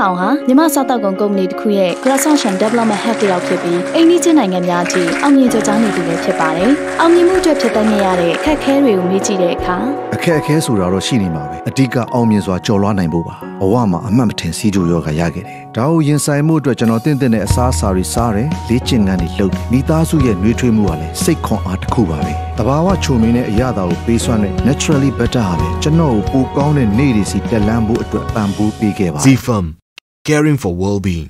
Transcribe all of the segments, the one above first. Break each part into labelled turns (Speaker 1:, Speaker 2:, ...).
Speaker 1: အောင်ဟာမြမစားတောက်ကုန်ကုမ္ပဏီတစ်ခုရဲ့ Croissant Development Hub တယောက်ဖြစ်ပြီးအိန္ဒိယနိုင်ငံများကြီးအောင်မြင်ကြကြောင်းနေသူလည်းဖြစ်ပါတယ်။အောင်မြင်မှုအတွက်ဖြစ်တဲ့နေရတဲ့ခက်ခဲတွေကိုမေးကြည့်တဲ့အခါ
Speaker 2: အခက်အခဲဆိုတာတော့ရှိနေမှာပဲအဓိကအောင်မြင်စွာကြော်လွှားနိုင်ဖို့ပါဘဝမှာအမှတ်မထင်စီးကြိုရောဂါရခဲ့တယ်ဒါကိုရင်ဆိုင်မှုအတွက်ကျွန်တော်တင့်တဲ့အစားအစာတွေစားတယ်လေ့ကျင့်ခန်းတွေလုပ်မိသားစုရဲ့နှွေးထွေးမှုကလည်းစိတ်ခွန်အားတစ်ခုပါပဲတဘာဝချုံမင်းတဲ့အရာတာကိုပေးစွမ်းတဲ့ naturally better ဟာပဲကျွန်တော်ကိုပိုကောင်းတဲ့နေ့တွေစီတက်လန်းဖို့အတွက်ပံ့ပိုးပေးခဲ့ပါ
Speaker 3: ZFAM Caring for Well-being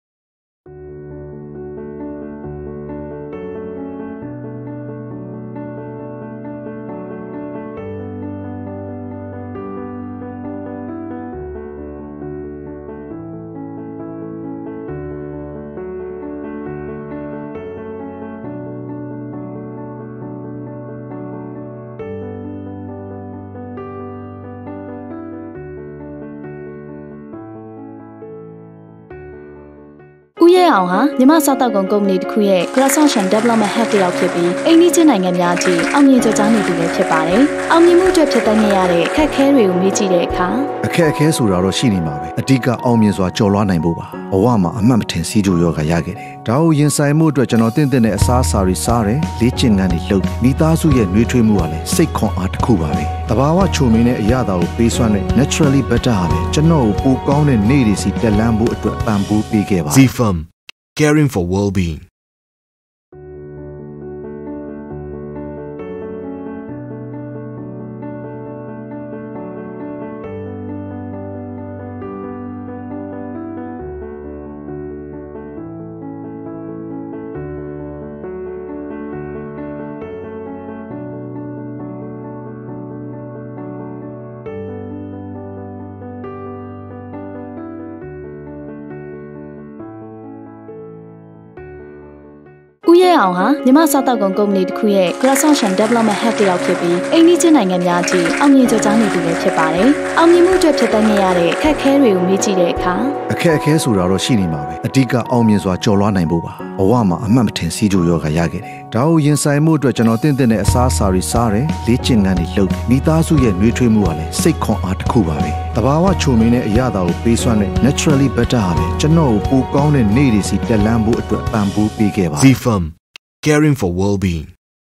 Speaker 1: ဦးရဲအောင်ဟာမြမစားတောက်ကုန်ကုမ္ပဏီတစ်ခုရဲ့ Croissant Development Hub တယောက်ဖြစ်ပြီးအိန္ဒိယနိုင်ငံများကြီးအောင်မြင်ကြကြောင်းနေသူလည်းဖြစ်ပါတယ်။အောင်မြင်မှုအတွက်ဖြစ်တဲ့နေရတဲ့ခက်ခဲတွေကိုမေးကြည့်တဲ့အခါ
Speaker 2: အခက်အခဲဆိုတာတော့ရှိနေမှာပဲအဓိကအောင်မြင်စွာကြော်လွှားနိုင်ဖို့ပါဘဝမှာအမှတ်မထင်စီးကြိုရောဂါရခဲ့တယ်ဒါကိုရင်ဆိုင်မှုအတွက်ကျွန်တော်တင့်တဲ့အစားအစာတွေစားတယ်လေ့ကျင့်ခန်းတွေလုပ်မိသားစုရဲ့နှွေးထွေးမှုကလည်းစိတ်ခွန်အားတစ်ခုပါပဲတဘာဝချုံမင်းတဲ့အရာတာကိုပေးစွမ်းတဲ့ naturally better ဟာပဲကျွန်တော်ကိုပိုကောင်းတဲ့နေ့တွေစီတက်လန်းဖို့အတွက်ပံ့ပိုးပေးခဲ့ပါ
Speaker 3: ZFAM Caring for Well-being
Speaker 1: ဦးရဲအောင်ဟာမြမစားတောက်ကုန်ကုမ္ပဏီတစ်ခုရဲ့ Croissant Development Hub တယောက်ဖြစ်ပြီးအိန္ဒိယနိုင်ငံများကြီးအောင်မြင်ကြကြောင်းနေသူလည်းဖြစ်ပါတယ်။အောင်မြင်မှုအတွက်ဖြစ်တဲ့နေရတဲ့ခက်ခဲတွေကိုမေးကြည့်တဲ့အခါ
Speaker 2: အခက်အခဲဆိုတာတော့ရှိနေမှာပဲအဓိကအောင်မြင်စွာကြော်လွှားနိုင်ဖို့ပါဘဝမှာအမှတ်မထင်စီးကြိုရောဂါရခဲ့တယ်ဒါကိုရင်ဆိုင်မှုအတွက်ကျွန်တော်တင့်တဲ့အစားအစာတွေစားတယ်လေ့ကျင့်ခန်းတွေလုပ်မိသားစုရဲ့နှွေးထွေးမှုကလည်းစိတ်ခွန်အားတစ်ခုပါပဲတဘာဝချုံမင်းတဲ့အရာတာကိုပေးစွမ်းတဲ့ naturally better ဟာပဲကျွန်တော်ကိုပိုကောင်းတဲ့နေ့တွေစီတက်လန်းဖို့အတွက်ပံ့ပိုးပေးခဲ့ပါ
Speaker 3: ZFAM Caring for Well-being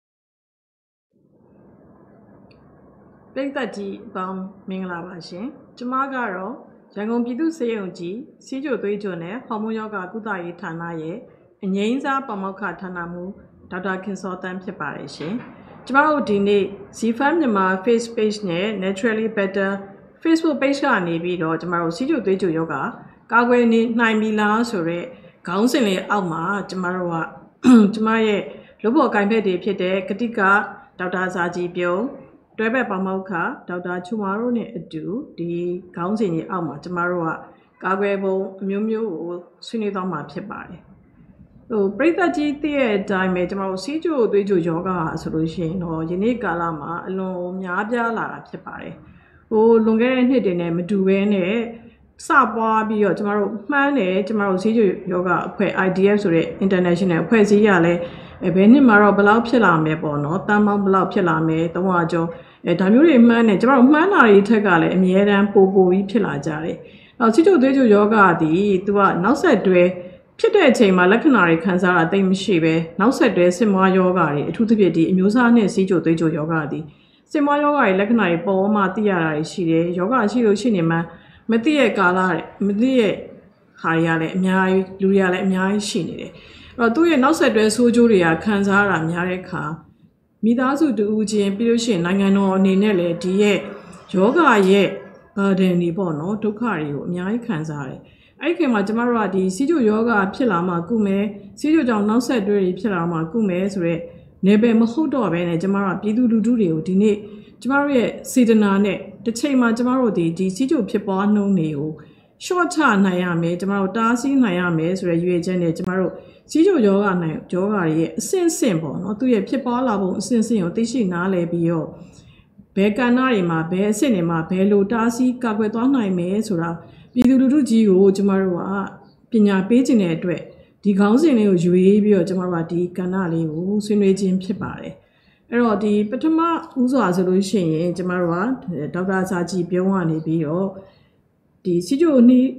Speaker 4: ပိတ်သက်ကြီးအပေါင်းမင်္ဂလာပါရှင်ကျမကတော့ရန်ကုန်ပြည်သူ့ဆေးရုံကြီးစီးကျိုသွေးကြိုနဲ့ဟော်မုန်းယောဂကုသရေးဌာနရဲ့အငြိမ်းစားပါမောက္ခဌာနမှူးဒေါက်တာခင်စောတန်းဖြစ်ပါတယ်ရှင်ကျမတို့ဒီနေ့ ZFAM မြန်မာ Face Page နဲ့ Naturally Better Facebook Page ကနေပြီးတော့ကျမတို့စီးကျိုသွေးကြိုယောဂကာကွယ်နိုင်ပြီလားဆိုတော့ခေါင်းစဉ်လေးအောက်မှာကျမတို့ကကျမရဲ့လုပ်ဖို့ကိုင်ဖက်တွေဖြစ်တဲ့ကတိကဒေါက်တာစာကြည်ပြုံးတွဲဘက်ပါမောက္ခဒေါက်တာချူမာတို့နဲ့အတူဒီခေါင်းစဉ်ကြီးအောက်မှာကျမတို့ကကာကွယ်ပုံအမျိုးမျိုးကိုဆွေးနွေးသွားမှာဖြစ်ပါတယ်ပရိသတ်ကြီးသိတဲ့အတိုင်းပဲကျမတို့စီးကျိုသွေးကြိုယောဂဆိုလို့ရှိရင်တော့ယနေ့ကာလမှာအလွန်များပြားလာတာဖြစ်ပါတယ်လွန်ခဲ့တဲ့နှစ်တွေနဲ့မတူဘဲနဲ့စပွားပြီးတော့ကျမတို့မှန်းတယ်ကျမတို့စီးကျိုယောဂအဖွဲ့ IDF ဆိုတဲ့ international အဖွဲ့အစည်းရလဲဘယ်နှစ်မှာတော့ဘယ်လောက်ဖြစ်လာမယ်ပေါ့နော်တန်းပေါင်းဘယ်လောက်ဖြစ်လာမယ်300ကျော်ဒါမျိုးတွေမှန်းတယ်ကျမတို့မှန်းတာတွေထက်ကလည်းအများတန်းပိုပြီးဖြစ်လာကြတယ်နောက်စီးကျိုသွေးကြိုယောဂသည်သူကနောက်ဆက်တွဲဖြစ်တဲ့အချိန်မှာလက္ခဏာတွေခံစားတာတိတ်မရှိပဲနောက်ဆက်တွဲဆင်မွားယောဂတွေအထူးသဖြင့်ဒီအမျိုးအစားနဲ့စီးကျိုသွေးကြိုယောဂသည်ဆင်မွားယောဂတွေလက္ခဏာတွေပေါ်မှသိရတာရှိတယ်ယောဂရှိလို့ရှိနေမှမသိရဲ့ကာလမသိရဲ့ဟာတွေကလည်းအများကြီးလူတွေကလည်းအများကြီးရှိနေတယ်အဲ့တော့သူ့ရဲ့နောက်ဆက်တွဲဆိုးကျိုးတွေကခံစားရတာများတဲ့အခါမိသားစုတူဦးချင်းပြီးလို့ရှိရင်နိုင်ငံတော်အနေနဲ့လည်းဒီရဲ့ယောဂရဲ့ burden တွေပေါ့နော်ဒုက္ခတွေကိုအများကြီးခံစားရတယ်အဲ့ဒီခေတ်မှာကျမတို့ကဒီစီးကျိုယောဂဖြစ်လာမှကုမယ်စီးကျိုကြောင့်နောက်ဆက်တွဲတွေဖြစ်လာမှကုမယ်ဆိုတော့နေပယ်မဟုတ်တော့ဘဲနဲ့ကျမတို့ကပြည်သူလူထုတွေကိုဒီနေ့ကျမတို့ရဲ့စေတနာနဲ့တစ်ချိန်မှာကျမတို့ဒီစီးကျိုဖြစ်ပွားနှုန်းတွေကို short ချနိုင်ရမယ်ကျမတို့တားဆီးနိုင်ရမယ်ဆိုတဲ့ရွေးချက်နဲ့ကျမတို့စီးကျိုယောဂတွေရဲ့အဆင့်ဆင့်ပေါ့နော်သူရဲ့ဖြစ်ပွားလာပုံအဆင့်ဆင့်ကိုသိရှိနားလည်ပြီးတော့ဘယ်ကဏ္ဍတွေမှာဘယ်အဆင့်တွေမှာဘယ်လိုတားဆီးကာကွယ်သွားနိုင်မယ်ဆိုတာပြည်သူလူထုကြီးကိုကျမတို့ကပညာပေးခြင်းတဲ့အတွက်ဒီခေါင်းစဉ်လေးကိုရွေးပြီးတော့ကျမတို့ကဒီကဏ္ဍလေးကိုဆွေးနွေးခြင်းဖြစ်ပါတယ်အဲ့တော့ဒီပထမဦးစွာဆိုလို့ရှိရင်ကျမတို့ကဒေါက်တာစာကြည်ပြုံးကနေပြီးတော့ဒီစီဂျိုနီ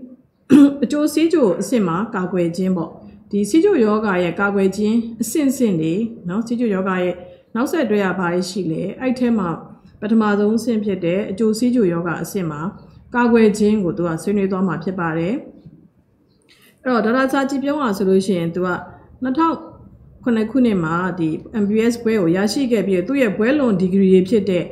Speaker 4: အကျိုးစီးကျိုအဆင့်မှာကာကွယ်ခြင်းပေါ့ဒီစီးကျိုယောဂရဲ့ကာကွယ်ခြင်းအဆင့်တွေနော်စီးကျိုယောဂရဲ့နောက်ဆက်တွဲရဘာရှိလဲအဲ့ထဲမှာပထမဆုံးအဆင့်ဖြစ်တဲ့အကျိုးစီးကျိုယောဂအဆင့်မှာကာကွယ်ခြင်းကိုသူကဆွေးနွေးသွားမှာဖြစ်ပါတယ်အဲ့တော့ဒေါက်တာစာကြည်ပြောမှာဆိုလို့ရှိရင်သူက2009ခုနှစ်မှာဒီ MBS ဘွဲကိုရရှိခဲ့ပြီးသူ့ရဲ့ဘွဲလွန်ဒီဂရီတွေဖြစ်တဲ့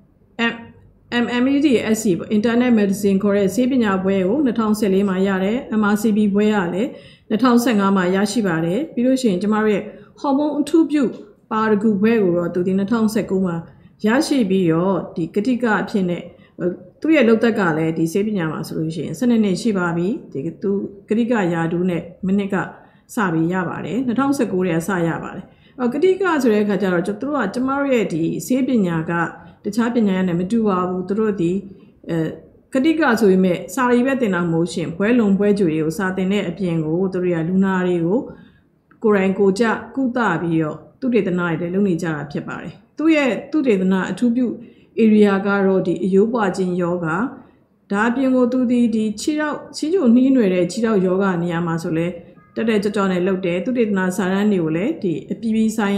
Speaker 4: MMED-SC Internet Medicine ခေါ်တဲ့ဆေးပညာဘွဲကို2014မှာရတယ် MRCP ဘွဲရလည်း2015မှာရရှိပါတယ်ပြီးလို့ရှိရင်ကျမတို့ရဲ့ hormone အထူးပြုပါရဂူဘွဲကိုတော့သူဒီ2019မှာရရှိပြီးတော့ဒီကတိကအဖြစ်နဲ့သူ့ရဲ့လောက်သက်ကလည်းဒီဆေးပညာမှာဆိုလို့ရှိရင်12နှစ်ရှိပါပြီဒီသူကတိကယာဒူးနဲ့မိနစ်ကစပြီးရပါတယ်2019ရဲ့စရပါတယ်အော်ကတိကဆိုတဲ့အခါကျတော့သူတို့ကကျမတို့ရဲ့ဒီဆေးပညာကတခြားပညာရနဲ့မတူပါဘူးသူတို့ဒီကတိကဆိုပေမဲ့စာရီပဲတင်တာမဟုတ်ရှင်ဘွဲလုံဘွဲကြွတွေကိုစာတင်တဲ့အပြင်ကိုသူတို့ရလူနာတွေကိုကိုယ်တိုင်ကိုကြကုသပြီးတော့သူတေသနာတွေလုပ်နေကြတာဖြစ်ပါတယ်သူရဲ့သူတေသနာအထူးပြု area ကတော့ဒီအယိုးပွားခြင်းယောဂဒါအပြင်ကိုသူဒီခြေထောက်စီးကျိုနှီးနွယ်တဲ့ခြေထောက်ယောဂနေရာမှာဆိုလဲတက်တဲ့ကြောနဲ့လုပ်တယ်သူတေသနာစာရန်တွေကိုလည်းဒီအပြည်ပြည်ဆိုင်ရာ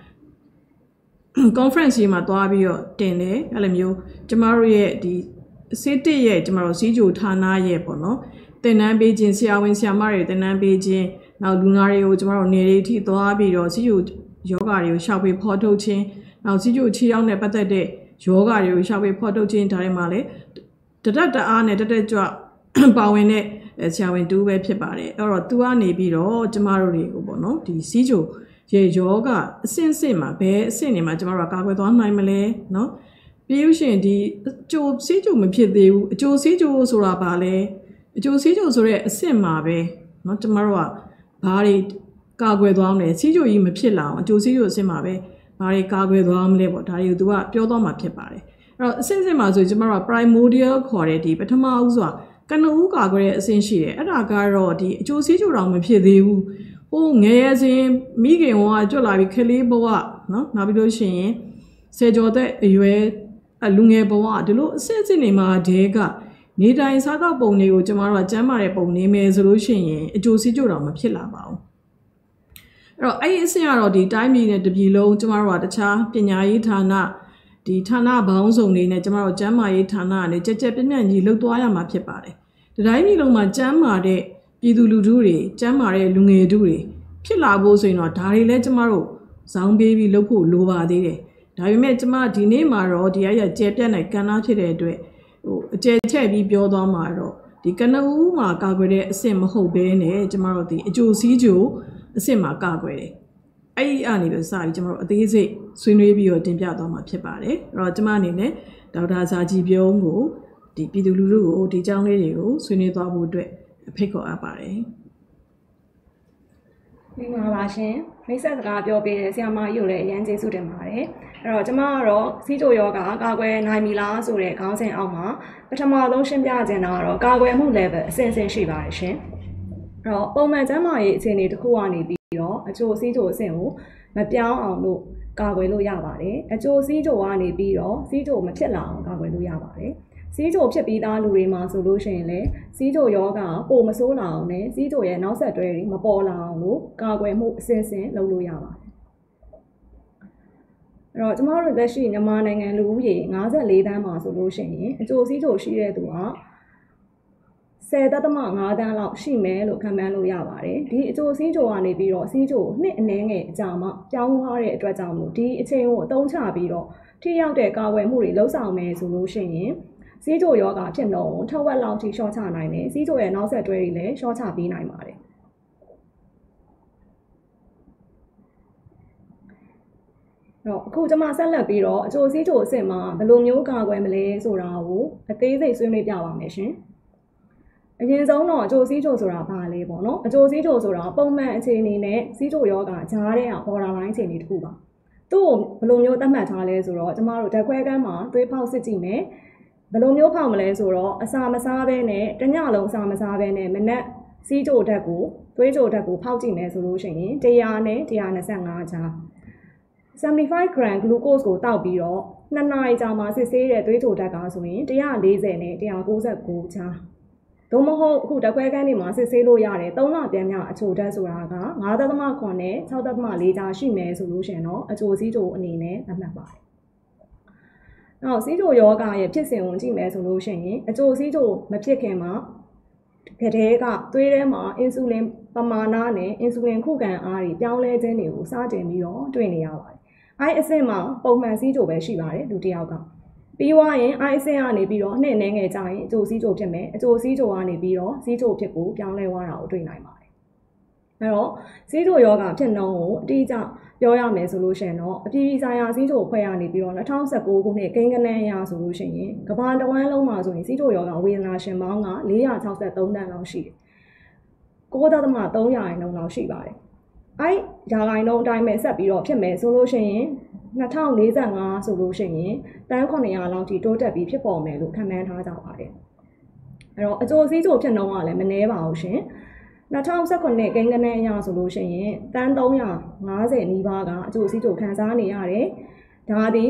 Speaker 4: conference မှာတွားပြီးတော့တင်တယ်အဲ့လိုမျိုးကျမတို့ရဲ့ဒီစေးတစ်ရဲ့ကျမတို့စီးကျိုဌာနရဲ့ပေါ့နော်သင်တန်းပေးခြင်းဆရာဝန်ဆရာမတွေသင်တန်းပေးခြင်းနောက်လူနာတွေကိုကျမတို့နေတွေအထိသွားပြီးတော့စီးကျိုယောဂတွေကိုရှောက်ပြီးဖော်ထုတ်ခြင်းနောက်စီးကျိုခြေရောက်နဲ့ပတ်သက်တဲ့ယောဂတွေကိုရှောက်ပြီးဖော်ထုတ်ခြင်းဒါတွေမှာလည်းတအားနဲ့တက်ကြွပါဝင်တဲ့ဆရာဝန်တူပဲဖြစ်ပါတယ်အဲ့တော့သူကနေပြီးတော့ကျမတို့တွေကိုပေါ့နော်ဒီစီးကျိုရေယောဂအဆင့်မှာဘယ်အဆင့်နေမှာကျမတို့ကကာကွယ်သွားနိုင်မလဲเนาะပြီးလို့ရှိရင်ဒီအကျိုးစီးကျိုမဖြစ်သေးဘူးအကျိုးစီးကျိုဆိုတာဘာလဲအကျိုးစီးကျိုဆိုတဲ့အဆင့်မှာပဲเนาะကျမတို့ကဘာတွေကာကွယ်သွားမလဲစီးကျိုကြီးမဖြစ်လာအောင်အကျိုးစီးကျိုအဆင့်မှာပဲဘာတွေကာကွယ်သွားမလဲပေါ့ဒါတွေကိုသူကပြောသွားမှာဖြစ်ပါတယ်အဲ့တော့အဆင့်မှာဆိုကျမတို့က primordial ခေါ်တဲ့ဒီပထမဦးစွာကနဦးကာကွယ်တဲ့အဆင့်ရှိတယ်အဲ့ဒါကတော့ဒီအကျိုးစီးကျိုတော့မဖြစ်သေးဘူးဟိုငယ်ရစဉ်မိခင်ကကြွလာပြီးခလေးဘဝနော်နောက်ပြီးလို့ရှိရင်ဆယ်ကျော်တဲ့အရွယ်လူငယ်ဘဝဒီလိုအဆင့်နေမှာတဲကနေတိုင်းစားတော့ပုံတွေကိုကျမတို့ကကျမ်းမာတဲ့ပုံနေမယ်ဆိုလို့ရှိရင်အကျိုးစီးကျိုတော့မဖြစ်လာပါဘူးအဲ့တော့အဲ့ဒီအဆင့်ကတော့ဒီတိုင်းပြည်နဲ့တပြည်လုံးကျမတို့ကတခြားပညာရေးဌာနဒီဌာနပေါင်းစုံတွေနဲ့ကျမတို့ကျမ်းမာရေးဌာနကနေကြက်ပြန့်ပြန့်ကြီးလှုပ်သွားရမှာဖြစ်ပါတယ်ဒီတိုင်းပြည်လုံးမှာကျမ်းမာတဲ့ပြည်သူလူထုတွေကျမ်းမာတဲ့လူငယ်ထုတွေဖြစ်လာဖို့ဆိုရင်တော့ဒါတွေလည်းကျမတို့ဇောင်းပေးပြီးလုပ်ဖို့လိုပါသေးတယ်ဒါပေမဲ့ကျမဒီနေ့မှာတော့ဒီအရာကျဲပြတ်တဲ့ကဏ္ဍဖြစ်တဲ့အတွက်ဟိုအကျဲချက်ပြီးပြောသွားမှာတော့ဒီကနဦးမှာကာကွယ်တဲ့အဆင့်မဟုတ်ဘဲနဲ့ကျမတို့ဒီအကျိုးစီးကျိုအဆင့်မှာကာကွယ်တယ်အဲ့ဒီအနေနဲ့စပြီးကျမတို့အသေးစိတ်ဆွေးနွေးပြီးတော့တင်ပြသွားမှာဖြစ်ပါတယ်အဲ့တော့ကျမအနေနဲ့ဒေါက်တာဇာကြည်ပြုံးကိုဒီပြည်သူလူထုကိုဒီအကြောင်းလေးတွေကိုဆွေးနွေးသွားဖို့အတွက်ဖိတ်ခေါ်အပ်ပါတယ်
Speaker 5: မင်္ဂလာပါရှင်မိတ်ဆက်စကားပြောပေးတဲ့ဆရာမကြီးကိုလည်းအရန်ကျေးဇူးတင်ပါတယ်အဲ့တော့ကျွန်မကတော့စီးကျိုယောဂကာကွယ်နိုင်ပြီလားဆိုတဲ့ခေါင်းစဉ်အောက်မှာပထမဆုံးရှင်းပြခြင်းတော့ကာကွယ်မှု level အဆင့်ရှိပါတယ်ရှင်အဲ့တော့ပုံမှန်ကျန်းမာရေးအခြေအနေတစ်ခုကနေပြီးတော့အကျိုးစီးကျိုအဆင့်ကိုမပြောင်းအောင်လို့ကာကွယ်လို့ရပါတယ်အကျိုးစီးကျိုကနေပြီးတော့စီးကျိုမဖြစ်လာအောင်ကာကွယ်လို့ရပါတယ်စီးကျိုဖြစ်ပြီးသားလူတွေမှာဆိုလို့ရှိရင်လည်းစီးကျိုယောဂပိုမဆိုးလာအောင်နဲ့စီးကျိုရဲ့နောက်ဆက်တွဲတွေမပေါ်လာအောင်လို့ကာကွယ်မှုအစဉ်စဉ်လုပ်လို့ရပါတယ်အဲ့တော့ကျမတို့လက်ရှိမြန်မာနိုင်ငံလူဦးရေ54တန်းမှာဆိုလို့ရှိရင်အကျိုးစီးကျိုရှိတဲ့သူက10.5 တန်းလောက်ရှိမယ်လို့ခန့်မှန်းလို့ရပါတယ်ဒီအကျိုးစီးကျိုကနေပြီးတော့စီးကျိုနှစ်အနည်းငယ်အကြာမှပြောင်းသွားတဲ့အတွက်ကြောင့်မို့ဒီအချိန်ကိုအသုံးချပြီးတော့ထိရောက်တဲ့ကာကွယ်မှုတွေလှုပ်ဆောင်မယ်ဆိုလို့ရှိရင်စီးကျိုယောဂဖြစ်နှုန်းထက်ဝက်လောက်ထိရှော့ချနိုင်တယ်စီးကျိုရဲ့နောက်ဆက်တွဲတွေလည်းရှော့ချပေးနိုင်ပါတယ်တော့အခုကျွန်မဆက်လက်ပြီးတော့အကျိုးစီးကျိုအဆင့်မှာဘယ်လိုမျိုးကာကွယ်မလဲဆိုတာကိုအသေးစိတ်ဆွေးနွေးပြပါမယ်ရှင်အရင်ဆုံးတော့အကျိုးစီးကျိုဆိုတာဘာလဲပေါ့နော်အကျိုးစီးကျိုဆိုတာပုံမှန်အခြေအနေနဲ့စီးကျိုယောဂကြားတဲ့borderline အခြေအနေတစ်ခုပါသူ့ကိုဘယ်လိုမျိုးသတ်မှတ်ထားလဲဆိုတော့ကျမတို့ဓာတ်ခွဲခန်းမှာသွေးဖောက်စစ်ကြည့်မယ်ဘယ်လိုမျိုးဖောက်မလဲဆိုတော့အစာမစားဘဲနဲ့တညလုံးအစာမစားဘဲနဲ့မနက်စီးကျိုဓာတ်ကိုသွေးကျိုဓာတ်ကိုဖောက်ကြည့်မယ်ဆိုလို့ရှိရင်100နဲ့125ကြား75 gram glucose ကိုတောက်ပြီးတော့2 နာရီကြာမှစစ်ဆေးတဲ့သွေးကျိုဓာတ်ကဆိုရင်140နဲ့199ကြားသို့မဟုတ်အခုတခွဲကန်းဒီမှာစစ်ဆေးလို့ရတယ်3လပြန်မြအချိုတက်ဆိုတာက9.9နဲ့6.4ကြားရှိမယ်ဆိုလို့ရှင်တော့အချိုစီးချိုအနေနဲ့သတ်မှတ်ပါတယ်။နောက်စီးချိုယောဂရဲ့ဖြစ်စဉ်ကိုကြည့်မယ်ဆိုလို့ရှိရင်အချိုစီးချိုမဖြစ်ခင်မှာကတဲ့ကသွေးထဲမှာအင်ဆူလင်ပမာဏနဲ့အင်ဆူလင်ခုခံအားတွေပြောင်းလဲခြင်းတွေကိုစတင်ပြီးတော့တွေ့နေရပါတယ်။အဲ့အဆင့်မှာပုံမှန်စီးချိုပဲရှိပါတယ်လူတစ်ယောက်ကပြီးွားရင်အဲ့အဆင့်ကနေပြီးတော့နှစ်နှဲငယ်ကြရင်အချိုစီးချိုဖြစ်မယ်အချိုစီးချိုကနေပြီးတော့စီးချိုဖြစ်ကိုပြောင်းလဲသွားတာကိုတွေ့နိုင်ပါတယ်။အဲ့တော့စီးချိုယောဂဖြစ်နှုန်းကိုအတိအကျပြောရမယ်ဆိုလို့ရှိရင်တော့အပြည်ပြည်ဆိုင်ရာစီးချိုဖွဲ့ရနေပြီးတော့2019ခုနှစ်ကိန်းဂဏန်းအရဆိုလို့ရှိရင်ကမ္ဘာတစ်ဝန်းလုံးမှာဆိုရင်စီးချိုယောဂဝေဒနာရှင်ပေါင်းက463တန်းလောက်ရှိတယ်။9.3%လောက်ရှိပါတယ်။အဲ့ရာခိုင်နှုန်းအတိုင်းပဲဆက်ပြီးတော့ဖြစ်မယ်ဆိုလို့ရှိရင်2045ဆိုလို့ရှိရင်တန်း900လောက်ထိတိုးတက်ပြီးဖြစ်ပေါ်မယ်လို့ခန့်မှန်းထားကြပါတယ်။အဲ့တော့အကျိုးစီးချိုဖြစ်နှုန်းကလည်းမနည်းပါဘူးရှင်။2019ကိန်းဂဏန်းအရဆိုလို့ရှိရင်တန်း350နီးပါးကအကျိုးစီးချိုခံစားနေရတယ်။ဒါသည်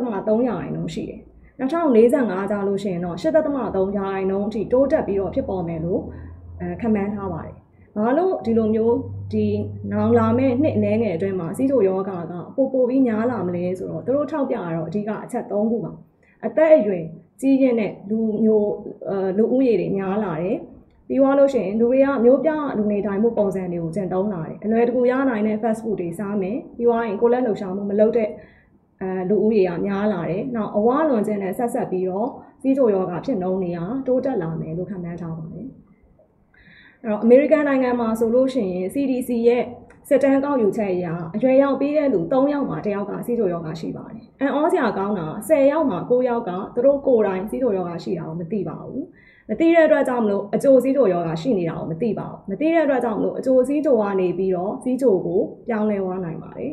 Speaker 5: 9.3%ရှိတယ်။2045ကြာလို့ရှိရင်တော့8.3%အထိတိုးတက်ပြီးတော့ဖြစ်ပေါ်မယ်လို့ခန့်မှန်းထားပါတယ်။ဘာလို့ဒီလိုမျိုးဒီနောင်လာမဲ့နှစ်အနည်းငယ်အတွင်းမှာစီးချိုယောဂကပိုပြီးများလာမလဲဆိုတော့သူတို့ထောက်ပြရတော့အဓိကအချက်3ခုပါအသက်အရွယ်ကြီးရင်းတဲ့လူဦးရေတွေများလာတယ်ပြီးသွားလို့ရှိရင်လူတွေကမျိုးပြလူနေတိုင်းမှုပုံစံတွေကိုကျင့်သုံးလာတယ်အလွယ်တကူရနိုင်တဲ့ fast food တွေစားမယ်ပြီးသွားရင်ကိုယ်လက်လှုပ်ရှားမှုမလုပ်တဲ့လူဦးရေကများလာတယ်နောက်အဝလွန်ခြင်းနဲ့ဆက်ပြီးတော့စီးချိုယောဂဖြစ်နှုန်းတွေကတိုးတက်လာမယ်လို့ခန့်မှန်းထားပါတယ်အဲ့တော့အမေရိကန်နိုင်ငံမှာဆိုလို့ရှိရင် CDC ရဲ့စစ်တမ်းကောက်ယူချက်အရအရွယ်ရောက်ပြီးတဲ့လူ3ယောက်မှာ1ယောက်ကစီးချိုယောဂရှိပါတယ်။အောစရာကောင်းတာ10ယောက်မှာ9ယောက်ကသူတို့ကိုယ်တိုင်စီးချိုယောဂရှိတာကိုမသိပါဘူး။မသိတဲ့အတွက်ကြောင့်မလို့အကျိုးစီးချိုယောဂရှိနေတာကိုမသိပါဘူး။မသိတဲ့အတွက်ကြောင့်မလို့အကျိုးစီးချိုကနေပြီးတော့စီးချိုကိုပြောင်းလဲသွားနိုင်ပါတယ်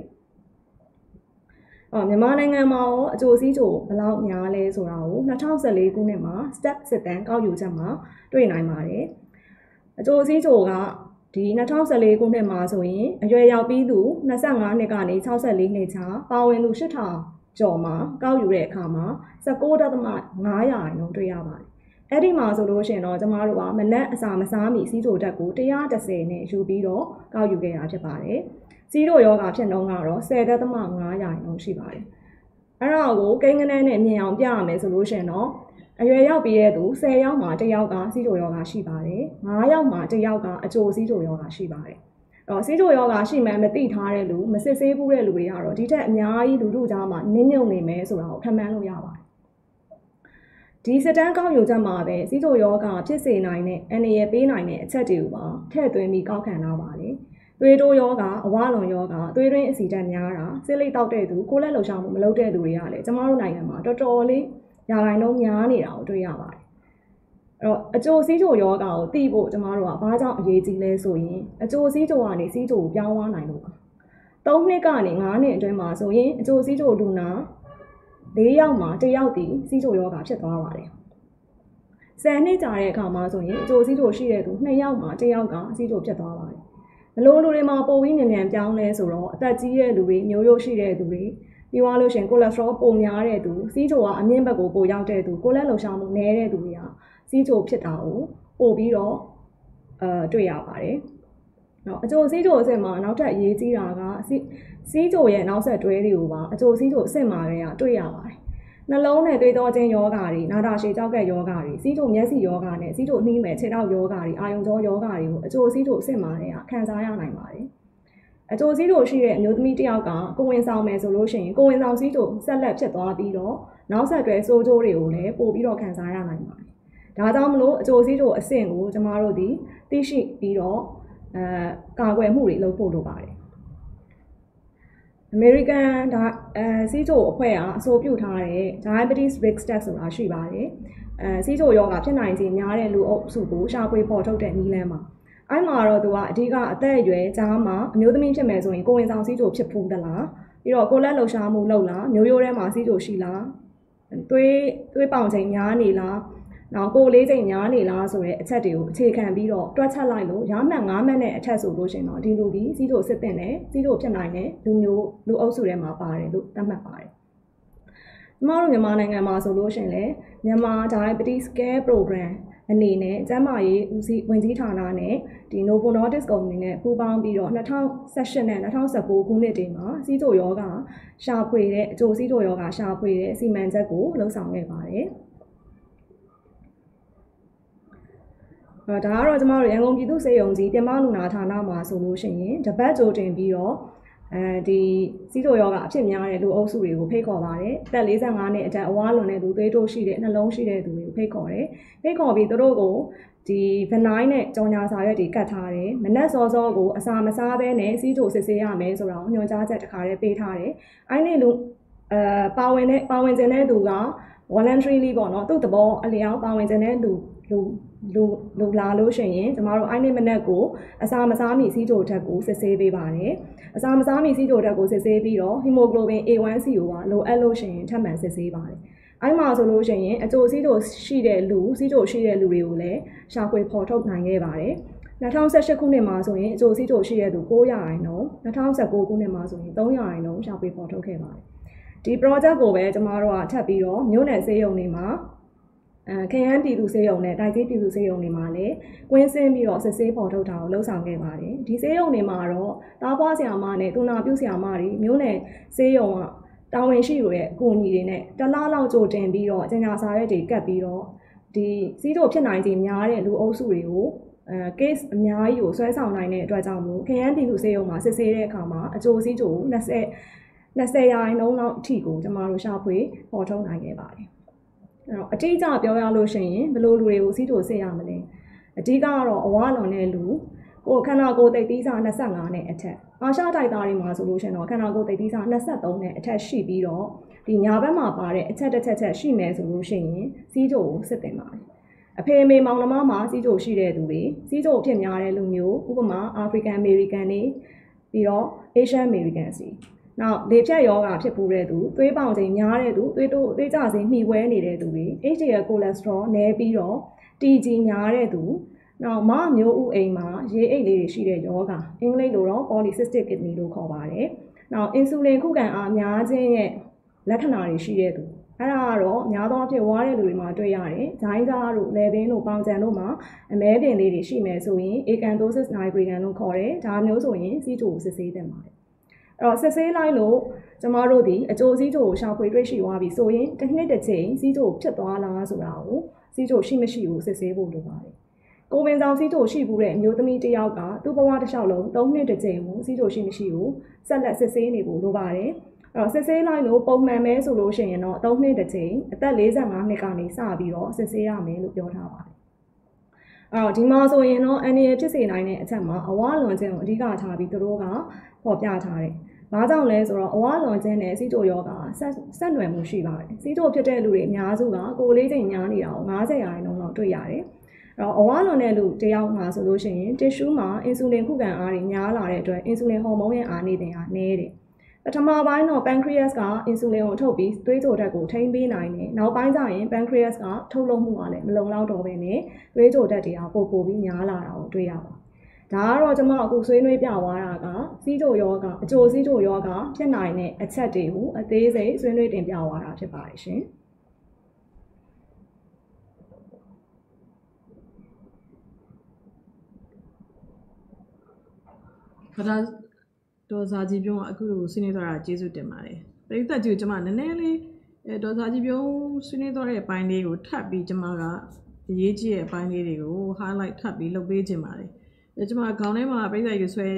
Speaker 5: ။မြန်မာနိုင်ငံမှာရောအကျိုးစီးချိုဘယ်လောက်များလဲဆိုတာကို2014ခုနှစ်မှာ STEP စစ်တမ်းကောက်ယူချက်မှာတွေ့နိုင်ပါတယ်။အကျိုးစီးချိုကဒီ2014ခုနှစ်မှာဆိုရင်အရွယ်ရောက်ပြီးသူ25နှစ်ကနေ64နှစ်ကြားပါဝင်သူ8000ကျော်မှာကောက်ယူတဲ့အခါမှာ19.5%တွေ့ရပါတယ်။အဲ့ဒီမှာဆိုလို့ရှိရင်တော့ကျမတို့ကမနက်အစာမစားမီစီးချိုတက်ကို130နဲ့ယူပြီးတော့ကောက်ယူခဲ့တာဖြစ်ပါတယ်။စီးချိုယောဂဖြစ်နှုန်းကတော့10.5%ရှိပါတယ်။အဲ့ဒါကိုကိန်းဂဏန်းနဲ့မြင်အောင်ပြရမယ်ဆိုလို့ရှိရင်တော့အရွယ်ရောက်ပြီးတဲ့သူ10ယောက်မှာ1ယောက်ကစီးချိုယောဂရှိပါတယ်9ယောက်မှာ1ယောက်ကအကျိုးစီးချိုယောဂရှိပါတယ်အဲ့တော့စီးချိုယောဂရှိမှန်းမသိထားတဲ့လူမစစ်ဆေးဘူးတဲ့လူတွေကတော့ဒီထက်အများကြီးလူတို့ကြားမှာနင်းမြုံနေမယ်ဆိုတာကိုခန့်မှန်းလို့ရပါတယ်ဒီစစ်တမ်းကောက်ယူချက်မှာပဲစီးချိုယောဂဖြစ်စေနိုင်တဲ့အန္တရာယ်ပေးနိုင်တဲ့အချက်တွေကိုပါထည့်သွင်းပြီးကောက်ခံထားပါတယ်သွေးတိုးယောဂအဝလွန်ယောဂသွေးတွင်းအဆီဓာတ်များတာဆေးလိပ်တောက်တဲ့သူကိုယ်လက်လှုပ်ရှားမှုမလုပ်တဲ့သူတွေကလည်းကျမတို့နိုင်ငံမှာတော်တော်လေးရာခိုင်နှုန်းများနေတာကိုတွေ့ရပါတယ်။အဲ့တော့အကျိုးစီးချိုယောဂကိုသိဖို့ကျမတို့ကဘာကြောင့်အရေးကြီးလဲဆိုရင်အကျိုးစီးချိုကနေစီးချိုကိုပြောင်းသွားနိုင်လို့ပါ။3နှစ်ကနေ9နှစ်အတွင်းမှာဆိုရင်အကျိုးစီးချိုလူနာ4ယောက်မှာ1ယောက်တည်စီးချိုယောဂဖြစ်သွားပါတယ်။10နှစ်ကြာတဲ့အခါမှာဆိုရင်အကျိုးစီးချိုရှိတဲ့သူ2ယောက်မှာ1ယောက်ကစီးချိုဖြစ်သွားပါတယ်။ဘလို့လူတွေမှာပိုပြီးမြန်ပြောင်းလဲဆိုတော့အသက်ကြီးတဲ့လူတွေမျိုးရိုးရှိတဲ့သူတွေပြီးသွားလို့ရှိရင်ကိုလက်စထရောပိုများတဲ့သူစီးချိုကအမြင့်ဘက်ကိုပိုရောက်တဲ့သူကိုလက်လှုပ်ရှားမှုနည်းတဲ့သူတွေကစီးချိုဖြစ်တာကိုပိုပြီးတော့တွေ့ရပါတယ်။เนาะအကျိုးစီးချိုအဆင့်မှာနောက်ထပ်အရေးကြီးတာကစီးချိုရဲ့နောက်ဆက်တွဲတွေကိုပါအကျိုးစီးချိုအဆင့်မှာလည်းတွေ့ရပါတယ်။နှလုံးနဲ့သွေးကြောချင်းယောဂါတွေနာတာရှည်ကြောက်ကက်ယောဂါတွေစီးချိုမျက်စိယောဂါနဲ့စီးချိုနှီးမယ်ခြေထောက်ယောဂါတွေအာယုံကြောယောဂါတွေကိုအကျိုးစီးချိုအဆင့်မှာလည်းခံစားရနိုင်ပါတယ်။အကျိုးစီးချိုရှိတဲ့အမျိုးသမီးတစ်ယောက်ကကိုဝင်ဆောင်မယ်ဆိုလို့ရှိရင်ကိုဝင်ဆောင်စီးချိုဆက်လက်ဖြစ်သွားပြီးတော့နောက်ဆက်တွဲဆိုးကျိုးတွေကိုလည်းပို့ပြီးတော့ခံစားရနိုင်ပါတယ်။ဒါကြောင့်မလို့အကျိုးစီးချိုအဆင့်ကိုကျမတို့ဒီသိရှိပြီးတော့ကာကွယ်မှုတွေလုပ်ဖို့လိုပါတယ်။ American စီးချိုအဖွဲ့ကအဆိုပြုထားတဲ့ Diabetes Risk Test ဆိုတာရှိပါတယ်။စီးချိုယောဂဖြစ်နိုင်ခြေများတဲ့လူအုပ်စုကိုရှာဖွေဖော်ထုတ်တဲ့နည်းလမ်းမှာအဲ့မှာတော့သူကအဓိကအသက်အရွယ်ကြားမှာအမျိုးသမီးဖြစ်မယ်ဆိုရင်ကိုဝင်ဆောင်စီးချိုဖြစ်ဖူးသလားပြီးတော့ကိုလက်လှုပ်ရှားမှုလုပ်လားမျိုးရိုးထဲမှာစီးချိုရှိလားသွေးပေါင်ချိန်များနေလားနောက်ကိုလေးချိန်များနေလားဆိုတဲ့အချက်တွေကိုအခြေခံပြီးတော့တွက်ချက်လိုက်လို့ရမှတ်9မှတ်နဲ့အထက်ဆိုလို့ရှင်တော့ဒီလူဒီစီးချိုစစ်တဲ့နဲ့စီးချိုဖြစ်နိုင်တဲ့လူအုပ်စုထဲမှာပါတယ်လို့သတ်မှတ်ပါတယ်ကျမတို့မြန်မာနိုင်ငံမှာဆိုလို့ရှင်လေမြန်မာ Diabetes Care Program အနေနဲ့ကျန်းမာရေးဦးစီးဝန်ကြီးဌာနနဲ့ဒီ Novo Nordisk ကုမ္ပဏီနဲ့ပူးပေါင်းပြီးတော့2018နဲ့2019ခုနှစ်တွေမှာစီးကျိုရောဂါရှာဖွေတဲ့အကျိုးစီးကျိုရောဂါရှာဖွေတဲ့စီမံချက်ကိုလှုပ်ဆောင်ခဲ့ပါတယ်ဒါကတော့ကျမတို့ရန်ကုန်ပြည်သူ့စေယုံကြီးပြင်ပလူနာဌာနမှာဆိုလို့ရှိရင်တပတ်ကြိုတင်ပြီးတော့ဒီစီးကျိုရောဂါအဖြစ်များတဲ့လူအုပ်စုတွေကိုဖိတ်ခေါ်ပါတယ်။အသက်45နှစ်အထက်အဝါလွန်တဲ့သူသွေးတိုးရှိတဲ့နှလုံးရှိတဲ့သူတွေကိုဖိတ်ခေါ်တယ်။ဖိတ်ခေါ်ပြီးသူတို့ကိုဒီဗနိုင်းနဲ့ကြော်ညာစာရွက်တွေကတ်ထားတယ်။မနက်စောစောကိုအစာမစားဘဲနဲ့စီးကျိုစစ်ဆေးရမယ်ဆိုတာကိုညွှန်ကြားချက်တစ်ခါတည်းပေးထားတယ်။အဲ့ဒီလူပါဝင်ခြင်းတဲ့သူက voluntarily ပေါ့နော်သူ့သဘောအလျောက်ပါဝင်ခြင်းတဲ့လူလာလို့ရှိရင်ကျမတို့အဲ့ဒီမနက်ကိုအစာမစားမီစီးကျိုတက်ကိုစစ်ဆေးပေးပါတယ်အစာမစားမီစီးကျိုတက်ကိုစစ်ဆေးပြီးတော့ hemoglobin A1C ကိုလိုအပ်လို့ရှိရင်ထပ်မံစစ်ဆေးပါတယ်အဲ့မှာဆိုလို့ရှိရင်အကျိုးစီးကျိုရှိတဲ့လူတွေကိုလည်းရှာဖွေဖော်ထုတ်နိုင်ခဲ့ပါတယ်2018ခုနှစ်မှာဆိုရင်အကျိုးစီးကျိုရှိတဲ့သူ900%နှုန်း2019ခုနှစ်မှာဆိုရင်300%နှုန်းရှာဖွေဖော်ထုတ်ခဲ့ပါတယ်ဒီ project ကိုပဲကျမတို့ကထပ်ပြီးတော့မြို့နယ်စေယုံတွေမှာခရမ်းပြည်သူစေယုံနဲ့တိုက်ကြီးပြည်သူစေယုံတွေမှာလည်းကွင်းဆင်းပြီးတော့စစ်ဆေးပေါ်ထုတ်တာကိုလှုပ်ဆောင်ခဲ့ပါတယ်ဒီစေယုံတွေမှာတော့တားပွားဆရာမနဲ့တူနာပြုဆရာမတွေမျိုးနယ်စေယုံကတာဝန်ရှိတွေရဲ့အကူအညီတွေနဲ့တလားလောက်ကြိုတင်ပြီးတော့အကျဉ်းစာရွက်တွေကတ်ပြီးတော့ဒီစီးတို့ဖြစ်နိုင်ခြင်းများတဲ့လူအုပ်စုတွေကိုcase အများကြီးကိုဆွဲဆောင်နိုင်တဲ့အတွက်ကြောင့်မို့ခရမ်းပြည်သူစေယုံမှာစစ်ဆေးတဲ့အခါမှာအကျိုးစီးကျို20%လောက်အထိကိုကျမတို့ရှာဖွေပေါ်ထုတ်နိုင်ခဲ့ပါတယ်အဲ့တော့အတိအကျပြောရလို့ရှိရင်ဘယ်လိုလူတွေကိုစီးကျိုစစ်ရမလဲအဓိကကတော့အဝလွန်တဲ့လူကိုခန္ဓာကိုယ်သိပ်သီးစား25နဲ့အထက်အာရှတိုက်သားတွေမှာဆိုလို့ရှိရင်တော့ခန္ဓာကိုယ်သိပ်သီးစား23နဲ့အထက်ရှိပြီးတော့ဒီညာဘက်မှာပါတဲ့အချက်တစ်ချက်ရှိမယ်ဆိုလို့ရှိရင်စီးကျိုကိုစစ်တင်ပါတယ်အဖေအမေမောင်နှမမှာစီးကျိုရှိတဲ့သူတွေစီးကျိုဖြစ်များတဲ့လူမျိုးဥပမာ African American တွေပြီးတော့ Asian Americans တွေနောက်လေဖြတ်ယောဂဖြစ်ပူတဲ့သူသွေးပေါင်ချိန်များတဲ့သူသွေးကြစိမ်းမှီဝဲနေတဲ့သူတွေ HDL cholesterol နည်းပြီးတော့ TG များတဲ့သူနောက်မမျိုးဥအိမ်မှာရေအိတ်လေးတွေရှိတဲ့ယောဂအင်္ဂလိပ်လိုတော့ polycystic kidney လို့ခေါ်ပါတယ်နောက် insulin ခုခံအားများခြင်းရဲ့လက္ခဏာတွေရှိတဲ့သူအဲ့ဒါကတော့များသောအားဖြင့်ဝါးတဲ့လူတွေမှာတွေ့ရတယ်။ဂျိုင်းကြားတို့လေဘင်းတို့ပေါင်ချန်တို့မှာအမဲတင်လေးတွေရှိမယ်ဆိုရင် acanthosis nigricans လို့ခေါ်တယ်။ဒါမျိုးဆိုရင်စီးကျိုကိုစစ်ဆေးတင်ပါတယ်။အဲ့တော့စစ်ဆေးလိုက်လို့ကျမတို့ဒီအကျိုးစီးကျိုကိုရှာဖွေတွေ့ရှိသွားပြီဆိုရင်တစ်နှစ်တစ်ချိန်စီးကျိုဖြစ်သွားလားဆိုတာကိုစီးကျိုရှိမရှိကိုစစ်ဆေးဖို့လိုပါတယ်။ကိုပင်ဆောင်စီးကျိုရှိဘူးတဲ့အမျိုးသမီးတစ်ယောက်ကသူ့ဘဝတစ်လျှောက်လုံး3နှစ်တစ်ချိန်ကိုစီးကျိုရှိမရှိကိုဆက်လက်စစ်ဆေးနေဖို့လိုပါတယ်။အဲ့တော့စစ်ဆေးလိုက်လို့ပုံမှန်ပဲဆိုလို့ရှိရင်တော့3နှစ်တစ်ချိန်အသက်45နှစ်ကနေစပြီးတော့စစ်ဆေးရမယ်လို့ပြောထားပါတယ်။အဲ့တော့ဒီမှာဆိုရင်တော့အနေရဖြစ်စေနိုင်တဲ့အချက်မှာအဝလွန်ခြင်းကိုအဓိကထားပြီးသူတို့ကဖော်ပြထားတယ်။ဘာကြောင့်လဲဆိုတော့အဝလွန်ခြင်းနဲ့စီးကျိုယောဂဆက်နွယ်မှုရှိပါတယ်။စီးကျိုဖြစ်တဲ့လူတွေအများစုကကိုယ်လေးချိန်များနေတာကို90%လောက်တွေ့ရတယ်။အဲ့တော့အဝလွန်တဲ့လူတယောက်မှာဆိုလို့ရှိရင်တစ်ရှူးမှာအင်ဆူလင်ခုခံအားတွေများလာတဲ့အတွက်အင်ဆူလင်ဟော်မုန်းရဲ့အားနေတဲ့အားနည်းတယ်။ပထမပိုင်းတော့ pancreas ကအင်ဆူလင်ကိုထုတ်ပြီးသွေးကြိုဓာတ်ကိုထိန်းပေးနိုင်တယ်။နောက်ပိုင်းကျရင် pancreas ကထုတ်လုပ်မှုကလည်းမလုံလောက်တော့ဘဲနဲ့သွေးကြိုဓာတ်တွေကပိုပြီးများလာတာကိုတွေ့ရပါတယ်။ဒါကတော့ကျွန်မအခုဆွေးနွေးပြသွားတာကစီးကျိုယောဂအကျိုးစီးကျိုယောဂဖြစ်နိုင်တဲ့အချက်တွေကိုအသေးစိတ်ဆွေးနွေးတင်ပြသွားတာဖြစ်ပါတယ်ရှင်။
Speaker 4: ဒေါ်စာကြီးပြုံးကအခုလိုဆွေးနွေးသွားတာကျေးဇူးတင်ပါတယ်။ပရိသတ်ကြီးကျွန်မနည်းနည်းလေးဒေါ်စာကြီးပြုံးဆွေးနွေးသွားတဲ့အပိုင်းလေးကိုထပ်ပြီးကျွန်မကအရေးကြီးတဲ့အပိုင်းလေးတွေကို highlight ထပ်ပြီးလုပ်ပေးခြင်းပါတယ်။ကျွန်မခေါင်းထဲမှာပရိသတ်ကြီးဆွဲ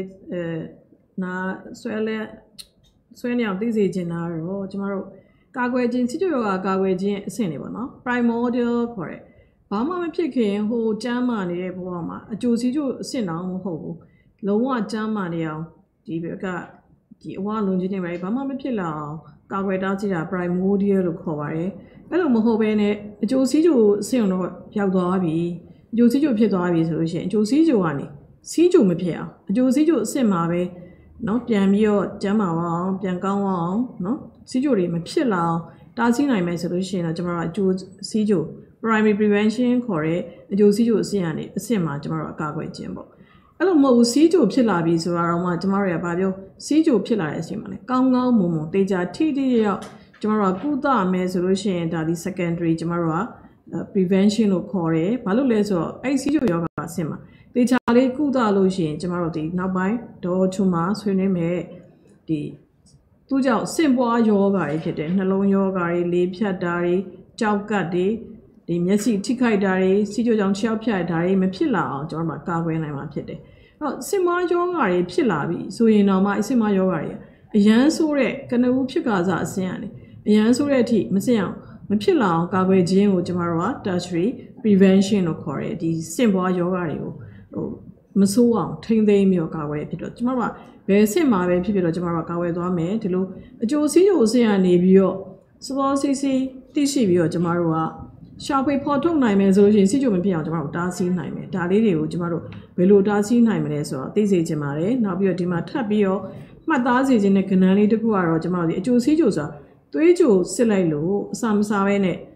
Speaker 4: နေအောင်သိစေချင်တာတော့ကျွန်မတို့ကာကွယ်ခြင်းစီးကျိုယောဂကာကွယ်ခြင်းအဆင့်တွေပေါ့နော် primordial ခေါ်တဲ့ဘာမှမဖြစ်ခင်ဟိုကျမ်းမာနေတဲ့ဘဝမှာအကျိုးစီးကျိုအဆင့်တော့မဟုတ်ဘူး။လုံးဝကျမ်းမာနေအောင်ဒီဘက်ကဒီအဝလွန်ခြင်းတွေဘာမှမဖြစ်လာအောင်ကာကွယ်တားကြည့်တာ primordial လို့ခေါ်ပါတယ်အဲ့လိုမဟုတ်ဘဲနဲ့အကျိုးစီးကျိုအဆင့်တော့ရောက်သွားပြီအကျိုးစီးကျိုဖြစ်သွားပြီဆိုလို့ရှိရင်အကျိုးစီးကျိုကနေစီးကျိုမဖြစ်အောင်အကျိုးစီးကျိုအဆင့်မှာပဲเนาะပြန်ပြီးတော့ကျန်းမာအောင်ပြန်ကောင်းအောင်เนาะစီးကျိုတွေမဖြစ်လာအောင်တားဆီးနိုင်မယ်ဆိုလို့ရှိရင်တော့ကျွန်တော်တို့အကျိုးစီးကျို primary prevention ခေါ်တဲ့အကျိုးစီးကျိုအဆင့်ကနေအဆင့်မှာကျွန်တော်တို့အကာအကွယ်ခြင်းပေါ့အဲ့လိုမဟုတ်ဘူးစီးကျိုဖြစ်လာပြီဆိုတာတော့မှကျမတို့ရပါပြောစီးကျိုဖြစ်လာတဲ့အချိန်မှာလေကောင်းကောင်းမွန်မွန်တေချာထိထိရောက်ကျမတို့ကကုသမယ်ဆိုလို့ရှိရင်ဒါဒီ secondary ကျမတို့က prevention လို့ခေါ်တယ်ဘာလို့လဲဆိုတော့အဲ့စီးချိုယောဂအဆင့်မှာတေချာလေးကုသလို့ရှိရင်ကျမတို့ဒီနောက်ပိုင်းတော့ချုံမှာဆွေးနွေးမယ်ဒီသူ့ကြောင့်ဆင့်ပွားယောဂတွေဖြစ်တယ်နှလုံးယောဂတွေလေဖြတ်တာတွေကြောက်ကတ်တွေဒီမျက်စိထိခိုက်တာတွေစီးချိုကြောင့်ခြေောက်ဖြတ်တာတွေမဖြစ်လာအောင်ကျွန်တော်တို့ကာကွယ်နိုင်မှာဖြစ်တယ်အဲ့တော့ဆင့်ပွားယောဂတွေဖြစ်လာပြီဆိုရင်တော့မှအဆင့်ပွားယောဂတွေအရန်ဆိုးတဲ့ကနဦးဖြစ်ကာစအဆင့်ရတယ်အရန်ဆိုးတဲ့အထိမစင်အောင်မဖြစ်လာအောင်ကာကွယ်ခြင်းကိုကျမတို့က tertiary prevention လို့ခေါ်တယ်ဒီဆင့်ပွားယောဂတွေကိုမဆိုးအောင်ထိန်းသိမ်းပြီးတော့ကာကွယ်ဖြစ်တော့ကျမတို့ကဘယ်ဆင့်မှာပဲဖြစ်ဖြစ်တော့ကျမတို့ကကာကွယ်သွားမယ်ဒီလိုအကျိုးစီးကျိုးအဆင့်ကနေပြီးတော့စောစီစီသိရှိပြီးတော့ကျမတို့ကရှာဖွေဖော်ထုတ်နိုင်မယ်ဆိုလို့ရှိရင်စီးကျိုးမဖြစ်အောင်ကျမတို့တားဆီးနိုင်မယ်ဒါလေးတွေကိုကျမတို့ဘယ်လိုတားဆီးနိုင်မလဲဆိုတော့သိစေချင်ပါတယ်နောက်ပြီးတော့ဒီမှာထပ်ပြီးတော့မှတ်သားစေခြင်းနဲ့ကဏ္ဍလေးတစ်ခုကတော့ကျမတို့ဒီအကျိုးစီးကျိုးဆိုတာသွေးကြိုစစ်လိုက်လို့အစာမစားဘဲနဲ့ည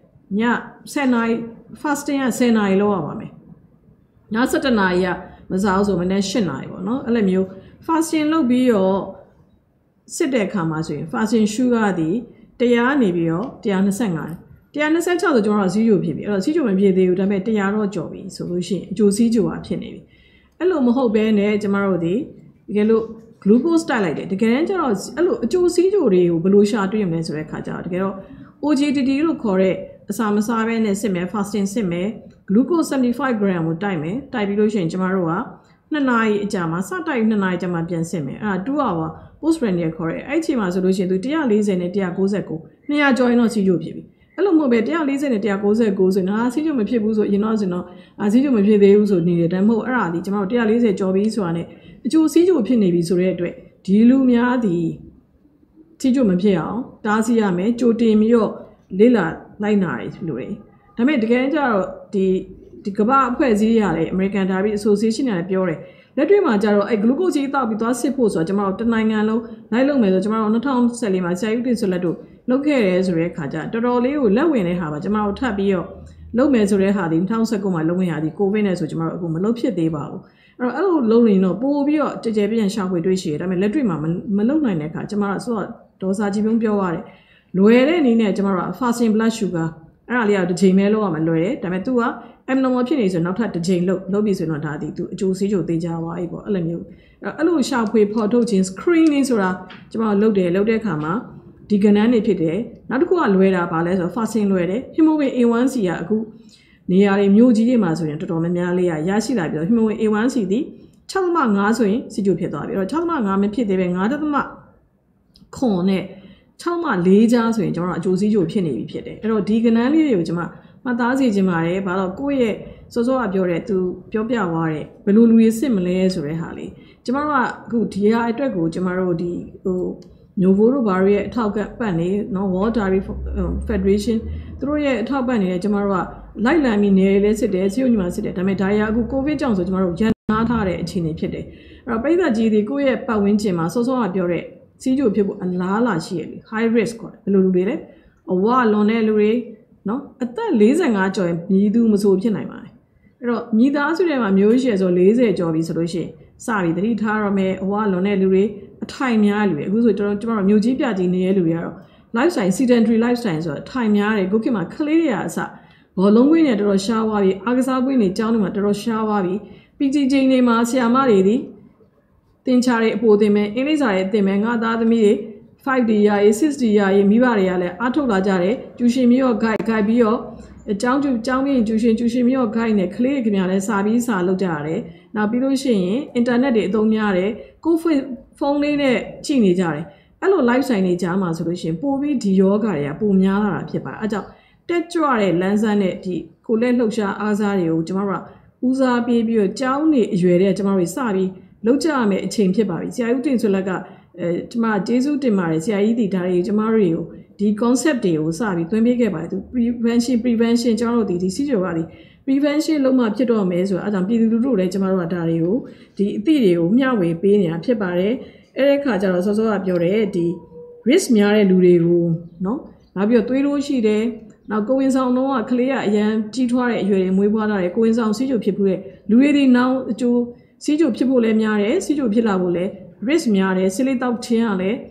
Speaker 4: 10နာရီ fasting က10နာရီလောက်ရပါမယ်ည7နာရီကမစားအောင်ဆိုမနေ့8နာရီပေါ့နော်အဲ့လိုမျိုး fasting လုပ်ပြီးတော့စစ်တဲ့အခါမှာဆိုရင် fasting sugar သည်100နေပြီးတော့125 126ဆိုကျွန်တော်တို့စီးချိုဖြစ်ပြီအဲ့တော့စီးချိုမဖြစ်သေးဘူးဒါပေမဲ့100တော့ကျော်ပြီဆိုလို့ရှိရင်အကျိုးစီးချိုဟာဖြစ်နေပြီအဲ့လိုမဟုတ်ဘဲနဲ့ကျမတို့ဒီတကယ်လို့ glucose တိုက်လိုက်တယ်တကယ်တမ်းကျတော့အဲ့လိုအကျိုးစီးချိုတွေကိုဘယ်လိုရှာတွေ့ရမလဲဆိုတဲ့အခါကျတော့တကယ်တော့ OGTT လို့ခေါ်တဲ့အစာမစားဘဲနဲ့စစ်မယ် fasting စစ်မယ် glucose 75 gram ကိုတိုက်မယ်တိုက်ပြီးလို့ရှိရင်ကျမတို့က2နာရီအကြာမှာစတိုက်2နာရီကြာမှာပြန်စစ်မယ်အဲ့ဒါ2 hour post prandial ခေါ်တဲ့အဲ့ချိန်မှာဆိုလို့ရှိရင်သူ140နဲ့199 200ကျော်ရင်တော့စီးချိုဖြစ်ပြီအဲ့လိုမဟုတ်ပဲ140နဲ့199ဆိုရင်ဟာစီးချိုမဖြစ်ဘူးဆိုရင်တော့ဆိုတော့စီးချိုမဖြစ်သေးဘူးဆိုနေတယ်ဒါမှမဟုတ်အဲ့ဒါဒီကျမတို့140ကျော်ပြီဆိုတာနဲ့အကျိုးစီးချိုဖြစ်နေပြီဆိုတဲ့အတွက်ဒီလူများဒီစီးချိုမဖြစ်အောင်တားဆီးရမယ်ကြိုတင်ပြီးတော့လေ့လာလိုက်နာရလို့ရတယ်ဒါပေမဲ့တကယ်ကျတော့ဒီကမ္ဘာအဖွဲ့အစည်းရတယ် American Diabetes Association ကလည်းပြောတယ်လက်တွေ့မှာကျတော့အဲ့ glucose ကြီးတောက်ပြီးသွားစစ်ဖို့ဆိုတော့ကျမတို့တနိုင်ငံလုံးလိုက်လုပ်မယ်ဆိုကျမတို့2014မှာဆရာယူတင်ဆိုလက်တို့လုပ်ခဲ့ရဲဆိုတဲ့အခါကျတော်တော်လေးကိုလက်ဝင်တဲ့ဟာပါကျမတို့ထပ်ပြီးတော့လုပ်မယ်ဆိုတဲ့ဟာဒီ2019မှာလုပ်ဝင်ရသည်ကိုဗစ်နဲ့ဆိုကျမတို့အခုမလုပ်ဖြစ်သေးပါဘူးအဲ့လိုလုပ်ရင်တော့ပို့ပြီးတော့ကြကြပြန့်ရှာဖွေတွေ့ရှိရဒါပေမဲ့လက်တွေ့မှာမလုပ်နိုင်တဲ့အခါကျမတို့ဆိုတော့ဒေါ်စာကြည်ပြုံးပြောရတယ်လွယ်တဲ့အနေနဲ့ကျမတို့က fasting blood sugar အဲ့ဒါလေးကတစ်ချိန်ပဲလုပ်ရမှာလွယ်တယ်ဒါပေမဲ့ तू က abnormal ဖြစ်နေဆိုနောက်ထပ်တစ်ချိန်လုပ်ပြီးဆိုတော့ဒါဒီ तू အကျိုးစီးချိုသေးကြပါပြီပေါ့အဲ့လိုမျိုးအဲ့လိုရှာဖွေဖော်ထုတ်ခြင်း screening ဆိုတာကျမတို့လုပ်တဲ့အခါမှာဒီကဏ္ဍနေဖြစ်တယ်နောက်တစ်ခုကလွယ်တာပါလဲဆိုတော့ fasting လွယ်တယ် hemoglobin A1C ကအခုနေရာတွေမြို့ကြီးတွေမှာဆိုရင်တော်တော်များများလေးရရှိလာပြီးတော့ hemoglobin A1C ဒီ 6.5 ဆိုရင်စီချိုဖြစ်သွားပြီအဲ့တော့ 6.5 မဖြစ်သေးပဲ 5.9 နဲ့ 6.4 ကြားဆိုရင်ကျွန်တော်အကျိုးစီးချိုဖြစ်နေပြီဖြစ်တယ်အဲ့တော့ဒီကဏ္ဍလေးတွေကိုကျွန်မမှတ်သားစီခြင်းပါတယ်ဘာလို့ကိုယ့်ရဲ့စောစောကပြောတဲ့သူပြောပြသွားတဲ့ဘယ်လိုလူတွေစစ်မလဲဆိုတဲ့ဟာလေးကျွန်တော်ကအခုဒီဟာအတွက်ကိုကျွန်တော်တို့ဒီမျိုးဖိုးတို့ဘာတွေရဲ့အထောက်အပံ့နေနော် World Dairy Federation သူတို့ရဲ့အထောက်အပံ့နေတယ်ကျွန်တော်တို့ကလိုက်လံပြီးနေလဲစစ်တယ်စီယိုညီမစစ်တယ်ဒါပေမဲ့ဒါရအခုကိုဗစ်ကြောင့်ဆိုကျွန်တော်တို့ရန်နာထားတဲ့အခြေအနေဖြစ်တယ်အဲ့တော့ပြည်သက်ကြီးတွေကိုယ့်ရဲ့ပတ်ဝန်းကျင်မှာစောစောကပြောတဲ့စီးချိုဖြစ်ဖို့အလားအလာရှိရလေ high risk ခေါ်တယ်ဘယ်လိုလူတွေလဲအဝလွန်တဲ့လူတွေနော်အသက်45ကျော်ရင်မြည်သူမဆိုဖြစ်နိုင်ပါတယ်အဲ့တော့မြည်သားစုထဲမှာမျိုးရှည်ဆို40ကျော်ပြီဆိုလို့ရှိရင်စပြီးသတိထားရမယ်အဝလွန်တဲ့လူတွေအထိုင်များလူတွေအခုဆိုကျွန်တော်တို့မျိုးကြီးပြကြီးနေတဲ့လူတွေကတော့ lifestyle sedentary lifestyle ဆိုတော့ထိုင်များတယ်ခုခေတ်မှာကလေးတွေကအစဘောလုံးကွင်းနဲ့တော်တော်ရှားသွားပြီအားကစားကွင်းတွေကျောင်းတွေမှာတော်တော်ရှားသွားပြီ PG ချိန်တွေမှာဆရာမတွေဒီတင်ချာတွေအပိုတင်မယ်အင်္ဂလိပ်စာတွေတင်မယ်ငါသားသမီးတွေ 5D ရရေး 6D ရရေးမိဘတွေကလည်းအားထုတ်လာကြတယ်ကျူရှင်မျိုး guide ပြီးတော့အကြောင်းပြီးကျူရှင်မျိုး guide နဲ့ကလေးတွေခင်ဗျာလည်းစာပြီးစာလုပ်ကြရတယ်နောက်ပြီးလို့ရှိရင် internet တွေအသုံးများတယ်ကိုဖုန်းလေးနဲ့ကြည့်နေကြတယ်အဲ့လို live sign တွေကြားမှာဆိုလို့ရှိရင်ပိုပြီးဒီယောဂတွေကပိုများလာတာဖြစ်ပါတယ်အဲကြောင့်တက်ကြွတဲ့လမ်းစမ်းတဲ့ဒီကိုလက်လှုပ်ရှားအားစားတွေကိုကျမတို့ကဦးစားပေးပြီးတော့ကျောင်းနေအရွယ်တဲ့ကျမတို့စပြီးလောက်ကြရမယ်အချိန်ဖြစ်ပါပြီဆရာဦးတင်ဆိုလက်ကကျမကျေးဇူးတင်ပါတယ်ဆရာကြီးဒီဒါတွေကျမတို့တွေကိုဒီ concept တွေကိုစပြီးသွင်းပေးခဲ့ပါတယ်သူ prevention ကျမတို့ဒီစီချိုကဒီ prevention လုံးမှဖြစ်တော့မယ်ဆိုတော့အဲဒါပြည်သူလူထုလည်းကျမတို့ကဒါတွေကိုဒီအသည့်တွေကိုမျှဝေပေးနေတာဖြစ်ပါတယ်အဲ့ဒီခါကျတော့စောစောကပြောတယ်ဒီ risk များတဲ့လူတွေကိုနော်နောက်ပြီးတော့သွေးတိုးရှိတယ်နောက်ကိုဝင်ဆောင်တော့ကကလေးကအရန်ကြီးထွားတဲ့အရွယ်တွေမွေးဖွားလာတယ်ကိုဝင်ဆောင်စီချိုဖြစ်ဖို့တဲ့လူတွေဒီနောက်အကျိုးစီချိုဖြစ်ဖို့လည်းများတယ်စီချိုဖြစ်လာဖို့လည်း risk များတယ်ဆေးလေးတောက်ခြင်းကလည်း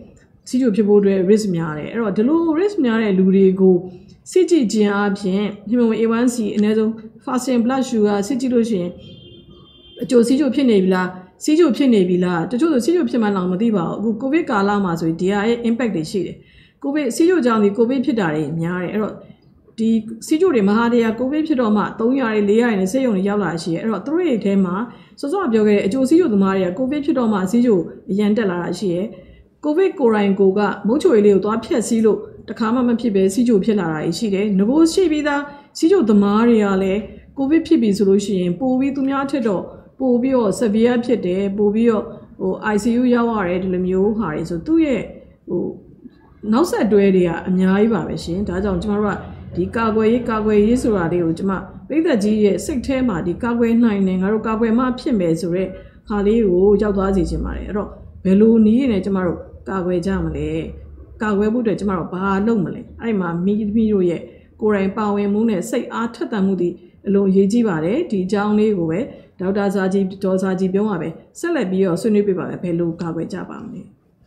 Speaker 4: စီးကျိုဖြစ်ဖို့အတွက် risk များတယ်အဲ့တော့ဒီလို risk များတဲ့လူတွေကိုစစ်ကြည့်ခြင်းအပြင် hemoglobin A1C အနည်းဆုံး fasting blood sugar စစ်ကြည့်လို့ရှိရင်အကျိုးစီးကျိုဖြစ်နေပြီလားစီးကျိုဖြစ်နေပြီလားတချို့ဆိုစီးကျိုဖြစ်မှန်းတော့မသိပါဘူးအခု covid ကာလမှာဆိုရင်ဒီဟာရဲ့ impact တွေရှိတယ် covid စီးကျိုကြောင့်ဒီ covid ဖြစ်တာတွေများတယ်အဲ့တော့ဒီစီးကျိုတွေမဟာတရား covid ဖြစ်တော့မှ300တွေ400တွေနဲ့စိတ်ယုံတွေရောက်လာရှိတယ်အဲ့တော့သူတို့တွေထဲမှာစောစောပြောခဲ့တဲ့အကျိုးစီးကျိုသမားတွေက covid ဖြစ်တော့မှစီးကျိုအရန်တက်လာတာရှိတယ်covid ကိုရိုင်းကိုကမုတ်ချိုလေးကိုသွားဖြတ်စီးလို့တခါမှမဖြစ်ပဲစီးကျိုဖြစ်လာတာရှိတယ်ငဘိုးရှိပြီးသားစီးကျိုသမားတွေကလည်း covid ဖြစ်ပြီဆိုလို့ရှိရင်ပိုပြီးသူများထက်တော့ပိုပြီးတော့ severe ဖြစ်တယ်ပိုပြီးတော့ICU ရောက်ရတယ်ဒီလိုမျိုးဟာတွေဆိုသူ့ရဲ့နောက်ဆက်တွဲတွေကအများကြီးပါပဲရှင်ဒါကြောင့်ကျမတို့ကဒီကာကွယ်ရေးဆိုတာလေးကိုကျမပိသက်ကြီးရဲ့စိတ်ထဲမှာဒီကာကွယ်နိုင်တယ်ငါတို့ကာကွယ်မှဖြစ်မယ်ဆိုတော့ဟာလေးကိုရောက်သွားစေချင်ပါတယ်အဲ့တော့ဘယ်လိုနည်းနဲ့ကျမတို့ကာကွယ်ကြမလဲကာကွယ်ဖို့အတွက်ကျမတို့ဘာလုပ်မလဲအဲ့မှာမိတို့ရဲ့ကိုယ်တိုင်ပါဝင်မှုနဲ့စိတ်အားထက်သန်မှုတွေအလုံးအရေးကြီးပါတယ်ဒီအကြောင်းလေးကိုပဲဒေါက်တာဇာကြီးဒေါ်ဇာကြီးပြောမှာပဲဆက်လက်ပြီးတော့ဆွေးနွေးပြပါမယ်ဘယ်လိုကာကွယ်ကြပါမလဲ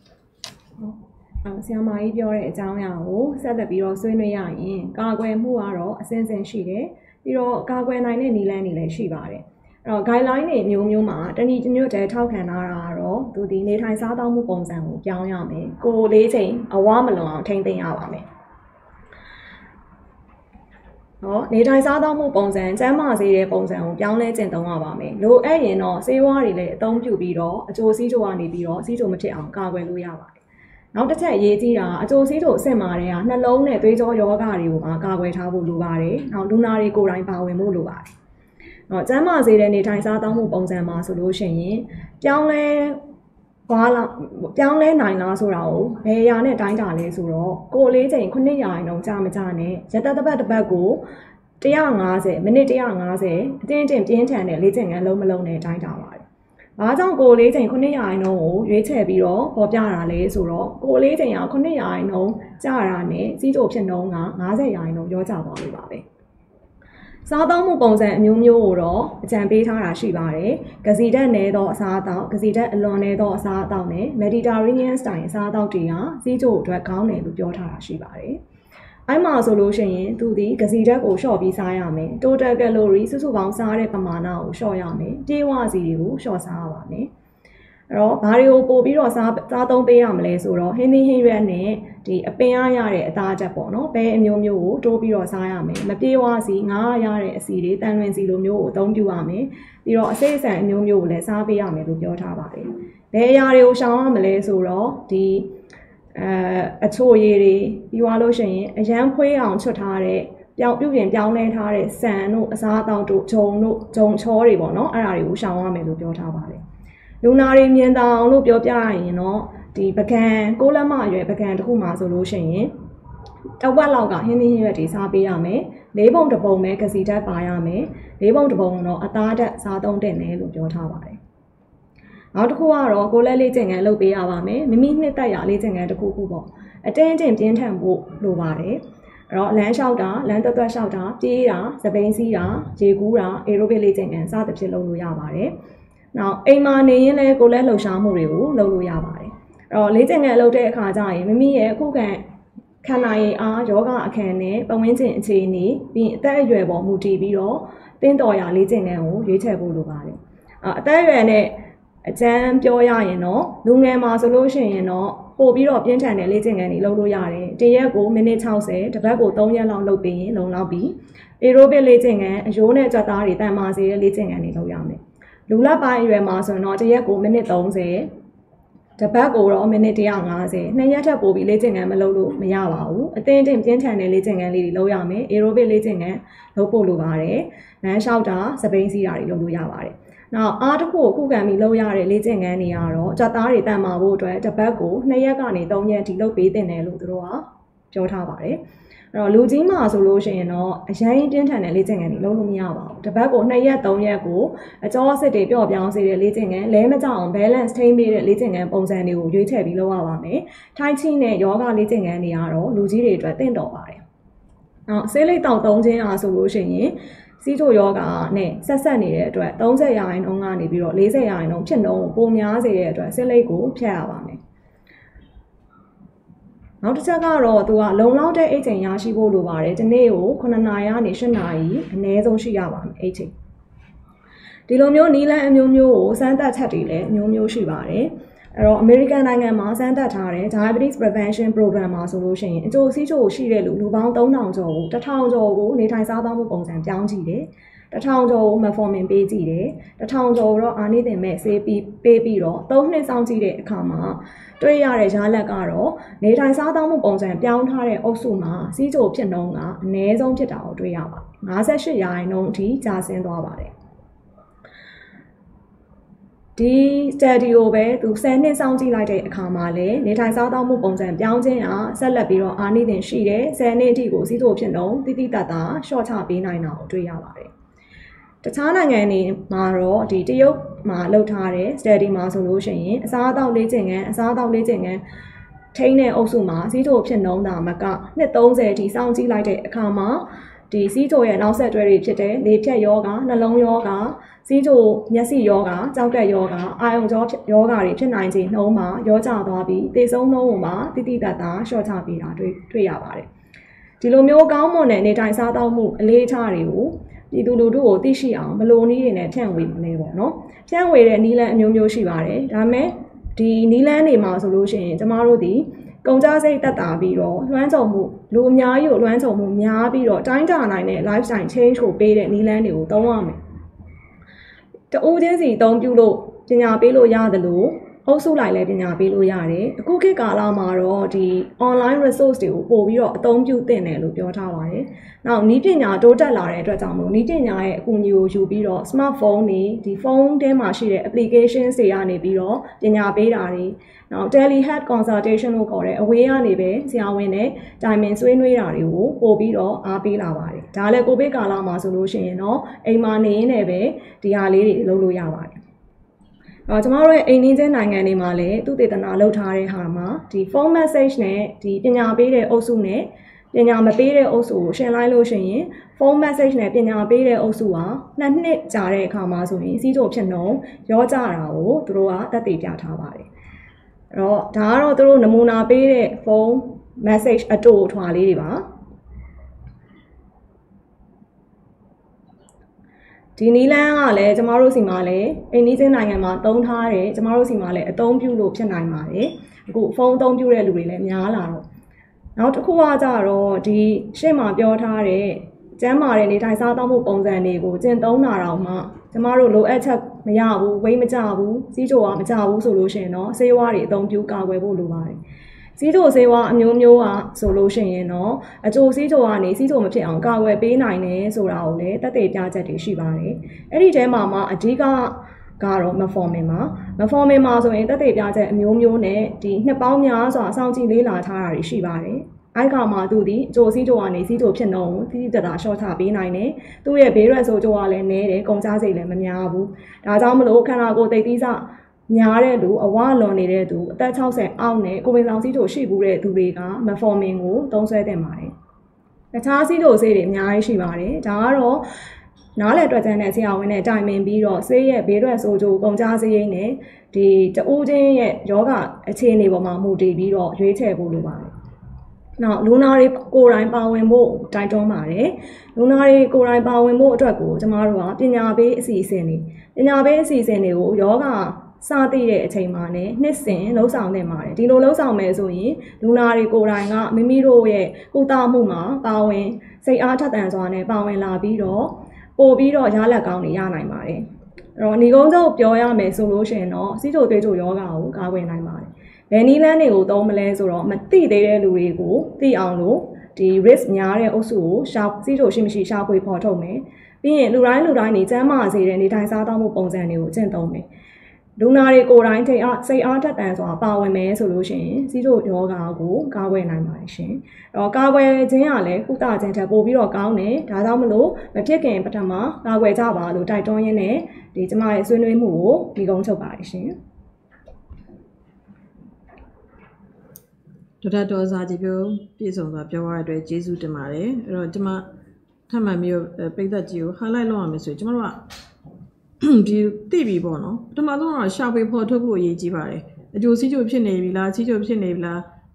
Speaker 5: ဆရာမကြီးပြောတဲ့အကြောင်းအရာကိုဆက်လက်ပြီးတော့ဆွေးနွေးရရင်ကာကွယ်မှုကတော့အစဉ်စဉ်ရှိတယ်ပြီးတော့ကာကွယ်နိုင်တဲ့နည်းလမ်းတွေလည်းရှိပါတယ်အဲ့တော့ guideline တွေမျိုးမှာတနည်းတစ်မျိုးတည်းထောက်ခံထားတာကတော့သူဒီနေထိုင်စားသောက်မှုပုံစံကိုပြောင်းရမယ်ကိုယ်လေးချိန်အဝမလွန်အောင်ထိန်းသိမ်းရပါမယ်နေထိုင်စားသောက်မှုပုံစံကျန်းမာစေတဲ့ပုံစံကိုပြောင်းလဲကျင့်သုံးရပါမယ်လိုအပ်ရင်တော့ဆေးဝါးတွေလည်းအသုံးပြုပြီးတော့အကျိုးစီးကျိုးကနေပြီးတော့စီးကျိုးမဖြစ်အောင်ကာကွယ်လို့ရပါတယ်နောက်တစ်ချက်အရေးကြီးတာအကျိုးစီးကျိုးအဆင့်မှာတဲ့နှလုံးနဲ့သွေးကြောယောဂတွေကိုပါကာကွယ်ထားဖို့လိုပါတယ်နောက်လူနာတွေကိုယ်တိုင်ပါဝင်ဖို့လိုပါတယ်ကျန်းမာစေတဲ့နေထိုင်စားသောက်မှုပုံစံမှာဆိုလို့ရှိရင်ပြောင်းလဲနိုင်လားဆိုတာကိုဘယ်ရာနဲ့တိုင်းတာလဲဆိုတော့ကိုယ်လေးချိန်900ရာနှုန်းကြာမကြာနဲ့ရတတစ်ပတ်ကို150မိနစ်150အတင်းတင်းပြင်းထန်တဲ့လေ့ကျင့်ခန်းလုံးမလုံးနဲ့တိုင်းတာပါတယ်။ဘာကြောင့်ကိုယ်လေးချိန်900ရာနှုန်းကိုရွေးချယ်ပြီးတော့ပေါ်ပြတာလဲဆိုတော့ကိုယ်လေးချိန်က900ရာနှုန်းကြာတာနဲ့စီးကျိုဖြစ်နှုန်းက50ရာနှုန်းရောကြသွားလို့ပါပဲ။စားသောက်မှုပုံစံအမျိုးမျိုးကိုတော့အကြံပေးထားတာရှိပါတယ်။ဂစီဓာတ်နည်းသောအစားအသောက်ဂစီဓာတ်အလွန်နည်းသောအစားအသောက်နဲ့ Mediterranean style အစားအသောက်တွေကစီးကျိုအတွက်ကောင်းတယ်လို့ပြောထားတာရှိပါတယ်။အဲ့မှာဆိုလို့ရှိရင်သူဒီဂစီဓာတ်ကိုလျှော့ပြီးစားရမယ်။ total calorie စုစုပေါင်းစားတဲ့ပမာဏကိုလျှော့ရမယ်။ပြေဝစီတွေကိုလျှော့စားရပါမယ်။အဲ့တော့ဘာတွေကိုပို့ပြီးတော့စားသုံးပေးရမလဲဆိုတော့ဟင်းသီးဟင်းရွက်နဲ့ဒီအပင်အားရတဲ့အသားချက်ပေါ့နော်ဘဲအမျိုးမျိုးကိုတိုးပြီးတော့စားရမယ်မပြေဝစီငါးရတဲ့အစီတွေတန်လွင်စီလိုမျိုးကိုအသုံးပြုရမယ်ပြီးတော့အစိမ့်အဆန်အမျိုးမျိုးကိုလည်းစားပေးရမယ်လို့ပြောထားပါတယ်ဘဲအရာတွေကိုရှောင်ရမလဲဆိုတော့ဒီအချိုရည်တွေပြီးသွားလို့ရှိရင်အရန်ဖွေးအောင်ချွတ်ထားတဲ့ပြုပြင်ပြောင်းလဲထားတဲ့ဆန်တို့အစားအသောက်တို့ဂျုံချောတွေပေါ့နော်အဲ့ဒါတွေကိုရှောင်ရမယ်လို့ပြောထားပါတယ်လူနာတွေမြင်တောင်လို့ပြောပြရရင်တော့ဒီပကံ6လက်မအရွယ်ပကံတစ်ခုမှဆိုလို့ရှိရင်တဝက်လောက်ကဟင်းသီးဟင်းရွက်တွေစားပေးရမယ်၄ပုံတစ်ပုံပဲဂစီဓာတ်ပါရမယ်၄ပုံတစ်ပုံတော့အသားဓာတ်စားသုံးတင်တယ်လို့ပြောထားပါတယ်နောက်တစ်ခုကတော့ကိုယ်လက်လေးကျင်ကန်လုပ်ပေးရပါမယ်မိမိနှစ်သက်ရာလေးကျင်ကန်တစ်ခုခုပေါ့အတင်းအကျပ်ပြင်းထန်ဖို့လိုပါတယ်အဲ့တော့လမ်းလျှောက်တာလမ်းတွတ်လျှောက်တာပြေးတာစပိန်စီးတာရေကူးတာအေရိုဘစ်လေးကျင်ကန်စသဖြင့်လုပ်လို့ရပါတယ်နောက်အိမ်မှာနေရင်လည်းကိုယ်လက်လှုပ်ရှားမှုတွေကိုလုပ်လို့ရပါတယ်အဲ့တော့လေ့ကျင့်ခန်းလုပ်တဲ့အခါကျရင်မိမိရဲ့အခုခန္ဓာရည်အားယောဂအခန်းနဲ့ပတ်ဝန်းကျင်အခြေအနေပြီးအသက်အရွယ်ပေါ်မူတည်ပြီးတော့တင်းတော်ရာလေ့ကျင့်ခန်းကိုရွေးချယ်ဖို့လိုပါတယ်အသက်အရွယ်နဲ့အကျန်းပြောရရင်တော့လူငယ်မှာဆိုလို့ရှိရင်တော့ပို့ပြီးတော့ပြင်းထန်တဲ့လေ့ကျင့်ခန်းတွေလုပ်လို့ရတယ်တရက်ကိုမိနစ်60တစ်ပတ်ကို3ရက်လောက်လုပ်ပြီးရင်လုံလောက်ပြီးအေရိုဘစ်လေ့ကျင့်ခန်းအယိုးနဲ့ကြွက်သားတွေတန်မာစေတဲ့လေ့ကျင့်ခန်းတွေလုပ်ရမယ်လူလပိုင်းအရွယ်မှာဆိုရင်တော့တရက်ကိုမိနစ်30တပတ်ကိုတော့မိနစ်150နှစ်ရက်ထပ်ပို့ပြီးလေ့ကျင့်ခန်းမလုပ်လို့မရပါဘူးအတင်းတင်းပြင်းထန်တဲ့လေ့ကျင့်ခန်းလေးတွေလုပ်ရမယ်အေရိုဘစ်လေ့ကျင့်ခန်းလုပ်ဖို့လိုပါတယ်လမ်းလျှောက်တာစပိန်စီးတာတွေလုပ်လို့ရပါတယ်နောက်အားတစ်ခုကိုခုခံပြီးလုပ်ရတဲ့လေ့ကျင့်ခန်းတွေကတော့ကြွက်သားတွေတန်မာဖို့အတွက်တပတ်ကို2ရက်ကနေ3ရက်ထိလုပ်ပေးတင်တယ်လို့သူတို့ကပြောထားပါတယ်အဲ့တော့လူကြီးမှာဆိုလို့ရှိရင်တော့အရင်ပြင်းထန်တဲ့လေ့ကျင့်ခန်းတွေလုပ်လို့မရပါဘူးတစ်ပတ်ကို2ရက်3ရက်ကိုအကျောအစစ်တွေပျော့ပြောင်းစေတဲ့လေ့ကျင့်ခန်းလဲမကြအောင် balance ထိန်းပေးတဲ့လေ့ကျင့်ခန်းပုံစံတွေကိုရွေးချယ်ပြီးလုပ်ရပါမယ်ထိုင်းချင်းနဲ့ယောဂလေ့ကျင့်ခန်းတွေကတော့လူကြီးတွေအတွက်သင့်တော်ပါတယ်နောက်ဆေးလိပ်တောက်သုံးခြင်းအားဆိုလို့ရှိရင်စီးချိုယောဂနဲ့ဆက်နေတဲ့အတွက်30ရာခိုင်နှုန်းကနေပြီးတော့40ရာခိုင်နှုန်းဖြစ်နှုန်းကိုပိုများစေတဲ့အတွက်ဆေးလိပ်ကိုဖျက်ရပါမယ်နောက်တစ်ချက်ကတော့သူကလုံလောက်တဲ့အိတ်ချိန်ရရှိဖို့လိုပါတယ်ဒီနေ့ကို9နာရီကနေ10နာရီအနည်းဆုံးရှိရပါမယ်အိတ်ချိန်ဒီလိုမျိုးနီလန်အမျိုးမျိုးကိုစမ်းသပ်ချက်တွေလည်းအမျိုးမျိုးရှိပါတယ်အဲ့တော့ American နိုင်ငံမှာစမ်းသပ်ထားတဲ့ Diabetes Prevention Program မှာဆိုလို့ရှိရင်အကျိုးစီးချိုရှိတဲ့လူပေါင်း3000ကျော်ကို1000ကျော်ကိုနေထိုင်စားသောက်မှုပုံစံပြောင်းကြည့်တယ်1000ကျော်ကို metformin ပေးကြည့်တယ်1000ကျော်တော့အာနိသင်မဲ့ဆေးပေးပြီးတော့3နှစ်စောင့်ကြည့်တဲ့အခါမှာတွေ့ရတဲ့ရလဒ်ကတော့နေထိုင်စားသောက်မှုပုံစံပြောင်းထားတဲ့အုပ်စုမှာစီးချိုဖြစ်နှုန်းကအနည်းဆုံးဖြစ်တာကိုတွေ့ရပါတယ်58%အထိကျဆင်းသွားပါတယ်ဒီ study ကိုပဲသူ10နှစ်စောင့်ကြည့်လိုက်တဲ့အခါမှာလည်းနေထိုင်စားသောက်မှုပုံစံပြောင်းခြင်းဟာဆက်လက်ပြီးတော့အာနိသင်ရှိတယ်10နှစ်အထိကိုစီးချိုဖြစ်နှုန်းတိတိတတ်တာ short ချပေးနိုင်တာကိုတွေ့ရပါတယ်တခြားနိုင်ငံတွေမှာတော့ဒီတရုတ်မှာလုပ်ထားတဲ့ study မှာဆိုလို့ရှိရင်အစားအသောက်လေ့ကျင့်ခန်းထိန်းတဲ့အုပ်စုမှာစီးချိုဖြစ်နှုန်းတာမကနှစ်30အထိစောင့်ကြည့်လိုက်တဲ့အခါမှာဒီစီးချိုရဲ့နောက်ဆက်တွဲတွေဖြစ်တဲ့လေဖြတ်ယောဂနှလုံးယောဂစီးချိုမျက်စိယောဂကြောက်ကက်ယောဂအာယုံကြောယောဂတွေဖြစ်နိုင်ခြင်းနှုန်းမှာရောကျသွားပြီးသေဆုံးနှုန်းကိုမှတိတိတတ်တာရှော့ချပေးတာတွေ့ရပါတယ်ဒီလိုမျိုးကောင်းမွန်တဲ့နေထိုင်စားသောက်မှုအလေးထားတွေကိုပြည်သူလူထုကိုသိရှိအောင်ဘယ်လိုနည်းတွေနဲ့ဖြန့်ဝေမလဲပေါ့နော်ဖြန့်ဝေတဲ့နည်းလမ်းအမျိုးမျိုးရှိပါတယ်ဒါပေမဲ့ဒီနည်းလမ်းတွေမှာဆိုလို့ရှိရင်ကျမတို့ဒီကုန်ကြစိတ်တက်တာပြီးတော့လွှမ်းခြုံမှုလူအများကြီးကိုလွှမ်းခြုံမှုများပြီးတော့တိုင်းတာနိုင်တဲ့ lifestyle change ကိုပေးတဲ့နည်းလမ်းတွေကိုသုံးရမယ်တဦးချင်းစီအသုံးပြုလို့ပညာပေးလို့ရတယ်လို့အုပ်စုလိုက်လည်းပညာပေးလို့ရတယ်အခုခေတ်ကာလမှာတော့ဒီ online resource တွေကိုပို့ပြီးတော့အသုံးပြုသင့်တယ်လို့ပြောထားပါတယ်။နောက်နည်းပညာတိုးတက်လာတဲ့အတွက်ကြောင့်မို့နည်းပညာရဲ့အကူအညီကိုယူပြီးတော့ smartphone တွေဒီဖုန်းထဲမှာရှိတဲ့ application တွေကနေပြီးတော့ပညာပေးတာတွေနောက် telehealth consultation လို့ခေါ်တဲ့ အဝေးကနေပဲဆရာဝန်နဲ့တိုင်ပင်ဆွေးနွေးတာတွေကိုပို့ပြီးတော့အားပေးလာပါတယ်။ဒါလည်းကိုဗစ်ကာလမှာဆိုလို့ရှိရင်တော့အိမ်မှာနေရင်းနဲ့ပဲဒီဟာလေးတွေလုပ်လို့ရပါတယ်ကျမတို့ရဲ့အိမ်နည်းချင်းနိုင်ငံတွေမှာလည်းသူတေသနာလုပ်ထားတဲ့ဟာမှာဒီ phone message နဲ့ဒီပညာပေးတဲ့အုပ်စုနဲ့ပညာမပေးတဲ့အုပ်စုကိုရှင်းလိုက်လို့ရှိရင် phone message နဲ့ပညာပေးတဲ့အုပ်စုဟာ2နှစ်ကြာတဲ့အခါမှာဆိုရင်စီးချိုဖြစ်နှုန်းရောကြတာကိုသူတို့ကသက်သေပြထားပါတယ်အဲ့တော့ဒါကတော့သူတို့နမူနာပေးတဲ့ phone message အတူထွာလေးတွေပါဒီနီလန်းကလည်းကျမတို့စီမှာလည်းအိန္ဒိယနိုင်ငံမှာသုံးထားတယ်ကျမတို့စီမှာလည်းအသုံးပြုလို့ဖြစ်နိုင်ပါတယ်အခုဖုန်းအသုံးပြုတဲ့လူတွေလည်းများလာတော့နောက်တစ်ခုကကြတော့ဒီရှေ့မှာပြောထားတဲ့ကျန်းမာတဲ့နေထိုင်စားသောက်မှုပုံစံတွေကိုကျင့်သုံးတာတော့မှကျမတို့လိုအပ်ချက်မရဘူးဝိတ်မကြဘူးစီးချိုကမကြဘူးဆိုလို့ရှိရင်တော့ဆေးဝါးတွေအသုံးပြုကာကွယ်ဖို့လိုပါတယ်စီးချိုဆေးဝါးအမျိုးမျိုးอ่ะဆိုလို့ရှိရင်တော့အကျိုးစီးချိုကနေစီးချိုမဖြစ်အောင်ကာကွယ်ပေးနိုင်တယ်ဆိုတာကိုလည်းသက်သေပြချက်တွေရှိပါတယ်အဲ့ဒီထဲမှာမှအဓိကကတော့ metformin မှာဆိုရင်သက်သေပြချက်အမျိုးမျိုးနဲ့ဒီနှစ်ပေါင်းများစွာစောင့်ကြည့်လေ့လာထားတာတွေရှိပါတယ်အိုက်ကမှာသူဒီအကျိုးစီးချိုကနေစီးချိုဖြစ်နှုန်းကိုတိတိကျကျရှော့ချပေးနိုင်တယ်သူ့ရဲ့ဘေးရွက်ဆိုချိုကလည်းနည်းတယ်ကုန်ကြစိတ်လည်းမများဘူးဒါကြောင့်မလို့ခန္ဓာကိုယ်သိသိစများတဲ့လူအဝလွန်နေတဲ့သူအသက်60အောက်နဲ့ကိုယ်ပင်ဆောင်စီးချိုရှိဘူးတဲ့သူတွေကမက်ဖော်မင်ကိုသုံးစွဲသင့်ပါတယ်။တခြားစီးချိုဆေးတွေအများကြီးရှိပါတယ်။ဒါကတော့နားလည်တွေ့တဲ့ဆရာဝန်နဲ့တိုင်ပင်ပြီးတော့ဆေးရဲ့ဘေးထွက်ဆိုးကျိုးကုန်ကြစရိတ်နဲ့ဒီတဦးချင်းရဲ့ယောဂအခြေအနေပေါ်မှာမူတည်ပြီးတော့ရွေးချယ်ဖို့လိုပါတယ်။နောက်လူနာတွေကိုယ်တိုင်ပါဝင်ဖို့တိုက်တွန်းပါတယ်။လူနာတွေကိုယ်တိုင်ပါဝင်ဖို့အတွက်ကိုကျမတို့ကပညာပေးအစီအစဉ်တွေကိုယောဂစသည့်တဲ့အချိန်မှာနဲ့နှစ်စဉ်လှုပ်ဆောင်နေပါတယ်ဒီလိုလှုပ်ဆောင်မယ်ဆိုရင်လူနာတွေကိုယ်တိုင်ကမိမိတို့ရဲ့ကုသမှုမှာပါဝင်စိတ်အားထက်သန်စွာနဲ့ပါဝင်လာပြီးတော့ပို့ပြီးတော့ရလက်ကောင်းတွေရနိုင်ပါတယ်အဲ့တော့ညီကုန်းချုပ်ပြောရမယ်ဆိုလို့ရှိရင်တော့စီးချိုသွေးချိုယောဂါကိုကာကွယ်နိုင်ပါတယ်ဘယ်နည်းလမ်းတွေကိုသုံးမလဲဆိုတော့မသိသေးတဲ့လူတွေကိုသိအောင်လို့ဒီ risk များတဲ့အုပ်စုကိုစီးချိုရှိမရှိရှာဖွေဖော်ထုတ်မယ်ပြီးရင်လူတိုင်းနေကျန်းမာစေတဲ့နေထိုင်စားသောက်မှုပုံစံတွေကိုကျင့်သုံးမယ်လူနာတွေကိုယ်တိုင်စိတ်အားထက်သန်စွာပါဝင်မယ်ဆိုလို့ရှိရင်စီးချိုယောဂါကိုကာကွယ်နိုင်ပါတယ်ရှင်။အဲ့တော့ကာကွယ်ခြင်းကလည်းကုသခြင်းထက်ပိုပြီးတော့ကောင်းတယ်။ဒါကြောင့်မလို့မဖြစ်ခင်ပထမကာကွယ်ကြပါလို့တိုက်တွန်းရင်းနဲ့ဒီကျမရဲ့ဆွေးနွေးမှုကိုဒီကုန်းချုပ်ပါတယ်ရှင်။
Speaker 4: ဒေါက်တာဒေါ်စာကြည်ပြောပြည့်စုံစွာပြောရတဲ့အတွက်ကျေးဇူးတင်ပါတယ်။အဲ့တော့ကျမထပ်မံပြီးပိတ်သက်ကြီးကို highlight လုပ်ရမယ်ဆိုရင်ကျမတို့ကဒီသိပြီပေါ့နော်ပထမဆုံးတော့ရှာဖွေဖော်ထုတ်ဖို့အရေးကြီးပါတယ်အကျိုးစီးချိုဖြစ်နေပြီလားစီးချိုဖြစ်နေပြီလား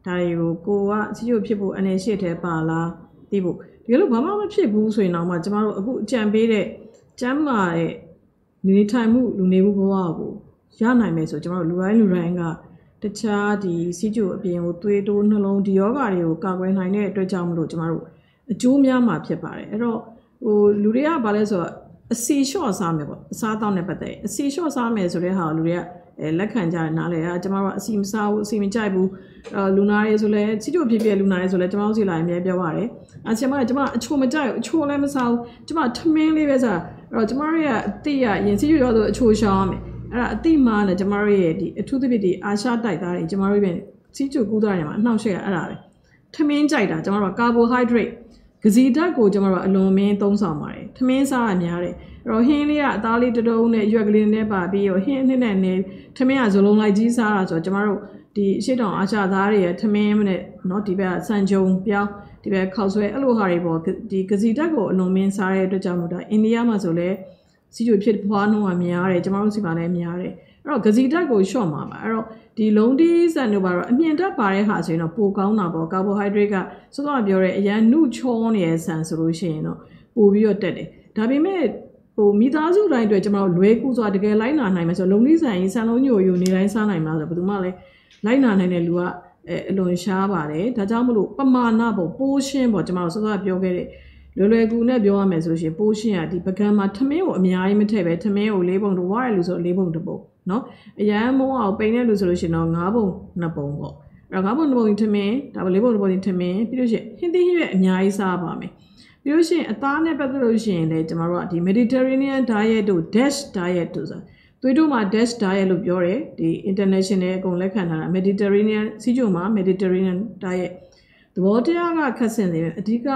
Speaker 4: ဒါတွေကိုကိုကစီချိုဖြစ်ဖို့အနေရှိတဲ့ပါလားသိဖို့ဒီလိုဘာမှမဖြစ်ဘူးဆိုရင်တော့မှကျမတို့အခုအကြံပေးတဲ့ကျမ်းမာတဲ့နေထိုင်မှုလူနေမှုဘဝကိုရနိုင်မယ်ဆိုကျမတို့လူတိုင်းကတခြားဒီစီချိုအပြင်ကိုသွေးတိုးနှလုံးဒီယောဂါတွေကိုကာကွယ်နိုင်တဲ့အတွက်ကြောင့်မလို့ကျမတို့အကျိုးများမှာဖြစ်ပါတယ်အဲ့တော့လူတွေကဘာလဲဆိုတော့အစီလျှော့စားမယ်ပေါ့အစားတောင်းတဲ့ပတ်သက်အစီလျှော့စားမယ်ဆိုတဲ့ဟာလူတွေကလက်ခံကြတယ်နားလေကျမတို့ကအစီမစားဘူးအစီမကြိုက်ဘူးလူနာတွေဆိုလဲစီချိုဖြစ်လူနာတွေဆိုလဲကျမတို့စီလာအများပြောပါတယ်ကျမအချိုမကြိုက်ဘူးအချိုလည်းမစားဘူးကျမထမင်းလေးပဲစားအဲ့တော့ကျမတို့ရဲ့အတိရရင်စီချိုရောဆိုအချိုရှောင်းရမယ်အဲ့ဒါအတိမာနဲ့ကျမတို့ရဲ့ဒီအထူးသဖြင့်ဒီအာရှတိုက်သားတွေကျမတို့ရဲ့စီချိုကူးသားတွေမှာအနှောက်အယှက်အဲ့ဒါပဲထမင်းကြိုက်တာကျမတို့ကကာဘိုဟိုက်ဒရိတ်ဂစီဓာတ်ကိုကျမတို့ကအလွန်မင်းသုံးဆောင်ပါတယ်ထမင်းစားရများတယ်အဲ့တော့ဟင်းလေးကအသားလေးတုံးနဲ့ရွက်ကလေးနဲ့ပါပြီးဟင်းနဲ့နဲ့ထမင်းကဇလုံးလိုက်ကြီးစားတာဆိုတော့ကျမတို့ဒီရှေ့တောင်အာရှသားတွေရဲ့ထမင်းနဲ့เนาะဒီဘက်ဆန်ဂျုံပြောင်းဒီဘက်ခောက်ဆွဲအဲ့လိုဟာတွေပေါ့ဒီဂစီဓာတ်ကိုအလွန်မင်းစားတဲ့အတွက်ကြောင့်မို့ဒါအိန္ဒိယမှာဆိုလဲစီချိုဖြစ်ဖွားနှုန်းကများတယ်ကျမတို့စီမှာလည်းများတယ်အဲ့တော့ဂစီဓာတ်ကိုလျှော့မှာပါအဲ့တော့ဒီလုံးတီးဆန်တို့ပါတော့အမြင့်ဓာတ်ပါတဲ့ဟာဆိုရင်တော့ပိုကောင်းတာပေါ့ကာဘိုဟိုက်ဒရိတ်ကစောစောပြောတဲ့အရန်နှုတ်ချောနေတဲ့ဆန်ဆိုလို့ရှိရင်တော့ပိုပြီးတော့တက်တယ်ဒါပေမဲ့မိသားစုတိုင်းအတွက်ကျမတို့လွဲကူစွာတကယ်လိုက်နာနိုင်မယ်ဆိုလုံးတီးဆန်ရင်ဆန်လုံးညို့ယူနေတိုင်းစားနိုင်မှာဆိုဘယ်သူမှလည်းလိုက်နာနိုင်တဲ့လူကအလွန်ရှားပါတယ်ဒါကြောင့်မလို့ပမာဏပေါ့ပိုးရှင်းပေါ့ကျမတို့စောစောပြောခဲ့တဲ့လွယ်ကူနဲ့ပြောရမယ်ဆိုရှင်ပိုးရှင်းကဒီပကံမှာထမင်းကိုအများကြီးမထည့်ပဲထမင်းကို၄ပုံတဝါရလူဆို၄ပုံတပုံနော်အရန်မုံအောင်ပိန်တဲ့လူဆိုလို့ရှင်တော့၅ပုံ၂ပုံပေါ့အဲ့တော့၅ပုံ၂ပုံထမင်းဒါ၄ပုံတပုံထမင်းပြီးလို့ရှိရင်ဟင်းသီးဟင်းရွက်အများကြီးစားပါမယ်ပြီးလို့ရှိရင်အသားနဲ့ပတ်သက်လို့ရှိရင်လည်းကျမတို့ကဒီ Mediterranean diet တို့ Dash diet တို့ဆိုသွေးတို့မှာ Dash diet လို့ပြောတယ်ဒီ international အကုန်လက်ခံထားတာ Mediterranean စီးကျုံမှာ Mediterranean diet သဘောတရားကခက်ဆင်နေတယ်အဓိက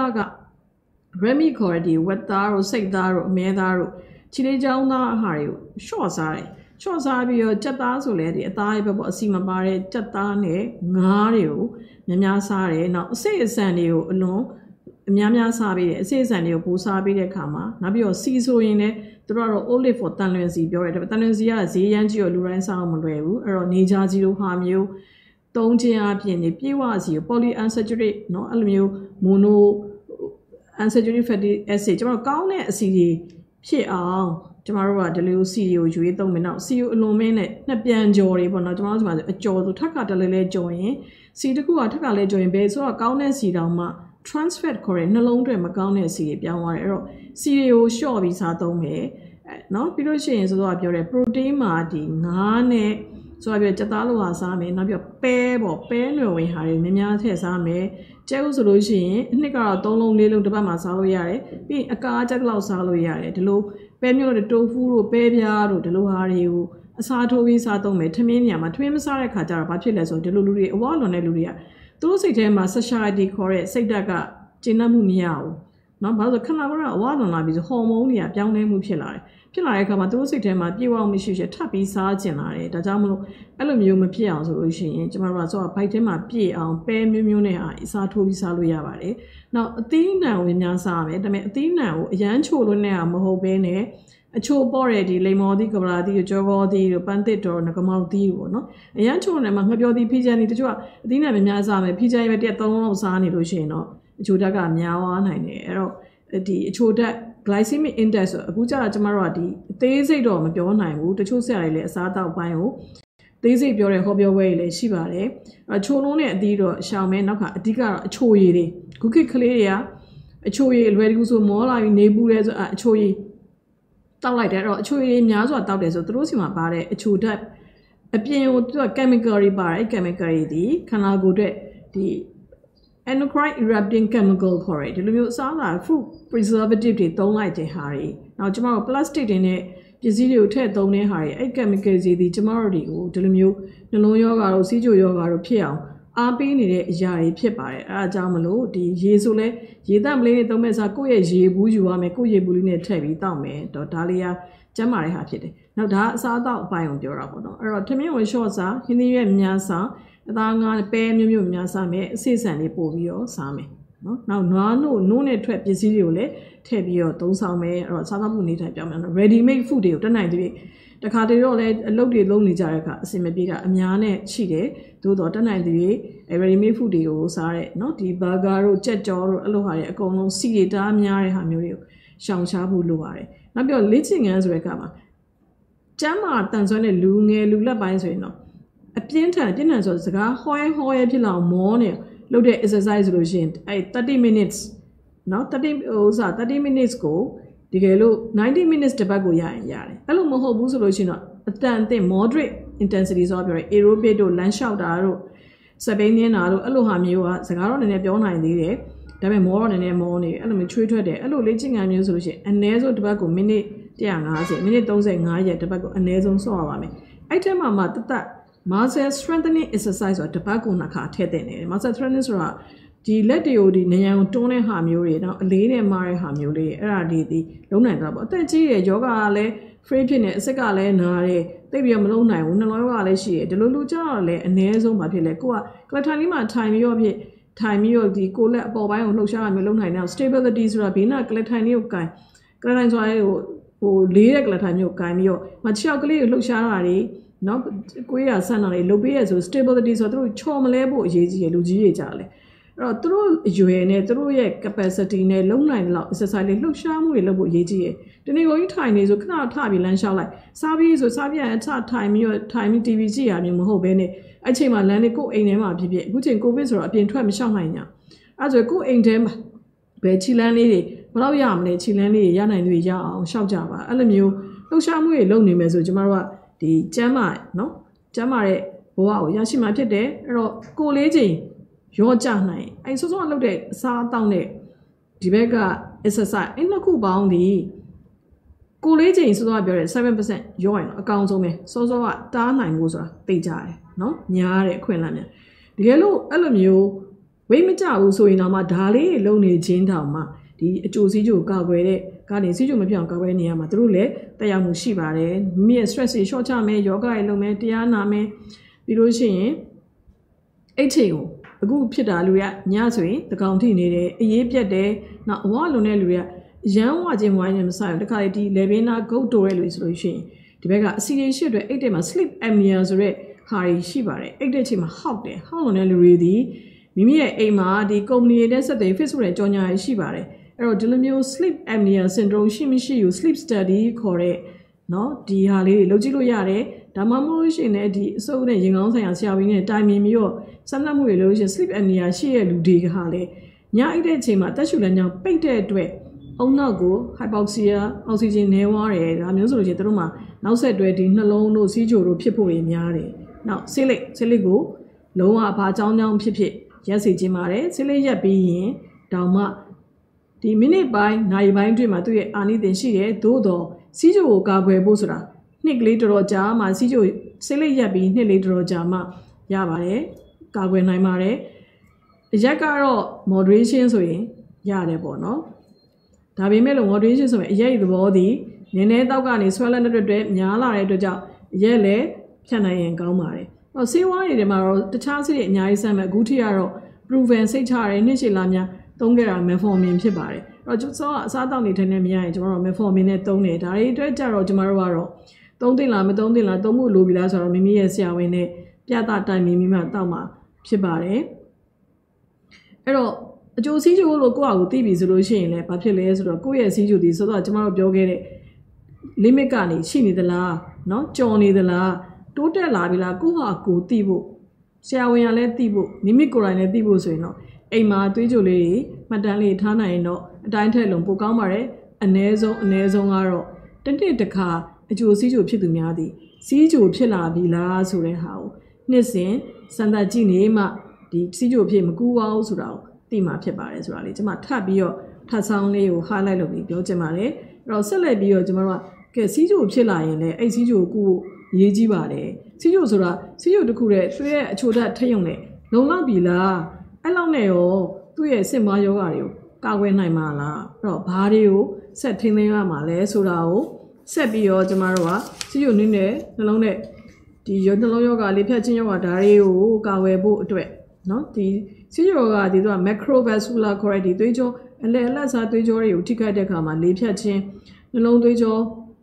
Speaker 4: Remy ခေါ်တဲ့ဒီဝက်သားတို့စိတ်သားတို့အမဲသားတို့ချီလေးချောင်းသားအဟာတွေကိုရှော့စားတယ်ရှော့စားပြီးတော့ကြက်သားဆိုလဲဒီအသားရဲ့ဘက်ပေါ့အစီမပါတဲ့ကြက်သားနဲ့ငါးတွေကိုများစားတယ်နောက်အစိတ်အဆန်တွေကိုအလွန်အများစားပြီးတယ်အစိတ်အဆန်တွေကိုပိုးစားပြီးတဲ့အခါမှာနောက်ပြီးတော့စီဆိုရင်လည်းသူတို့ကတော့ olive for တန်လွင်စီပြောတယ်ဒါပေမဲ့တန်လွင်စီကဈေးရမ်းကြီးကိုလူတိုင်းစားအောင်မလွယ်ဘူးအဲ့တော့နေကြကြီးလိုဟာမျိုးသုံးခြင်းအပြင်ဒီပြေဝစီကို polyunsaturated เนาะအဲ့လိုမျိုး mono unsaturated fatty acid ကျမတို့ကောင်းတဲ့အဆီတွေဖြစ်အောင်ကျမတို့ကဒီလိုဆီကိုရွေးသုံးမယ်နောက်ဆီကိုအလွန်မင်းနဲ့နှစ်ပြန်ကြော်တွေပေါ့နော်ကျမတို့ဒီမှာအကြော်ဆိုထပ်ခါတလဲလဲကြော်ရင်ဆီတစ်ခုကထပ်ခါလဲကြော်ရင်ဘယ်ဆိုတော့ကောင်းတဲ့ဆီတောင်မှ trans fat ခေါ်တဲ့နှလုံးတွေမကောင်းတဲ့ဆီတွေပြောင်းသွားတယ်အဲ့တော့ဆီတွေကိုလျှော့ပြီးစားသုံးမယ်နော်ပြီးလို့ရှိရင်ဆိုတော့ပြောတယ် protein မှာဒီငါးနဲ့ဆိုတော့ကြက်သားလိုဟာစားမယ်နောက်ပြီးပဲပေါ့ပဲနွယ်ဝင်ဟာတွေများထည့်စားမယ်ကျဲဥဆိုလို့ရှိရင်အနှစ်ကတော့3လုံး4လုံးတစ်ပတ်မှာစားလို့ရတယ်ပြီးရင်အကားကြက်လောက်စားလို့ရတယ်ဒီလိုပဲမျိုးတို့တိုဖူးတို့ပဲပြားတို့ဒီလိုဟာတွေကိုအစားထိုးပြီးစားသုံးမယ်ထမင်းနေရာမှာထမင်းမစားတဲ့ခါကျတော့ဘာဖြစ်လဲဆိုဒီလိုလူတွေအဝလွန်တဲ့လူတွေကသူတို့စိတ်ထဲမှာ satiety ခေါ်တဲ့စိတ်ဓာတ်ကကျဉ်းနှံ့မှုမရဘူးเนาะဘာလို့ခဏကတော့အဝလွန်လာပြီးဆိုဟော်မုန်းတွေကပြောင်းလဲမှုဖြစ်လာတယ်ဖြစ်လာတဲ့အခါမှာသူတို့စိတ်ထဲမှာပြေဝအောင်မရှိထပ်ပြီးစားကျင်လာတယ်ဒါကြောင့်မလို့အဲ့လိုမျိုးမဖြစ်အောင်ဆိုလို့ရှိရင်ကျမတို့ကဆိုတော့ဘိုက်ထဲမှာပြည့်အောင်ပဲမျိုးနဲ့အစားထိုးပြီးစားလို့ရပါတယ်နောက်အသီးနှံကိုများစားရမယ်ဒါပေမဲ့အသီးနှံကိုအရန်ချိုလို့နဲ့မဟုတ်ဘဲနဲ့အချိုပေါ့တဲ့ဒီလိမ္မော်သီးကပလာသီးကြောဘောသီးတို့ပန်းသစ်တော်ငကမောက်သီးပေါ့နော်အရန်ချိုနဲ့မှငှက်ပြောသီးဖီချန်သီးတချို့ကအသီးနှံများစားမယ်ဖီချန်ပဲတစ်3လုံးလောက်စားနေလို့ရှိရင်တော့အချိုဓာတ်ကများသွားနိုင်တယ်အဲ့တော့ဒီအချိုဓာတ် glycemic index ဆိုအခုကျတော့ကျမတို့ကဒီအသေးစိတ်တော့မပြောနိုင်ဘူးတချို့ဆရာတွေလည်းအစားအသောက်ပိုင်းကိုသေးစိတ်ပြောတဲ့ဟောပြောပွဲတွေလည်းရှိပါတယ်အချိုလုံးနဲ့အသီးတော့ရှောင်မဲနောက်ကအဓိကတော့အချိုရည်တွေခုခေတ်ကလေးတွေကအချိုရည်လွယ်တကူဆိုမောလာပြီးနေပူတယ်ဆိုအချိုရည်တောက်လိုက်တယ်အဲ့တော့အချိုရည်များစွာတောက်တယ်ဆိုသူတို့စီမှာပါတဲ့အချိုဓာတ်အပြင်ကိုသူက chemical တွေပါတယ် chemical တွေဒီခန္ဓာကိုယ်အတွက်ဒီendocrine erupting chemical ခေါ်တယ်ဒီလိုမျိုးအစားအစာ food preservative တွေသုံးလိုက်တဲ့ဟာတွေနောက်ကျမတို့ plastic တွေနဲ့ပစ္စည်းတွေကိုထည့်သုံးတဲ့ဟာတွေအဲ့ chemical တွေဒီကျမတို့တွေကိုဒီလိုမျိုးနှလုံးရောဂါတို့စီးချိုရောဂါတို့ဖြစ်အောင်အားပေးနေတဲ့အရာတွေဖြစ်ပါတယ်အဲအကြောင်းမလို့ဒီရေဆိုလဲရေတန့်ပလေးနဲ့သုံးမဲ့စားကိုယ့်ရဲ့ရေဘူးယူရမယ်ကိုယ့်ရေဘူးလေးနဲ့ထည့်ပြီးတောက်မယ်တော့ဒါလေးကကျန်းမာတဲ့ဟာဖြစ်တယ်နောက်ဒါအစားအသောက်အပိုင်းကိုပြောတာပေါ့နော်အဲ့တော့ထမင်းဝင် short စားဟင်းသီးရွက်များစားအသားငါးပဲမျိုးများစားမယ်အစိဆန်လေးပို့ပြီးတော့စားမယ်နော်နောက်နွားနို့နဲ့ထွက်ပစ္စည်းတွေကိုလည်းထည့်ပြီးတော့သုံးဆောင်မယ်အဲ့တော့စားသောက်မှုနေထိုင်ပြောင်းမယ်နော် ready made food တွေကိုတက်နိုင်တဲ့တခါတည်းတော့လည်းအလုပ်တွေလုပ်နေကြတဲ့အခါအဆင်မပြေတာအများနဲ့ရှိတယ်သို့တော့တက်နိုင်သူတွေ ready made food တွေကိုစားတဲ့เนาะဒီ burger တို့ကြက်ကြောတို့အဲ့လိုဟာတွေအကုန်လုံးစီတွေတားများတဲ့ဟာမျိုးတွေကိုရှောင်ရှားဖို့လိုပါတယ်နောက်ပြီးတော့လေ့ကျင့်ခန်းဆိုတဲ့အခါမှာကျမ်းမာတန်ဆွမ်းတဲ့လူငယ်လူလက်ပိုင်းဆိုရင်တော့အပြင်းထန်ဆိုစကားဟောရဲဖြစ်လောက်မောနေလုပ်တဲ့ exercise ဆိုလို့ရှိရင်အဲ့30 minutes เนาะ30 minutes ကိုဒီကယ်လို့90 minutes တစ်ပတ်ကိုရရင်ရတယ်အဲ့လိုမဟုတ်ဘူးဆိုလို့ရှိရင်တော့အတန်အသင့် moderate intensity ဆိုတော့ပြောရဲ aerobic တို့ lunge လျှောက်တာတို့စပိန်နင်းတာတို့အဲ့လိုဟာမျိုးကစကားတော့နည်းနည်းပြောနိုင်သေးတယ်ဒါပေမဲ့မောတော့နည်းနည်းမောနေအဲ့လိုမျိုးချွေးထွက်တယ်အဲ့လိုလေ့ကျင့်ခန်းမျိုးဆိုလို့ရှိရင်အနည်းဆုံးတစ်ပတ်ကိုမိနစ်150မိနစ်35ရက်တစ်ပတ်ကိုအနည်းဆုံးဆော့ရပါမယ်အဲ့ထဲမှာတတ် muscle strengthening exercise ဆိုတာတစ်ပတ်ကို2ခါထည့်သင့်တယ် muscle strengthening ဆိုတာဒီလက်တွေကိုဒီနေရာကိုတွန်းတဲ့ဟာမျိုးတွေနော်အလေးနဲ့မားတဲ့ဟာမျိုးလေးအဲ့ဒါဒီလုံးနိုင်တာပေါ့အသက်ကြီးရဲ့ယောဂကလည်း free ဖြစ်နေအဆက်ကလည်းနားတယ်သိပြီးတော့မလုံးနိုင်ဘူးနှလုံးရောဂါလည်းရှိတယ်ဒီလိုကြတော့လည်းအနည်းဆုံးဘာဖြစ်လဲကိုကကလထိုင်လေးမှာထိုင်ပြီးတော့ဒီကိုလက်အပေါ်ပိုင်းကိုလှုပ်ရှားရမျိုးလုံးနိုင်တယ် stability ဆိုတာဘေးနာကလထိုင်လေးကိုကင်ကလထိုင်ဆိုတာဟိုလေးတဲ့ကလထိုင်မျိုးကိုကင်ပြီးတော့မချောက်ကလေးကိုလှုပ်ရှားတာတွေနော်ကိုရဆန်းတာတွေလုပ်ပေးရဆို stability ဆိုတော့သူတို့ချော်မလဲဖို့အရေးကြီးရလူကြီးတွေကြတယ်အဲ့တော့သူတို့အရွယ်နဲ့သူတို့ရဲ့ capacity နဲ့လုံနိုင်တဲ့လောက် exercise လေးလှုပ်ရှားမှုတွေလုပ်ဖို့အရေးကြီးတယ်တနေ့ကိုကြီးထိုင်နေဆိုခဏထပြီးလမ်းလျှောက်လိုက်စားပြီးဆိုစားပြအထထိုင်ပြီး TV ကြည့်ရမျိုးမဟုတ်ဘဲနဲ့အဲ့ချိန်မှာလမ်းလေးကိုအိမ်ထဲမှာဖြစ်အခုချိန် covid ဆိုတော့အပြင်ထွက်မလျှောက်နိုင်ကြအဲ့ဆိုကိုအိမ်ထဲမှာဘယ်ခြေလမ်းလေးတွေဘယ်လောက်ရမလဲခြေလမ်းလေးတွေရနိုင်လို့ရအောင်လျှောက်ကြပါအဲ့လိုမျိုးလှုပ်ရှားမှုတွေလုပ်နေမယ်ဆိုကျမတို့ကဒီကျမ်းမာနော်ကျမ်းမာတဲ့ဘဝကိုရရှိမှဖြစ်တယ်အဲ့တော့ကိုလေးချိန်ရောကြနိုင်အဲ့စောစောလုပ်တဲ့အစားအသောက်နဲ့ဒီဘက်က exercise အဲ့နှစ်ခုပေါင်းဒီကိုလေးချိန်စောစောပြောတဲ့ 7% ရောရင်တော့အကောင်းဆုံးပဲစောစောကတားနိုင်ဖို့ဆိုတာသိကြတယ်နော်ညားတဲ့အခွင့်အလမ်းများတကယ်လို့အဲ့လိုမျိုးဝိတ်မကြဘူးဆိုရင်တော့မှဒါလေးလုံနေခြင်းတောင်မှဒီအကျိုးစီးကျိုးကောက်ွယ်တဲ့ကနေစီးကျိုးမပြောင်းကောက်ွယ်နေရမှာသူတို့လည်းတက်ရောက်မှုရှိပါတယ်မိရဲ့ stress တွေ short ချမယ်ယောဂတွေလုပ်မယ်တရားနာမယ်ပြီးလို့ရှိရင်အဲ့ချိန်ကိုအခုဖြစ်တာလူတွေကညဆိုရင်တကောင်ထိနေတယ်အေးပြက်တယ်နောက်အဝလုံးတဲ့လူတွေကရမ်းဝခြင်းဝိုင်းနေမဆိုင်ဘူးတခါလေဒီ level နာ go တိုးတဲ့လူဆိုလို့ရှိရင်ဒီဘက်ကအစီအရှိအတွက်အဲ့တဲ့မှာ sleep apnea ဆိုတဲ့ဟာတွေရှိပါတယ်အဲ့တဲ့ချိန်မှာဟောက်တယ်ဟောက်လုံးတဲ့လူတွေဒီမိမိရဲ့အိမ်မှာဒီ company ရဲ့ဆက်သွယ် Facebook နဲ့ကြော်ညာရရှိပါတယ်အဲ့တော့ဒီလိုမျိုး sleep apnea syndrome ရှိမရှိကို sleep study ခေါ်တဲ့နော်ဒီဟာလေးတွေလုပ်ကြည့်လို့ရတယ်ဒါမှမဟုတ်ရှင်လည်းဒီအစုပ်နဲ့ရင်ကောင်းဆိုင်ရာဆရာဝန်နဲ့တိုင်ပင်ပြီးတော့စမ်းသပ်မှုတွေလုပ်လို့ရှင် sleep apnea ရှိတဲ့လူတွေကလေညအိတ်တဲ့အချိန်မှာတက်ရှူလမ်းကြောင်းပိတ်တဲ့အတွက်အုံနောက်ကို hypoxia အောက်ဆီဂျင်နည်းသွားတယ်ဒါမျိုးဆိုလို့ရှင်တို့မှာနောက်ဆက်တွဲဒီနှလုံးတို့စီးချိုတို့ဖြစ်ဖို့တွေများတယ်နောက်ဆေးလိပ်ကိုလုံးဝဘာကြောင်းဖြစ်ရက်စီခြင်းပါတယ်ဆေးလိပ်ရက်ပြီးရင်တောင်မှဒီမိနစ်ပိုင်းနိုင်ပိုင်းအတွင်းမှာသူ့ရဲ့အာနိသင်ရှိတယ်သို့တော့စီးချိုကိုကာကွယ်ဖို့ဆိုတာနှစ်ကလေးတော်ကြာမှစီးချိုဆေးလိပ်ရက်ပြီးနှစ်လေးတော်ကြာမှရပါတယ်ကာကွယ်နိုင်ပါတယ်ရက်ကတော့ moderation ဆိုရင်ရတယ်ပေါ့နော်ဒါပေမဲ့လို့ moderation ဆိုရင်အရက်သဘောသည်နည်းနည်းတောက်ကနေဆွဲလက်တဲ့အတွက်များလာတဲ့အတွက်ကြောင့်အရက်လည်းဖြတ်နိုင်ရင်ကောင်းပါတယ်ဟောဆေးဝါးတွေမှာတော့တခြားဆေးတွေအများကြီးစမ်းမယ်အခုထိကတော့ proven စိတ်ချရတယ်နှစ်ရှည်လာများသုံးခဲ့တာ metformin ဖြစ်ပါတယ်အဲ့တော့ကျွန်တော်အစားတောက်နေထိုင်နေမရရင်ကျွန်တော်တို့ metformin နဲ့သုံးတယ်ဒါတွေအတွက်ကြတော့ကျွန်တော်တို့ကတော့သုံးသင့်လားမသုံးသင့်လားသုံးမှုလိုပြီလားဆိုတော့မိမိရဲ့ဆရာဝန်နဲ့ပြသတိုင်ပင်မိမှတောက်မှာဖြစ်ပါတယ်အဲ့တော့အကျိုးစီးကျိုးလို့ကိုယ့်အကူသိပြီဆိုလို့ရှိရင်လည်းဘာဖြစ်လဲဆိုတော့ကိုယ့်ရဲ့စီးကျိုးဒီဆိုတော့ကျွန်တော်တို့ပြောခဲ့တဲ့ limit ကနေရှိနေသလားเนาะကြော်နေသလားတိုးတက်လာပြီလားကိုယ့်ဟာကိုသိဖို့ဆရာဝန်ကလည်းသိဖို့မိမိကိုယ်တိုင်လည်းသိဖို့ဆိုရင်တော့အိမ်မှာသွေးကြိုလေးတွေမှတ်တမ်းလေးထားနိုင်ရင်တော့အတိုင်းထက်လုံးပိုကောင်းပါတယ်အနည်းဆုံးကတော့တစ်နှစ်တစ်ခါအကျိုးစီးကျိုးဖြစ်သူများသည်စီးကျိုးဖြစ်လာပြီလားဆိုတဲ့ဟာကိုနှစ်စဉ်စမ်းသပ်ကြည့်နေမှဒီစီးကျိုးဖြစ်မကူပါဘူးဆိုတာကိုသိမှဖြစ်ပါတယ်ဆိုတာလေးကျွန်မထပ်ပြီးတော့ထပ်ဆောင်လေးကို highlight လုပ်ပြီးပြောချင်ပါတယ်အဲ့တော့ဆက်လက်ပြီးတော့ကျွန်တော်တို့ကစီးကျိုးဖြစ်လာရင်လည်းအဲ့စီးကျိုးကိုရေးကြည့်ပါတယ်စီးကျိုးဆိုတာစီးကျိုးတစ်ခုတည်းသူ့ရဲ့အချိုဓာတ်ထက်ရုံနဲ့လုံလောက်ပြီလားအဲ့လောက်နဲ့ရောသူ့ရဲ့စစ်မွားယောဂတွေကိုကာကွယ်နိုင်မှာလားအဲ့တော့ဘာတွေကိုဆက်ထိန်းသိမ်းရမှာလဲဆိုတာကိုဆက်ပြီးတော့ကျွန်တော်တို့ကစီးကျိုးနည်းနဲ့နှလုံးနဲ့ဒီနှလုံးယောဂလေးဖြတ်ခြင်းယောဂဒါတွေကိုကာကွယ်ဖို့အတွက်နော်ဒီစီးကျိုးကဒီတော့ macrovascular ခေါ်တဲ့ဒီသွေးကြောအလက်စားသွေးကြောတွေကိုထိခိုက်တဲ့အခါမှာလေဖြတ်ခြင်းနှလုံးသွေးကြော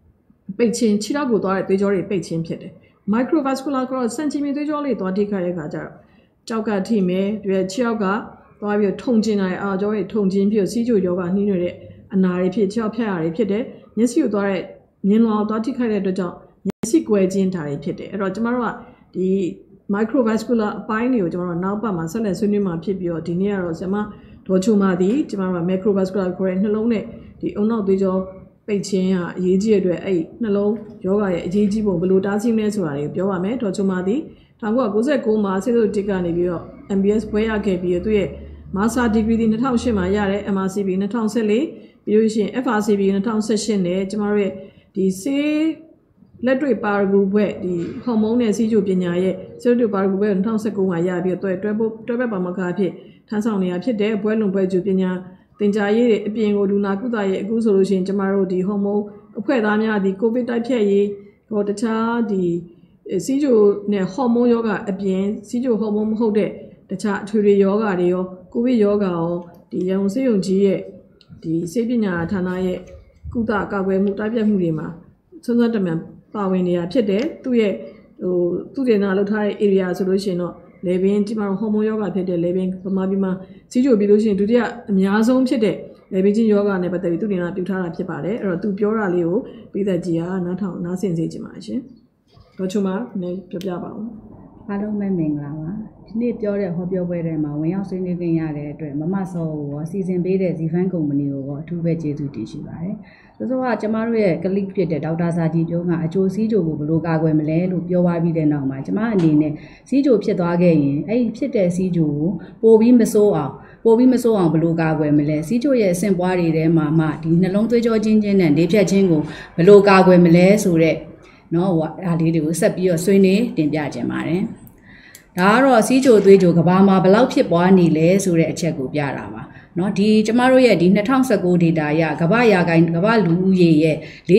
Speaker 4: ပိတ်ချင်းခြေထောက်ကိုသွားတဲ့သွေးကြောတွေပိတ်ချင်းဖြစ်တယ် microvascular cross စံချီမီသွေးကြောလေးသွားထိခိုက်တဲ့အခါကျတော့ကြောက်ကထိမယ်ဒီခြေထောက်ကသွားပြီးထုံကျင်လာတဲ့အာကြောတွေထုံကျင်ပြီးစီးကျိုယောဂနှီးနေတဲ့အနာတွေဖြစ်ခြေထောက်ဖြတ်ရတွေဖြစ်တယ်မျက်စိကိုသွားတဲ့မြင်လောင်သွားထိခိုက်တဲ့အတွက်ကြောင့်မျက်စိကွယ်ခြင်းဓာတ်တွေဖြစ်တယ်အဲ့တော့ကျမတို့ကဒီ microvascular အပိုင်းတွေကိုကျမတို့နောက်ပတ်မှာဆက်လက်ဆွေးနွေးမှာဖြစ်ပြီးတော့ဒီနေ့ကတော့ဆရာမဒေါ်ချိုမာသည်ကျမတို့က macrovascular ခေါ်တဲ့နှလုံးနဲ့ဒီအုံနောက်သွေးကြောပိတ်ခြင်းကအရေးကြီးတဲ့အတွက်အဲ့နှလုံးယောဂရဲ့အရေးကြီးပုံဘယ်လိုတားဆီးမလဲဆိုတာတွေကိုပြောပါမယ်ဒေါ်ချိုမာသည်1999မှာဆေးသုတေသကနေပြီးတော့ MBS ဘွဲရခဲ့ပြီးသူ့ရဲ့ Master Degree 2008မှာရတယ် MRCP 2014ပြီးလို့ရှိရင် FRCP 2018နဲ့ကျမတို့ရဲ့ဒီဆေးလက်တွေ့ပါရဂူဘွဲ့ဒီဟော်မုန်းနဲ့စီးကျိုပညာရဲ့ဆေးလက်တွေ့ပါရဂူဘွဲ့2019မှာရပြီးတော့တွဲဘက်ပါမခါဖြစ်ထမ်းဆောင်နေရဖြစ်တဲ့ဘွဲ့လွန်ဘွဲ့ကျူပညာသင်ကြားရေးတွေအပြင်ကိုလူနာကုသရေးအခုဆိုလို့ရှိရင်ကျမတို့ဒီဟော်မုန်းအဖွဲ့သားများဒီကိုဗစ်တိုက်ဖျက်ရေးဟောတခြားဒီစီးကျိုနဲ့ဟော်မုန်းယောဂအပြင်စီးကျိုဟော်မုန်းမဟုတ်တဲ့တခြားအထွေထွေယောဂတွေရောကိုဗစ်ယောဂရောဒီရန်ကုန်ဆေးရုံကြီးရဲ့ဒီဆေးပညာဌာနရဲ့ကုသကာကွယ်မှုတိုက်ဖျက်မှုတွေမှာဆွမ်းဆွမ်းတမန်ပါဝင်နေတာဖြစ်တယ်သူ့ရဲ့သူ့ဒေနာလောက်ထားတဲ့ area ဆိုလို့ရှိရင်တော့လေဘင်းဒီမှာဟော်မုန်းယောဂဖြစ်တဲ့လေဘင်းဗမာပြည်မှာစီးကျိုပြီးလို့ရှိရင်ဒုတိယအများဆုံးဖြစ်တဲ့လေဘင်းချင်းယောဂနဲ့ပတ်သက်ပြီးသူ့ဒေနာပြုထားတာဖြစ်ပါတယ်အဲ့တော့သူပြောတာလေးကိုပြည်သက်ကြီးကနားဆင်စေချင်ပါရှင်ဒေါ်ချိုမာလည်းပြောပြပါဦး
Speaker 6: အားလုံးပဲမင်္ဂလာပါဒီနေ့ပြောတဲ့ဟောပြောပွဲထဲမှာဝင်ရောက်ဆွေးနွေးခွင့်ရတဲ့အတွက်မမဆောကိုရောစီစဉ်ပေးတဲ့ Zifan Company ကိုရောအထူးပဲကျေးဇူးတင်ရှိပါတယ်ဆိုတော့ကျမတို့ရဲ့ colleague ဖြစ်တဲ့ဒေါက်တာစာတီပြောကအကျိုးစီးကျိုကိုဘယ်လိုကာကွယ်မလဲလို့ပြောသွားပြီးတဲ့နောက်မှာကျမအနေနဲ့စီးကျိုဖြစ်သွားခဲ့ရင်အဲ့ဒီဖြစ်တဲ့စီးကျိုကိုပိုပြီးမဆိုးအောင်ဘယ်လိုကာကွယ်မလဲစီးကျိုရဲ့အဆင့်ပွားတွေထဲမှာမှဒီနှလုံးသွေးကြောချင်းနဲ့လေဖြတ်ခြင်းကိုဘယ်လိုကာကွယ်မလဲဆိုတဲ့နော်ဟိုအားလေးတွေကိုဆက်ပြီးတော့ဆွေးနွေးတင်ပြခြင်းပါတယ်ဒါကတော့စီးကျိုသွေးကျိုကဘာမှာဘယ်လောက်ဖြစ်ပွားနေလဲဆိုတဲ့အချက်ကိုပြတာပါနော်ဒီကျမတို့ရဲ့ဒီ2019 data ရကမ္ဘာလူဦးရေရဲ့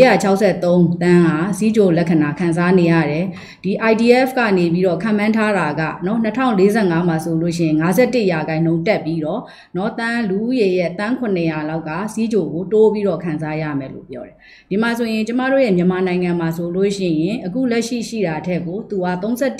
Speaker 6: 463တန်းဟာစီးကျိုလက္ခဏာခံစားနေရတယ်ဒီ IDF ကနေပြီးတော့ခံမှန်းထားတာကနော်2045မှာဆိုလို့ရှိရင်51%တက်ပြီးတော့နော်တန်းလူဦးရေရဲ့တန်း900လောက်ကစီးကျိုကိုတိုးပြီးတော့ခံစားရမယ်လို့ပြောတယ်ဒီမှာဆိုရင်ကျမတို့ရဲ့မြန်မာနိုင်ငံမှာဆိုလို့ရှိရင်အခုလက်ရှိတာထက်ကိုသူက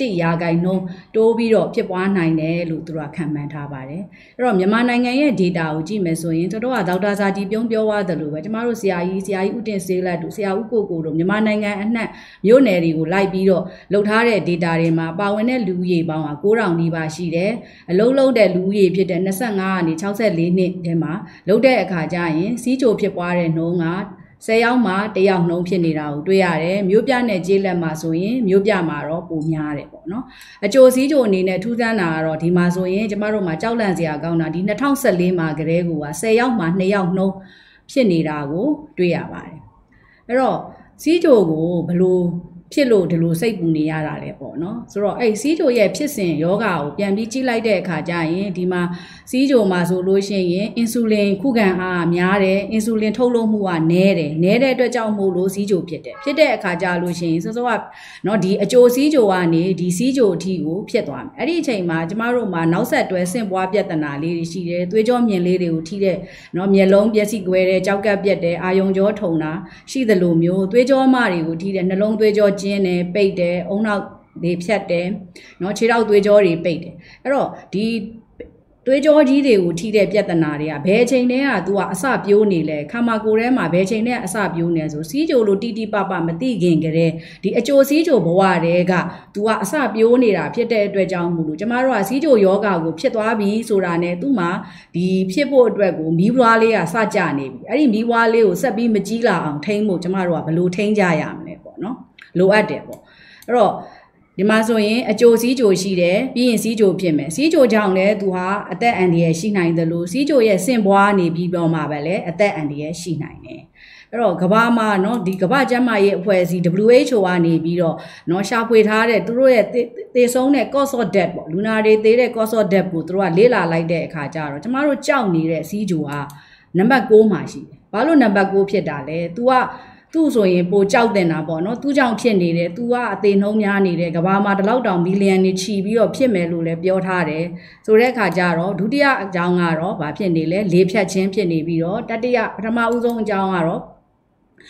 Speaker 6: 31%တိုးပြီးတော့ဖြစ်ပွားနိုင်တယ်လို့သူကခံမှန်းထားပါတယ်အဲ့တော့မြန်မာနိုင်ငံရဲ့ dataကိုကြည့်မယ်ဆိုရင်တို့ကဒေါက်တာစာတီပြောသွားတယ်လို့ပဲကျမတို့ဆရာကြီးဦးတင်စေးလက်တို့ဆရာဦးကိုတို့မြန်မာနိုင်ငံအနှံ့မြို့နယ်တွေကိုလိုက်ပြီးတော့လှုပ်ထားတဲ့ data တွေမှာပါဝင်တဲ့လူဦးရေပေါင်းက9000နီးပါးရှိတယ်အလုံးတဲ့လူဦးရေဖြစ်တဲ့25ကနေ64နှစ်ထဲမှာလှုပ်တဲ့အခါကျရင်စီးချိုဖြစ်ပွားတဲ့နှုန်းက10ယောက်မှ1ယောက်နှုန်းဖြစ်နေတာကိုတွေ့ရတယ်မြို့ပြနဲ့ကျေးလက်မှာဆိုရင်မြို့ပြမှာတော့ပိုများတယ်ပေါ့နော်အကျိုးစီးချိုအနေနဲ့ထူးဆန်းတာကတော့ဒီမှာဆိုရင်ကျမတို့မှာကြောက်လန့်စရာကောင်းတာဒီ2014မှာကတည်းက10ယောက်မှ2ယောက်နှုန်းဖြစ်နေတာကိုတွေ့ရပါတယ်အဲ့တော့စီးချိုကိုဘယ်လိုဖြစ်လို့ဒီလိုစိတ်ပူနေရတာလဲပေါ့နော်ဆိုတော့အဲ့စီးချိုရဲ့ဖြစ်စဉ်ယောဂါကိုပြန်ပြီးကြည့်လိုက်တဲ့အခါကျရင်ဒီမှာစီးချိုမှာဆိုလို့ရှိရင်အင်ဆူလင်ခုခံအားများတယ်အင်ဆူလင်ထုတ်လုပ်မှုကနည်းတဲ့အတွက်ကြောင့်မို့လို့စီးချိုဖြစ်တဲ့အခါကျလို့ရှိရင်စောကနော်ဒီအကျိုးစီးချိုကနေဒီစီးချိုအထိကိုဖြစ်သွားမယ်အဲ့ဒီအချိန်မှာကျမတို့မှာနောက်ဆက်တွဲဆင့်ပွားပြဿနာလေးတွေရှိတယ်သွေးကြောမြင်လေးတွေကိုထိတဲ့နော်မျက်လုံးပျက်စီးကွဲတယ်ကြောက်ကပ်ပြက်တယ်အာယုံကြောထုံတာရှိသလိုမျိုးသွေးကြောမတွေကိုထိတဲ့နှလုံးသွေးကြောကျင်းတယ်ပိတ်တယ်အုံနောက်တွေဖြတ်တယ်เนาะခြေထောက်သွေးကြောတွေပိတ်တယ်အဲ့တော့ဒီသွေးကြောကြီးတွေကိုထိတဲ့ပြဿနာတွေကဘယ်အချိန်တည်းက तू ကအစပြိုးနေလဲခါမာကိုယ်ထဲမှာဘယ်အချိန်တည်းကအစပြိုးနေဆိုစီးကြိုလိုတီပပမသိခင်ကလေးဒီအကျိုးစီးကြိုဘဝတည်းက तू ကအစပြိုးနေတာဖြစ်တဲ့အတွက်ကြောင့်မို့လို့ကျမတို့ကစီးကြိုယောဂါကိုဖြစ်သွားပြီဆိုတာနဲ့သူ့မှာဒီဖြစ်ဖို့အတွက်ကိုမီးပွားလေးကစကြနေပြီအဲ့ဒီမီးပွားလေးကိုဆက်ပြီးမကြီးလာအောင်ထိန်းဖို့ကျမတို့ကဘယ်လိုထိန်းကြရမလဲပေါ့နော်လိုအပ်တယ်ပေါ့အဲ့တော့ဒီမှာဆိုရင်အကျိုးစီးကြိုရှိတယ်ပြီးရင်စီးကြိုဖြစ်မယ်စီးကြိုကြောင့်လည်းသူဟာအသက်အန္တရာယ်ရှိနိုင်တယ်လို့စီးကြိုရဲ့ဆင့်ပွားနေပြီးတော့မှပဲလေအသက်အန္တရာယ်ရှိနိုင်တယ်အဲ့တော့ကမ္ဘာမှာเนาะဒီကမ္ဘာ့ကျန်းမာရေးအဖွဲ့အစည်း WHO ကနေပြီးတော့เนาะရှာဖွေထားတဲ့သူတို့ရဲ့သေဆုံးတဲ့ cause of death ပေါ့လူနာတွေသေတဲ့ cause of death ကိုသူတို့ကလေ့လာလိုက်တဲ့အခါကျတော့ကျမတို့ကြောက်နေတဲ့စီးကြိုဟာနံပါတ်6မှာရှိတယ်ဘာလို့နံပါတ်6ဖြစ်တာလဲ तू ကသူ့ဆိုရင်ပိုကြောက်တင်တာပေါ့နော်သူ့ကြောင့်ဖြစ်နေတယ်သူကအသေးနှုံးများနေတယ်ကဘာမှာတလောက်တောင်ဘီလီယံနေချီပြီးတော့ဖြစ်မယ်လို့လည်းပြောထားတယ်ဆိုတဲ့အခါကျတော့ဒုတိယအကြောင်းကတော့ဘာဖြစ်နေလဲလေဖြတ်ခြင်းဖြစ်နေပြီးတော့တတိယပထမဦးဆုံးအကြောင်းကတော့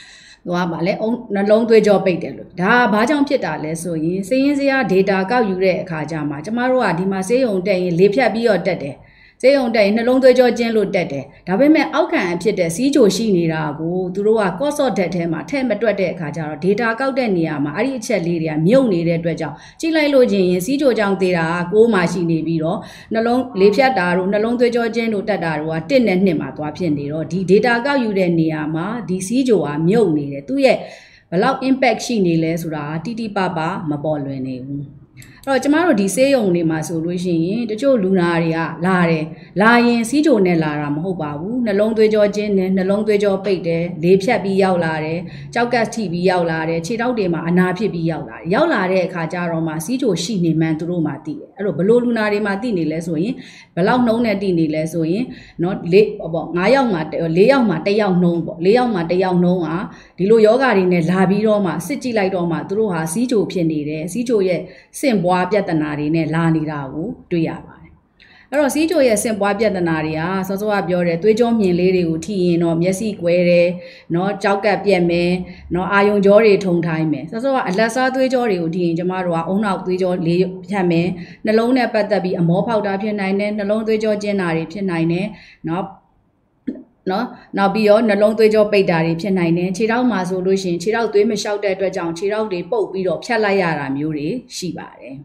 Speaker 6: ဟိုကဗာလဲနှလုံးသွေးကြောပိတ်တယ်လို့ဒါဘာကြောင့်ဖြစ်တာလဲဆိုရင်စရင်းစရာ data ကောက်ယူတဲ့အခါကျမှကျမတို့ကဒီမှာဆေးရုံတက်ရင်လေဖြတ်ပြီးတော့တက်တယ်ဆေးရုံတက်ရင်နှလုံးသွေးကြောကျင်းလို့တက်တယ်ဒါပေမဲ့အောက်ခံအဖြစ်တဲ့စီးချိုရှိနေတာကိုသူတို့က cost of debt ထဲမှာထည့်မတွက်တဲ့အခါကျတော့ data ကောက်တဲ့နေရာမှာအဲ့ဒီအချက်လေးတွေကမြုပ်နေတဲ့အတွက်ကြောင့်ကြည့်လိုက်လို့ချင်းရင်စီးချိုကြောင့်သေးတာက6မှာရှိနေပြီးတော့နှလုံးလေဖြတ်တာတို့နှလုံးသွေးကြောကျင်းတို့တက်တာတို့က1နဲ့2မှာသွားဖြစ်နေတော့ဒီ data ကောက်ယူတဲ့နေရာမှာဒီစီးချိုကမြုပ်နေတယ်သူရဲ့ဘယ်လောက် impact ရှိနေလဲဆိုတာတိတိပပမပေါ်လွင်နေဘူးအဲ့တော့ကျမတို့ဒီဆေးရုံတွေမှာဆိုလို့ရှိရင်တချို့လူနာတွေကလာတယ်လာရင်စီးချိုနဲ့လာတာမဟုတ်ပါဘူးနှလုံးသွေးကြောကျင်းတယ်နှလုံးသွေးကြောပိတ်တယ်လေဖြတ်ပြီးရောက်လာတယ်ကြောက်ကတ်ထိပြီးရောက်လာတယ်ခြေထောက်တွေမှာအနာဖြစ်ပြီးရောက်လာတယ်ရောက်လာတဲ့အခါကျတော့မှစီးချိုရှိနေမှန်းသူတို့မှသိတယ်အဲ့တော့ဘလို့လူနာတွေမှာသိနေလဲဆိုရင်ဘလောက်နှုံးနဲ့သိနေလဲဆိုရင်เนาะ9ယောက်မှာ4ယောက်မှာ1ယောက်နှုံးပေါ့4ယောက်မှာ1ယောက်နှုံးဟာဒီလိုယောဂါတွေနဲ့လာပြီးတော့မှစစ်ကြည့်လိုက်တော့မှသူတို့ဟာစီးချိုဖြစ်နေတယ်စီးချိုရဲ့စင့်ပွားပြဿနာတွေနဲ့လာနေတာကိုတွေ့ရပါတယ်အဲ့တော့စီးချိုရဲ့စင့်ပွားပြဿနာတွေကစောစောကပြောတယ်သွေးကြောမြင်လေးတွေကိုထိရင်တော့မျက်စိကွဲတယ်เนาะကြောက်ကပ်ပြက်မယ်เนาะအာယုံကြောတွေထုံထိုင်းမယ်စောစောကအလက်စားသွေးကြောတွေကိုထိရင်ကျမတို့ကအုံနောက်သွေးကြောလေးဖြတ်မယ်နှလုံးနဲ့ပတ်သက်ပြီးအမောဖောက်တာဖြစ်နိုင်တယ်နှလုံးသွေးကြောကျဉ်တာတွေဖြစ်နိုင်တယ်เนาะနောက်ပြီးတော့နှလုံးသွေးကြောပိတ်တာတွေဖြစ်နိုင်တယ်ခြေထောက်မှာဆိုလို့ရှိရင်ခြေထောက်သွေးမလျှောက်တဲ့အတွက်ကြောင့်ခြေထောက်တွေပုတ်ပြီးတော့ဖြတ်လိုက်ရတာမျိုးတွေရှိပါတယ်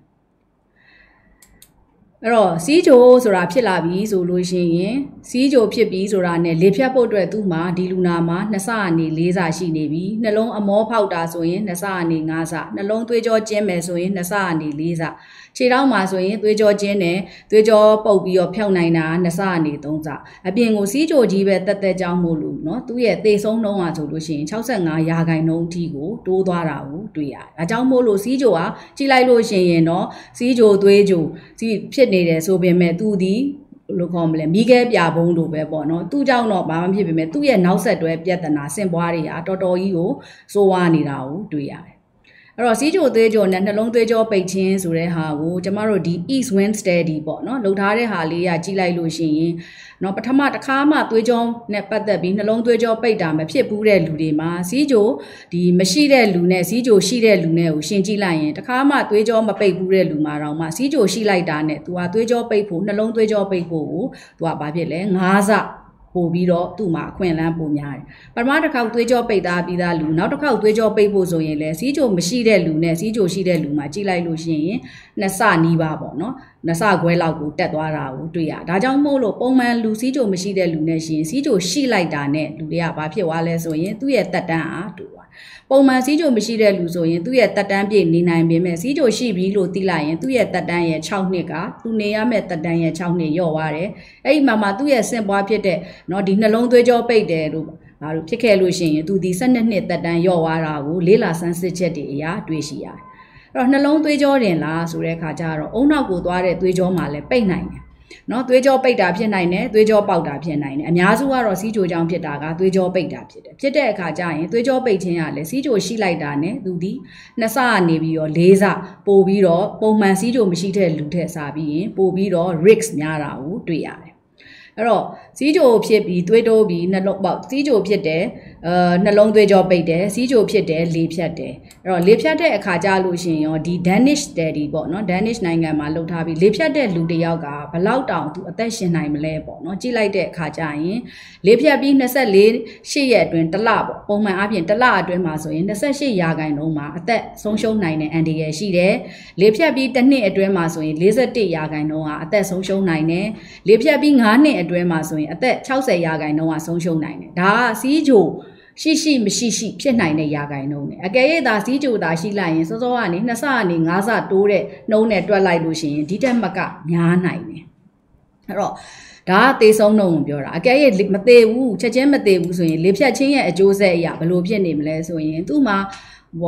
Speaker 6: အဲ့တော့စီးချိုဆိုတာဖြစ်လာပြီဆိုလို့ရှိရင်စီးချိုဖြစ်ပြီဆိုတာနဲ့လေဖြတ်ဖို့အတွက်သူ့မှာဒီလူနာမှာ2ဆကနေ4ဆရှိနေပြီနှလုံးအမောဖောက်တာဆိုရင်2ဆကနေ5ဆနှလုံးသွေးကြောကျင်းမယ်ဆိုရင်2ဆကနေ4ဆခြေထောက်မှာဆိုရင်သွေးကြောကျင်းတယ်သွေးကြောပုတ်ပြီးတော့ဖြောက်နိုင်တာ2ဆကနေ3ဆအပြင်ကိုစီးချိုကြီးပဲတက်ကြောင်းမို့လို့เนาะသူ့ရဲ့သေဆုံးနှုန်းကဆိုလို့ရှိရင်65%အထိကိုတိုးသွားတာကိုတွေ့ရတယ်။ဒါကြောင့်မို့လို့စီးချိုကကြည့်လိုက်လို့ရှိရင်เนาะစီးချိုသွေးချိုစီးဖြစ်နေတယ်ဆိုပေမဲ့သူဒီလို့ခေါ်မလဲမိခဲပြဘုံတို့ပဲပေါ့နော်သူ့ကြောင့်တော့ဘာမှဖြစ်ပေမဲ့သူ့ရဲ့နောက်ဆက်တွဲပြဿနာဆင့်ပွားတွေဟာတော်တော်ကြီးကိုစိုးဝါးနေတာကိုတွေ့ရတယ်အဲ့တော့စီးချိုသွေးကြောနဲ့နှလုံးသွေးကြောပိတ်ခြင်းဆိုတဲ့ဟာကိုကျမတို့ဒီ East Wind Study ပေါ့နော်လုပ်ထားတဲ့ဟာလေးကကြည့်လိုက်လို့ရှိရင်နော်ပထမတစ်ခါမှသွေးကြောနဲ့ပတ်သက်ပြီးနှလုံးသွေးကြောပိတ်တာမဖြစ်ဘူးတဲ့လူတွေမှာစီးချိုဒီမရှိတဲ့လူနဲ့စီးချိုရှိတဲ့လူနဲ့ကိုရှင်းကြည့်လိုက်ရင်တစ်ခါမှသွေးကြောမပိတ်ဘူးတဲ့လူမှာတော့မှစီးချိုရှိလိုက်တာနဲ့သူကသွေးကြောပိတ်ဖို့နှလုံးသွေးကြောပိတ်ဖို့ကိုသူကဘာဖြစ်လဲ9ဆပို့ပြီးတော့သူ့မှာအခွင့်အလမ်းပိုများတယ်ပထမတစ်ခေါက်သွေးကြောပိတ်သားပြီးသားလူနောက်တစ်ခေါက်သွေးကြောပိတ်ဖို့ဆိုရင်လည်းစီးချိုမရှိတဲ့လူနဲ့စီးချိုရှိတဲ့လူမှာကြည့်လိုက်လို့ရှိရင်2ဆနီးပါပေါ့နော်2ဆခွဲလောက်ကိုတက်သွားတာကိုတွေ့ရဒါကြောင့်မို့လို့ပုံမှန်လူစီးချိုမရှိတဲ့လူနဲ့ရှိရင်စီးချိုရှိလိုက်တာနဲ့လူတွေကဘာဖြစ်သွားလဲဆိုရင်သူ့ရဲ့တက်တန်းအားတူသွားပုံမှန်စီးချိုမရှိတဲ့လူဆိုရင်သူ့ရဲ့တက်တန်းပြည့်နေနိုင်ပေမဲ့စီးချိုရှိပြီလို့သိလိုက်ရင်သူ့ရဲ့တက်တန်းရဲ့6နှစ်ကသူနေရမယ့်တက်တန်းရဲ့6နှစ်လျော့သွားတယ်အဲ့ဒီမှာသူ့ရဲ့ဆင့်ပွားဖြစ်တဲ့เนาะဒီနှလုံးသွေးကြောပိတ်တယ်လို့ဘာလို့ဖြစ်ခဲ့လို့ရှိရင်သူဒီ12နှစ်တက်တန်းလျော့သွားတာကိုလေးလာဆန်းစစ်ချက်တွေအရာတွေ့ရှိရတယ်အဲ့တော့နှလုံးသွေးကြောတင်လားဆိုတဲ့အခါကျတော့အုံနောက်ကိုသွားတဲ့သွေးကြောမှာလည်းပိတ်နိုင်တယ်နော်သွေးကြောပိတ်တာဖြစ်နိုင်တယ်သွေးကြောပေါက်တာဖြစ်နိုင်တယ်အများစုကတော့စီးချိုကြောင့်ဖြစ်တာကသွေးကြောပိတ်တာဖြစ်တယ်ဖြစ်တဲ့အခါကျရင်သွေးကြောပိတ်ခြင်းကလည်းစီးချိုရှိလိုက်တာနဲ့သူဒီ2ဆကနေပြီးတော့4ဆပို့ပြီးတော့ပုံမှန်စီးချိုမရှိတဲ့လူထက်စားပြီးရင်ပို့ပြီးတော့ risk များတာကိုတွေ့ရတယ်အဲ့တော့စီးချိုဖြစ်ပြီးသွေးတိုးပြီးနှလုံးပေါက်စီးချိုဖြစ်တယ်နှလုံးသွေးကြောပိတ်တယ်စီးချိုဖြစ်တယ်လေဖြတ်တယ်အဲ့တော့လေဖြတ်တဲ့အခါကျလို့ရှိရင်ရောဒီ Danish study ပေါ့နော် Danish နိုင်ငံမှာလုပ်ထားပြီးလေဖြတ်တဲ့လူတစ်ယောက်ကဘလောက်တောင်သူအသက်ရှင်နိုင်မလဲပေါ့နော်ကြည့်လိုက်တဲ့အခါကျရင်လေဖြတ်ပြီး24ရက်အတွင်းတစ်လပေါ့ပုံမှန်အားဖြင့်တစ်လအတွင်းမှာဆိုရင်28%မှာအသက်ဆုံးရှုံးနိုင်တဲ့အန္တရာယ်ရှိတယ်လေဖြတ်ပြီးတစ်နှစ်အတွင်းမှာဆိုရင်41%ဟာအသက်ဆုံးရှုံးနိုင်တယ်လေဖြတ်ပြီး9နှစ်အတွင်းမှာဆိုရင်အသက်60%ကဆုံးရှုံးနိုင်တယ်ဒါကစီးချိုရှိမရှိဖြစ်နိုင်တဲ့ရာဂိုင်နှုန်းနဲ့အကယ်၍သာစီးချိုသာရှိလိုက်ရင်စောစောကနေ2ဆကနေ5ဆတိုးတဲ့နှုန်းနဲ့တွက်လိုက်လို့ရှိရင်ဒီတက်မကများနိုင်တယ်အဲ့တော့ဒါကသေဆုံးနှုန်းကိုပြောတာအကယ်၍မသေးဘူးချက်ချင်းမသေးဘူးဆိုရင်လေဖြတ်ခြင်းရဲ့အကျိုးဆက်အရာဘယ်လိုဖြစ်နေမလဲဆိုရင်သူ့မှာ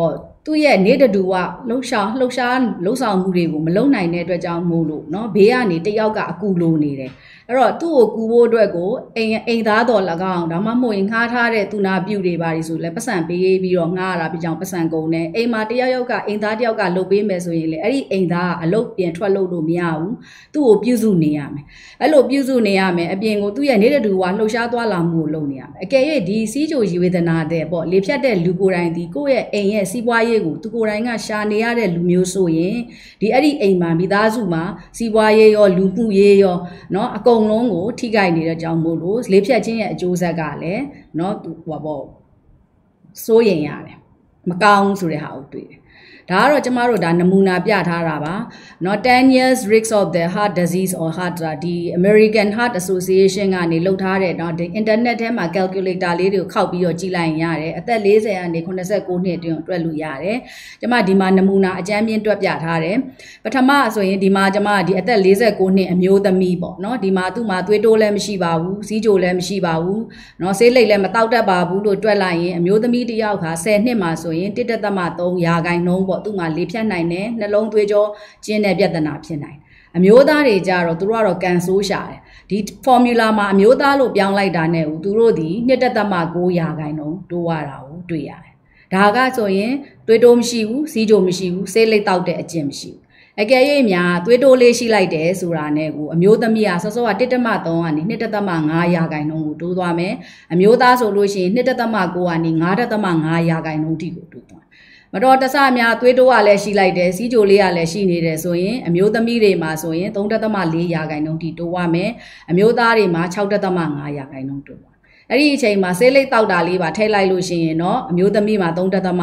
Speaker 6: သူ့ရဲ့နေတတူကလှုပ်ရှားလှုပ်ဆောင်မှုတွေကိုမလုံနိုင်တဲ့အတွက်ကြောင့်မို့လို့เนาะဘေးကနေတယောက်ကအကူလိုနေတယ်အဲ့တော့သူ့ကိုကူဖို့အတွက်ကိုအိမ်သားတော်၎င်းဒါမှမဟုတ်ရင်ငှားထားတဲ့သူနာပြုတွေပါဆိုလဲပတ်စံပေးပြီးတော့ငှားလာပြီးကြောင်ပတ်စံကုန်တယ်အိမ်မှာတယောက်ကအိမ်သားတယောက်ကလှုပ်ပေးမယ်ဆိုရင်လေအဲ့ဒီအိမ်သားကအလုပ်ပြန်ထွက်လို့မရဘူးသူ့ကိုပြုစုနေရမယ်အဲ့လိုပြုစုနေရမယ်အပြင်ကိုသူ့ရဲ့နေတဲ့တူကလှုပ်ရှားသွားလာမှုကိုလုပ်နေရမယ်အကယ်၍ဒီစီးကြိုရည်ဝေဒနာတဲ့ပေါ့လေဖြတ်တဲ့လူကိုယ်တိုင်ဒီကိုယ့်ရဲ့အိမ်ရဲ့စီးပွားရေးကိုသူကိုယ်တိုင်ကရှာနေရတဲ့လူမျိုးဆိုရင်ဒီအဲ့ဒီအိမ်မှာမိသားစုမှာစီးပွားရေးရောလူမှုရေးရောเนาะအကုန်လုံးကိုထိခိုက်နေတဲ့ကြောင့်မို့လို့လေဖြတ်ခြင်းရဲ့အကျိုးဆက်ကလည်းเนาะဟိုပေါ့စိုးရင်ရတယ်မကောင်းဆိုတဲ့ဟာကိုတွေ့တယ်ဒါကတော့ကျမတို့ဒါနမူနာပြထားတာပါเนาะ10 years risk of the heart disease or heart ဒီ American Heart Association ကနေလုပ်ထားတဲ့เนาะဒီ internet ထဲမှာ calculator လေးတွေကိုခောက်ပြီးတော့ကြည့်လိုက်ရင်ရတယ်အသက်40ကနေ89နှစ်အတွင်းတွက်လို့ရတယ်ကျမဒီမှာနမူနာအကြမ်းပြင်းတွက်ပြထားတယ်ပထမဆိုရင်ဒီမှာကျမဒီအသက်49နှစ်အမျိုးသမီးပေါ့เนาะဒီမှာသူ့မှာသွေးတိုးလည်းမရှိပါဘူးစီးကြိုလည်းမရှိပါဘူးเนาะဆေးလိပ်လည်းမတောက်တတ်ပါဘူးလို့တွက်လိုက်ရင်အမျိုးသမီးတစ်ယောက်ခါ10နှစ်မှာဆိုရင် 1.3 ရာခိုင်နှုန်းသူ့မှာလေဖြတ်နိုင်တယ်နှလုံးသွေးကြောကျင်းတဲ့ပြဿနာဖြစ်နိုင်အမျိုးသားတွေကြတော့သူတို့ကတော့ကန်ဆိုးရှာတယ်ဒီ formula မှာအမျိုးသားလို့ပြောင်းလိုက်တာနဲ့သူတို့ဒီ 1.9 ရာခိုင်နှုန်းတိုးရတာကိုတွေ့ရတယ်ဒါကဆိုရင်သွေးတိုးမရှိဘူးစီးကြိုမရှိဘူးဆေးလိပ်တောက်တဲ့အကျင့်မရှိဘူးအကယ်၍များသွေးတိုးလေးရှိလိုက်တယ်ဆိုတာနဲ့ကိုအမျိုးသမီးကစောစောက 1.3 ကနေ 2.5 ရာခိုင်နှုန်းကိုတိုးသွားမယ်အမျိုးသားဆိုလို့ရှိရင် 2.9 ကနေ 5.5 ရာခိုင်နှုန်းထိကိုတိုးသွားမတော်တဆများသွေးတိုးကလည်းရှိလိုက်တယ်စီးကြိုလေးကလည်းရှိနေတယ်ဆိုရင်အမျိုးသမီးတွေမှာဆိုရင် 3.4 ရာခိုင်နှုန်းထိတိုးရမယ်အမျိုးသားတွေမှာ 6.5 ရာခိုင်နှုန်းတိုးသွားအဲ့ဒီအချိန်မှာဆေးလိပ်တောက်တာလေးပါထည့်လိုက်လို့ရှိရင်เนาะအမျိုးသမီးမှာ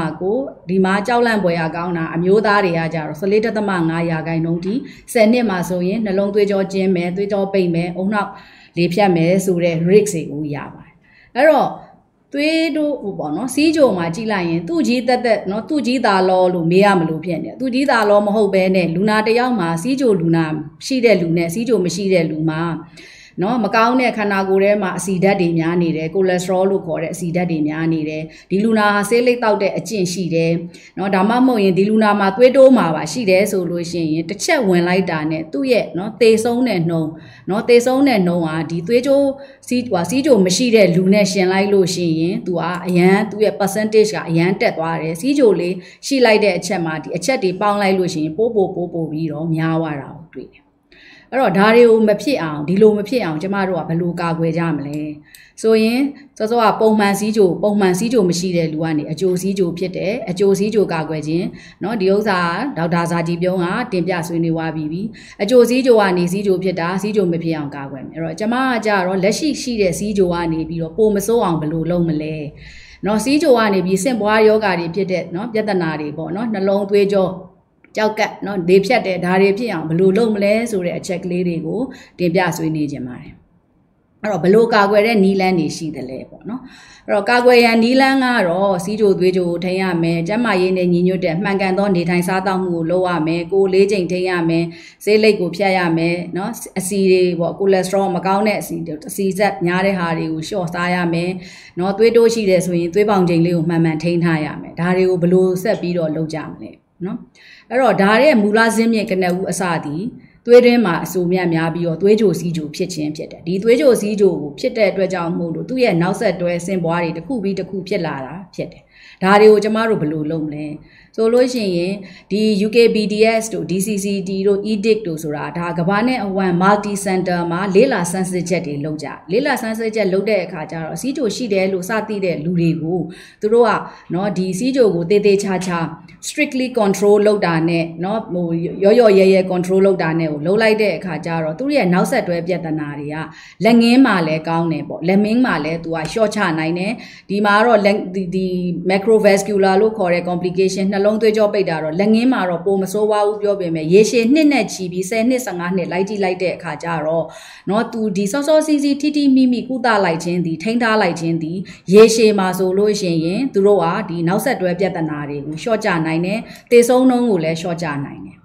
Speaker 6: 3.9 ဒီမှာကြောက်လန့်ပွဲရကောင်းတာအမျိုးသားတွေကကြတော့ 14.5 ရာခိုင်နှုန်းထိ10နှစ်မှာဆိုရင်နှလုံးသွေးကြောကျင်းမယ်သွေးကြောပိတ်မယ်အုံနောက်လေဖြတ်မယ်ဆိုတဲ့ risk တွေကိုရပါတယ်အဲ့တော့သွေးတို့ဟိုပေါ့နော်စီးကြုံမှာကြည့်လိုက်ရင်သူ့ကြီးတက်เนาะသူ့ကြီးသားလောလို့မေးရမလို့ဖြစ်နေသူ့ကြီးသားလောမဟုတ်ဘဲနဲ့လူနာတယောက်မှာစီးကြုံလူနာရှိတဲ့လူနဲ့စီးကြုံမရှိတဲ့လူမှာเนาะမကောင်းတဲ့ခန္ဓာကိုယ်ထဲမှာအဆီဓာတ်တွေများနေတယ်ကိုလက်စထရောလို့ခေါ်တဲ့အဆီဓာတ်တွေများနေတယ်ဒီလူနာဟာဆေးလိပ်တောက်တဲ့အကျင့်ရှိတယ်เนาะဒါမှမဟုတ်ရင်ဒီလူနာမှာသွေးတိုးမှာပါရှိတယ်ဆိုလို့ရှိရင်တစ်ချက်ဝင်လိုက်တာနဲ့သူ့ရဲ့เนาะသေဆုံးတဲ့နှုန်းเนาะသေဆုံးတဲ့နှုန်းဟာဒီသွေးကြိုးစီးကြိုမရှိတဲ့လူနဲ့ရှင်လိုက်လို့ရှိရင်သူကအရန်သူ့ရဲ့ percentage ကအရန်တက်သွားတယ်စီးကြိုလေးရှိလိုက်တဲ့အချက်မှာဒီအချက်တွေပေါင်းလိုက်လို့ရှိရင်ပိုးပြီးတော့များသွားတာကိုတွေ့တယ်အဲ့တော့ဒါတွေကိုမဖြစ်အောင်ဒီလိုမဖြစ်အောင်ကျမတို့ကဘယ်လိုကာကွယ်ကြမလဲဆိုရင်စောစောကပုံမှန်စီးကြိုမရှိတဲ့လူကနေအကျိုးစီးကြိုဖြစ်တယ်အကျိုးစီးကြိုကာကွယ်ခြင်းเนาะဒီဥစ္စာဒေါက်တာဇာကြီးပြုံးကတင်ပြဆွေးနွေးသွားပြီးအကျိုးစီးကြိုကနေစီးကြိုဖြစ်တာစီးကြိုမဖြစ်အောင်ကာကွယ်မယ်အဲ့တော့ကျမကကြတော့လက်ရှိတဲ့စီးကြိုကနေပြီးတော့ပုံမစိုးအောင်ဘယ်လိုလုပ်မလဲเนาะစီးကြိုကနေပြီးဆင့်ပွားယောဂါတွေဖြစ်တဲ့เนาะပြဿနာတွေပေါ့เนาะနှလုံးသွေးကြောကြောက်ကတ်เนาะလေဖြတ်တဲ့ဒါတွေဖြစ်အောင်ဘယ်လိုလုပ်မလဲဆိုတဲ့အချက်ကလေးတွေကိုတင်ပြဆွေးနွေးခြင်းပါတယ်အဲ့တော့ဘလို့ကာကွယ်တဲ့နီးလန်းတွေရှိတယ်လဲပေါ့နော်အဲ့တော့ကာကွယ်ရန်နီးလန်းကတော့စီးကြိုသွေးကြိုထိန်းရမယ်ကျန်းမာရေးနဲ့ညီညွတ်တဲ့မှန်ကန်သောနေထိုင်စားသောက်မှုကိုလုပ်ရမယ်ကိုယ်လေးချိန်ထိန်းရမယ်ဆေးလိပ်ကိုဖြတ်ရမယ်နော်အဆီတွေပေါ့ကိုလက်စထရောမကောင်းတဲ့အဆီဆက်များတဲ့ဟာတွေကိုလျှော့စားရမယ်နော်သွေးတိုးရှိတယ်ဆိုရင်သွေးပေါင်ချိန်လေးကိုမှန်မှန်ထိန်းထားရမယ်ဒါတွေကိုဘလို့ဆက်ပြီးတော့လုပ်ကြမလဲနော်အဲ့တော့ဒါရဲ့မူလဇင်းမြင့်ကနဦးအစသည်သွေးတွင်းမှာအဆိုးမြတ်များပြီးတော့သွေးကြိုစီးကြိုဖြစ်ခြင်းဖြစ်တယ်ဒီသွေးကြိုစီးကြိုကိုဖြစ်တဲ့အတွက်ကြောင့်မို့လို့သူ့ရဲ့နောက်ဆက်တွဲဆင့်ပွားတွေတစ်ခုပြီးတစ်ခုဖြစ်လာတာဖြစ်တယ်ဒါတွေကိုကျမတို့ဘယ်လိုလုပ်မလဲဆိုလို့ရှိရင်ဒီ UKBDS တို့ DCCT တို့ EDIC တို့ဆိုတာဒါကမ္ဘာနဲ့အဝမ်း multi center မှာလေးလာဆန်းစစ်ချက်တွေလုပ်ကြလေးလာဆန်းစစ်ချက်လုပ်တဲ့အခါကျတော့စီးကြိုရှိတယ်လို့စသိတဲ့လူတွေကိုသူတို့ကเนาะဒီစီးကြိုကိုတေးသေးချာချာ strictly control လုပ်တာနဲ့เนาะဟိုရောရဲ control လုပ်တာနဲ့ကိုလှုပ်လိုက်တဲ့အခါကျတော့သူတို့ရဲ့နောက်ဆက်တွဲပြဿနာတွေကလက်ငင်းမှာလည်းကောင်းတယ်ပေါ့လက်မင်းမှာလည်းသူက short ချနိုင်တယ်ဒီမှာတော့ဒီ macrovascular လို့ခေါ်တဲ့ complicationနှလုံးသွေးကြောပိတ်တာတော့လက်ငင်းမှာတော့ပိုမဆိုးပါဘူးပြောပေမဲ့ရေရှည်နှစ်နဲ့ချီပြီး10နှစ်15နှစ်လိုက်ကြည့်လိုက်တဲ့အခါကျတော့เนาะသူဒီစောစောစီးစီးထိမိကုသလိုက်ခြင်းဒီထိန်းထားလိုက်ခြင်းဒီရေရှည်မှာဆိုလို့ရှိရင်သူတို့ကဒီနောက်ဆက်တွဲပြဿနာတွေကို short ချနိုင်တယ်တေဆုံးနှုန်းကိုလည်း short ချနိုင်တယ်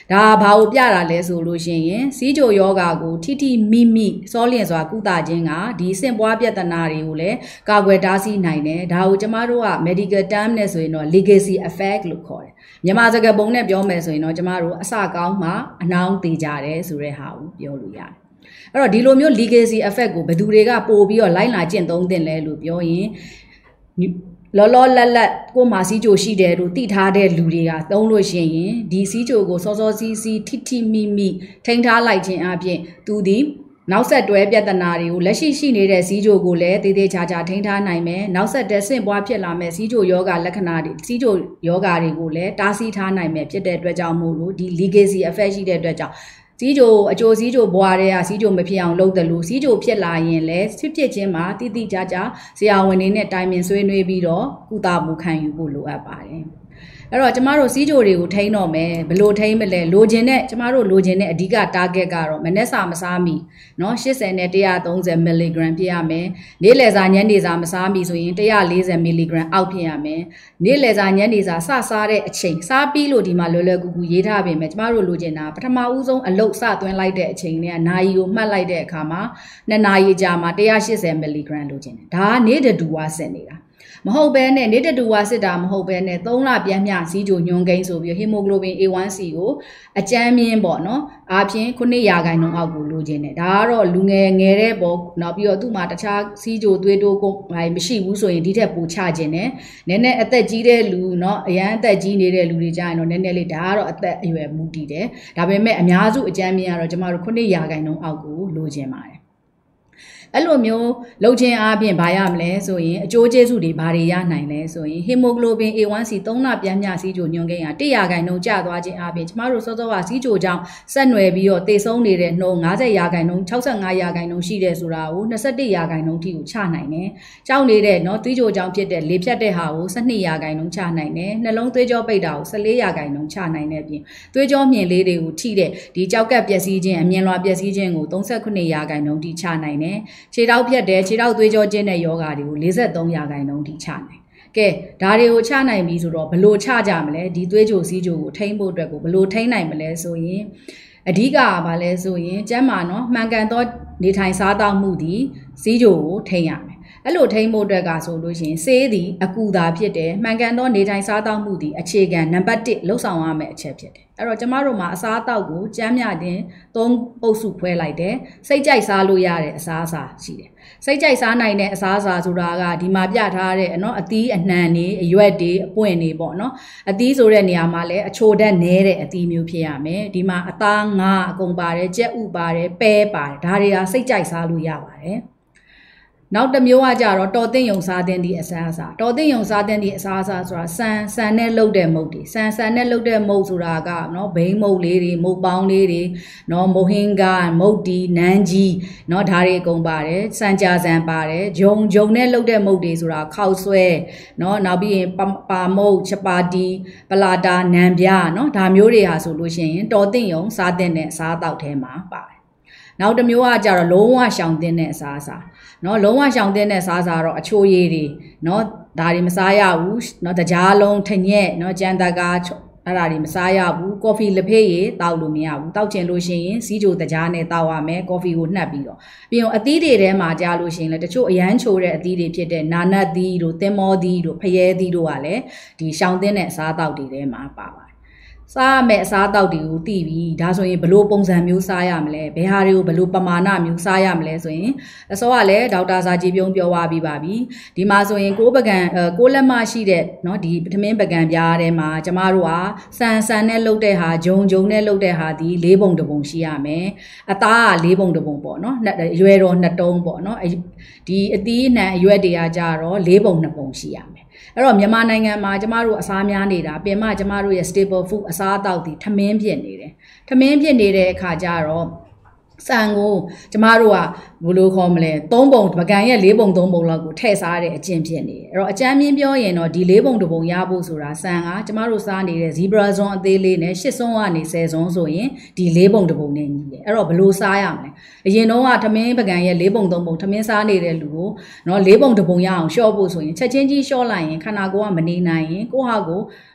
Speaker 6: ဒါဘာကိုပြတာလဲဆိုလို့ရှိရင်စီးချိုယောဂကိုထိထိမိမိစောလျင်စွာကုသခြင်းကဒီဆင့်ပွားပြဿနာတွေကိုလည်းကာကွယ်တားဆီးနိုင်တယ်ဒါကိုကျမတို့က medical term နဲ့ဆိုရင်တော့ legacy effect လို့ခေါ်တယ်မြန်မာစကားပုံနဲ့ပြောမယ်ဆိုရင်တော့ကျမတို့အစကောင်းမှအနှောင်းသေးကြတယ်ဆိုတဲ့ဟာကိုပြောလို့ရတယ်အဲ့တော့ဒီလိုမျိုး legacy effect ကိုဘယ်သူတွေကပို့ပြီးတော့လိုက်လာကျင့်သုံးသင့်လဲလို့ပြောရင်လောလောလတ်လတ်ကိုမာစီချိုရှိတယ်လို့သိထားတဲ့လူတွေကသုံးလို့ရှိရင်ဒီစီချိုကိုစောစောစီးစီးထိထိမိမိထိန်းထားလိုက်ခြင်းအပြင်သူဒီနောက်ဆက်တွဲပြဿနာတွေကိုလက်ရှိနေတဲ့စီချိုကိုလည်းတေးသေးချာချာထိန်းထားနိုင်မယ်နောက်ဆက်တဲ့ဆင့်ပွားဖြစ်လာမဲ့စီချိုယောဂလက္ခဏာတွေစီချိုယောဂတွေကိုလည်းတားဆီးထားနိုင်မယ်ဖြစ်တဲ့အတွက်ကြောင့်မို့လို့ဒီ legacy effect ရှိတဲ့အတွက်ကြောင့်စီးကြိုအကျိုးစီးကြိုဘွားတွေကစီးကြိုမဖြစ်အောင်လုပ်တယ်လို့စီးကြိုဖြစ်လာရင်လည်းဖြစ်ချင်းမှာတိတိကျကျဆရာဝန်တွေနဲ့တိုင်ပင်ဆွေးနွေးပြီးတော့ကုသမှုခံယူဖို့လိုအပ်ပါတယ်အဲ့တော့ကျမတို့စီးကြိုတွေကိုထိန်းတော့မယ်ဘလို့ထိန်းမလဲလိုချင်တဲ့ကျမတို့လိုချင်တဲ့အဓိက target ကတော့မနေ့စာမစားမီเนาะ80နဲ့130 mg ဖြစ်ရမယ်နေ့လယ်စာညနေစာမစားမီဆိုရင်140 mg အောက်ဖြစ်ရမယ်နေ့လယ်စာညနေစာစစားတဲ့အချိန်စားပြီးလို့ဒီမှာလွယ်လွယ်ကူကူရေးထားပြင်မယ်ကျမတို့လိုချင်တာပထမဦးဆုံးအလုတ်စသွင်းလိုက်တဲ့အချိန်နဲ့နာရီကိုမှတ်လိုက်တဲ့အခါမှာ2နာရီကြာမှာ180 mg လိုချင်တယ်ဒါကနေ့တူဝါစစ်နေတာမဟုတ်ဘဲနဲ့နေ့တူဝါစစ်တာမဟုတ်ဘဲနဲ့3လပြန်မျှစီးကြိုညွန်ကိန်းဆိုပြီး hemoglobin A1C ကိုအကြမ်းမြင့်ပေါ့နော်အားဖြင့်9%အောက်ကိုလိုချင်တယ်ဒါကတော့လူငယ်တဲ့ပေါ့နောက်ပြီးတော့သူ့မှာတခြားစီးကြိုသွေးတိုးကိုမရှိဘူးဆိုရင်ဒီထက်ပိုချခြင်းတယ်နည်းနည်းအသက်ကြီးတဲ့လူเนาะအရန်အသက်ကြီးနေတဲ့လူတွေကြာရင်တော့နည်းနည်းလေးဒါကတော့အသက်အရွယ်မူတည်တယ်ဒါပေမဲ့အများစုအကြမ်းမြင့်ကတော့ကျမတို့9%အောက်ကိုလိုချင်ပါတယ်အဲ့လိုမျိုးလှုပ်ခြင်းအားဖြင့်ဘာရမလဲဆိုရင်အကျိုးကျေးဇူးတွေဘာတွေရနိုင်လဲဆိုရင် hemoglobin A1C 3လပြန်မျှစီးကြိုညွန်ကိန်းဟာ100%ကျသွားခြင်းအားဖြင့်ကျမတို့စောစောကစီးကြိုကြောင့်ဆက်နွယ်ပြီးတော့တေဆုံးနေတဲ့နှုန်း50% 65%ရှိတယ်ဆိုတာကို21%ထိကိုချနိုင်တယ်။ကြောက်နေတဲ့เนาะသွေးကြိုကြောင့်ဖြစ်တဲ့လေဖြတ်တဲ့ဟာကို12%ချနိုင်တယ်။နှလုံးသွေးကြောပိတ်တာကို14%ချနိုင်တဲ့အပြင်သွေးကြောမြင်လေးတွေကိုထိတဲ့ဒီကြောက်ကပ်ပျက်စီးခြင်းအမြင်လွှာပျက်စီးခြင်းကို39%ထိချနိုင်တယ်။ခြေထောက်ဖြတ်တယ်ခြေထောက်သွေးကြောကျဉ်တဲ့ယောဂါတွေကို43%ထိချနိုင်ကဲဒါတွေကိုချနိုင်ပြီဆိုတော့ဘလို့ချကြမလဲဒီသွေးကြိုစီးကြိုကိုထိန်းဖို့အတွက်ကိုဘလို့ထိန်းနိုင်မလဲဆိုရင်အဓိကဘာလဲဆိုရင်ကျန်းမာနော်မှန်ကန်သောနေထိုင်စားသောက်မှုဒီစီးကြိုကိုထိန်းရမယ်အဲ့လိုထိန်းဖို့အတွက်ကဆိုလို့ရှိရင်ဆေးသည်အကူသာဖြစ်တယ်မှန်ကန်သောနေထိုင်စားသောက်မှုသည်အခြေခံနံပါတ်1လှုပ်ဆောင်ရမယ့်အချက်ဖြစ်တယ်အဲ့တော့ကျမတို့မှာအစားအသောက်ကိုကျန်းမာတဲ့3အုပ်စုခွဲလိုက်တယ်စိတ်ကြိုက်စားလို့ရတဲ့အစားအစာရှိတယ်စိတ်ကြိုက်စားနိုင်တဲ့အစားအစာဆိုတာကဒီမှာပြထားတဲ့နော်အသီးအနှံတွေအရွက်တွေအပွင့်တွေပေါ့နော်အသီးဆိုတဲ့နေရာမှာလည်းအချိုဓာတ်နည်းတဲ့အသီးမျိုးဖြစ်ရမယ်ဒီမှာအသားငါအကုန်ပါတယ်ကြက်ဥပါတယ်ပဲပါတယ်ဒါတွေကစိတ်ကြိုက်စားလို့ရပါတယ်နောက်တစ်မျိုးကကြတော့တော်သိမ့်ယုံစားတဲ့ဒီအစားအစာတော်သိမ့်ယုံစားတဲ့ဒီအစားအစာဆိုတာဆန်နဲ့လှုပ်တဲ့မုတ်တွေဆန်နဲ့လှုပ်တဲ့မုတ်ဆိုတာကနော်ဘိန်းမုတ်လေးတွေမုတ်ပေါင်းလေးတွေနော်မိုဟင်္ဂါမုတ်တီနန်းကြီးနော်ဒါတွေအကုန်ပါတယ်စံကြာဆန်ပါတယ်ဂျုံနဲ့လှုပ်တဲ့မုတ်တွေဆိုတာခောက်ဆွဲနော်နောက်ပြီးရင်ပါမုတ်ချပါတီပလာတာနံပြနော်ဒါမျိုးတွေဟာဆိုလို့ရှိရင်တော်သိမ့်ယုံစားတဲ့အစားအသောက်ထဲမှာပါတယ်နောက်တစ်မျိုးကကြတော့လုံးဝရှောင်တဲ့အစားအစာနော်လုံးဝရှောင်တဲ့စားစာတော့အချိုရည်တွေနော်ဒါတွေမစားရဘူးနော်တကြားလုံးထညက်နော်ကြမ်းတကားအဲ့ဒါတွေမစားရဘူးကော်ဖီလက်ဖေးရည်တောက်လို့မရဘူးတောက်ချင်လို့ရှိရင်စီးကြိုတကြားနဲ့တောက်ရမယ်ကော်ဖီကိုနှက်ပြီးတော့ပြီးတော့အသီးတွေထဲမှာကြားလို့ရှိရင်လည်းတချို့အရန်ချိုတဲ့အသီးတွေဖြစ်တဲ့နာနတ်သီးတို့သင်္ဘောသီးတို့ဖရဲသီးတို့ကလည်းဒီရှောင်တဲ့အစားအသောက်တွေထဲမှာပါပါတယ်စားရမယ့်အစားအသောက်တွေကိုသိပြီဒါဆိုရင်ဘလို့ပုံစံမျိုးစားရမလဲဘယ်ဟာတွေကိုဘလို့ပမာဏမျိုးစားရမလဲဆိုရင်အစောကလည်းဒေါက်တာစာကြည်ပြုံးပြောသွားပြီးပါပြီဒီမှာဆိုရင်ကိုလက်မရှိတဲ့เนาะဒီထမင်းပကံပြားထဲမှာကျမတို့ကဆန်နဲ့လှုပ်တဲ့ဟာဂျုံနဲ့လှုပ်တဲ့ဟာဒီ၄ပုံတစ်ပုံရှိရမယ်အသားက၄ပုံတစ်ပုံပေါ့เนาะရွယ်တော်2တုံးပေါ့เนาะဒီအသီးအနှံအရွက်တွေကကြတော့၄ပုံ2ပုံရှိရမယ်အဲ့တော့မြန်မာနိုင်ငံမှာကျမတို့အစားများနေတာပြင်မကျမတို့ရဲ့ staple food အစားအသောက်ဒီထမင်းဖြစ်နေတယ်ထမင်းဖြစ်နေတဲ့အခါကျတော့ဆန်ကိုကျမတို့ကဘယ်လိုခေါ်မလဲ3ပုံပကံရဲ့4ပုံ3ပုံလောက်ကိုထည့်စားတဲ့အကျင့်ဖြစ်နေတယ်အဲ့တော့အကြမ်းမြင်ပြောရင်တော့ဒီ4ပုံ2ပုံရဖို့ဆိုတာဆန်ကကျမတို့စားနေတဲ့ zebra ဇွန်အသေးလေးနဲ့8ဇွန်ကနေ10ဇွန်ဆိုရင်ဒီ4ပုံ2ပုံနဲ့ညီတယ်အဲ့တော့ဘယ်လိုစားရမလဲအရင်တော့ကထမင်းပကံရဲ့4ပုံ3ပုံထမင်းစားနေတဲ့လူကိုနော်4ပုံ2ပုံရအောင်ရှော့ဖို့ဆိုရင်ချက်ချင်းကြီးရှော့လိုက်ရင်ခန္ဓာကိုယ်ကမနေနိုင်ရင်ကိုယ့်ဟာကို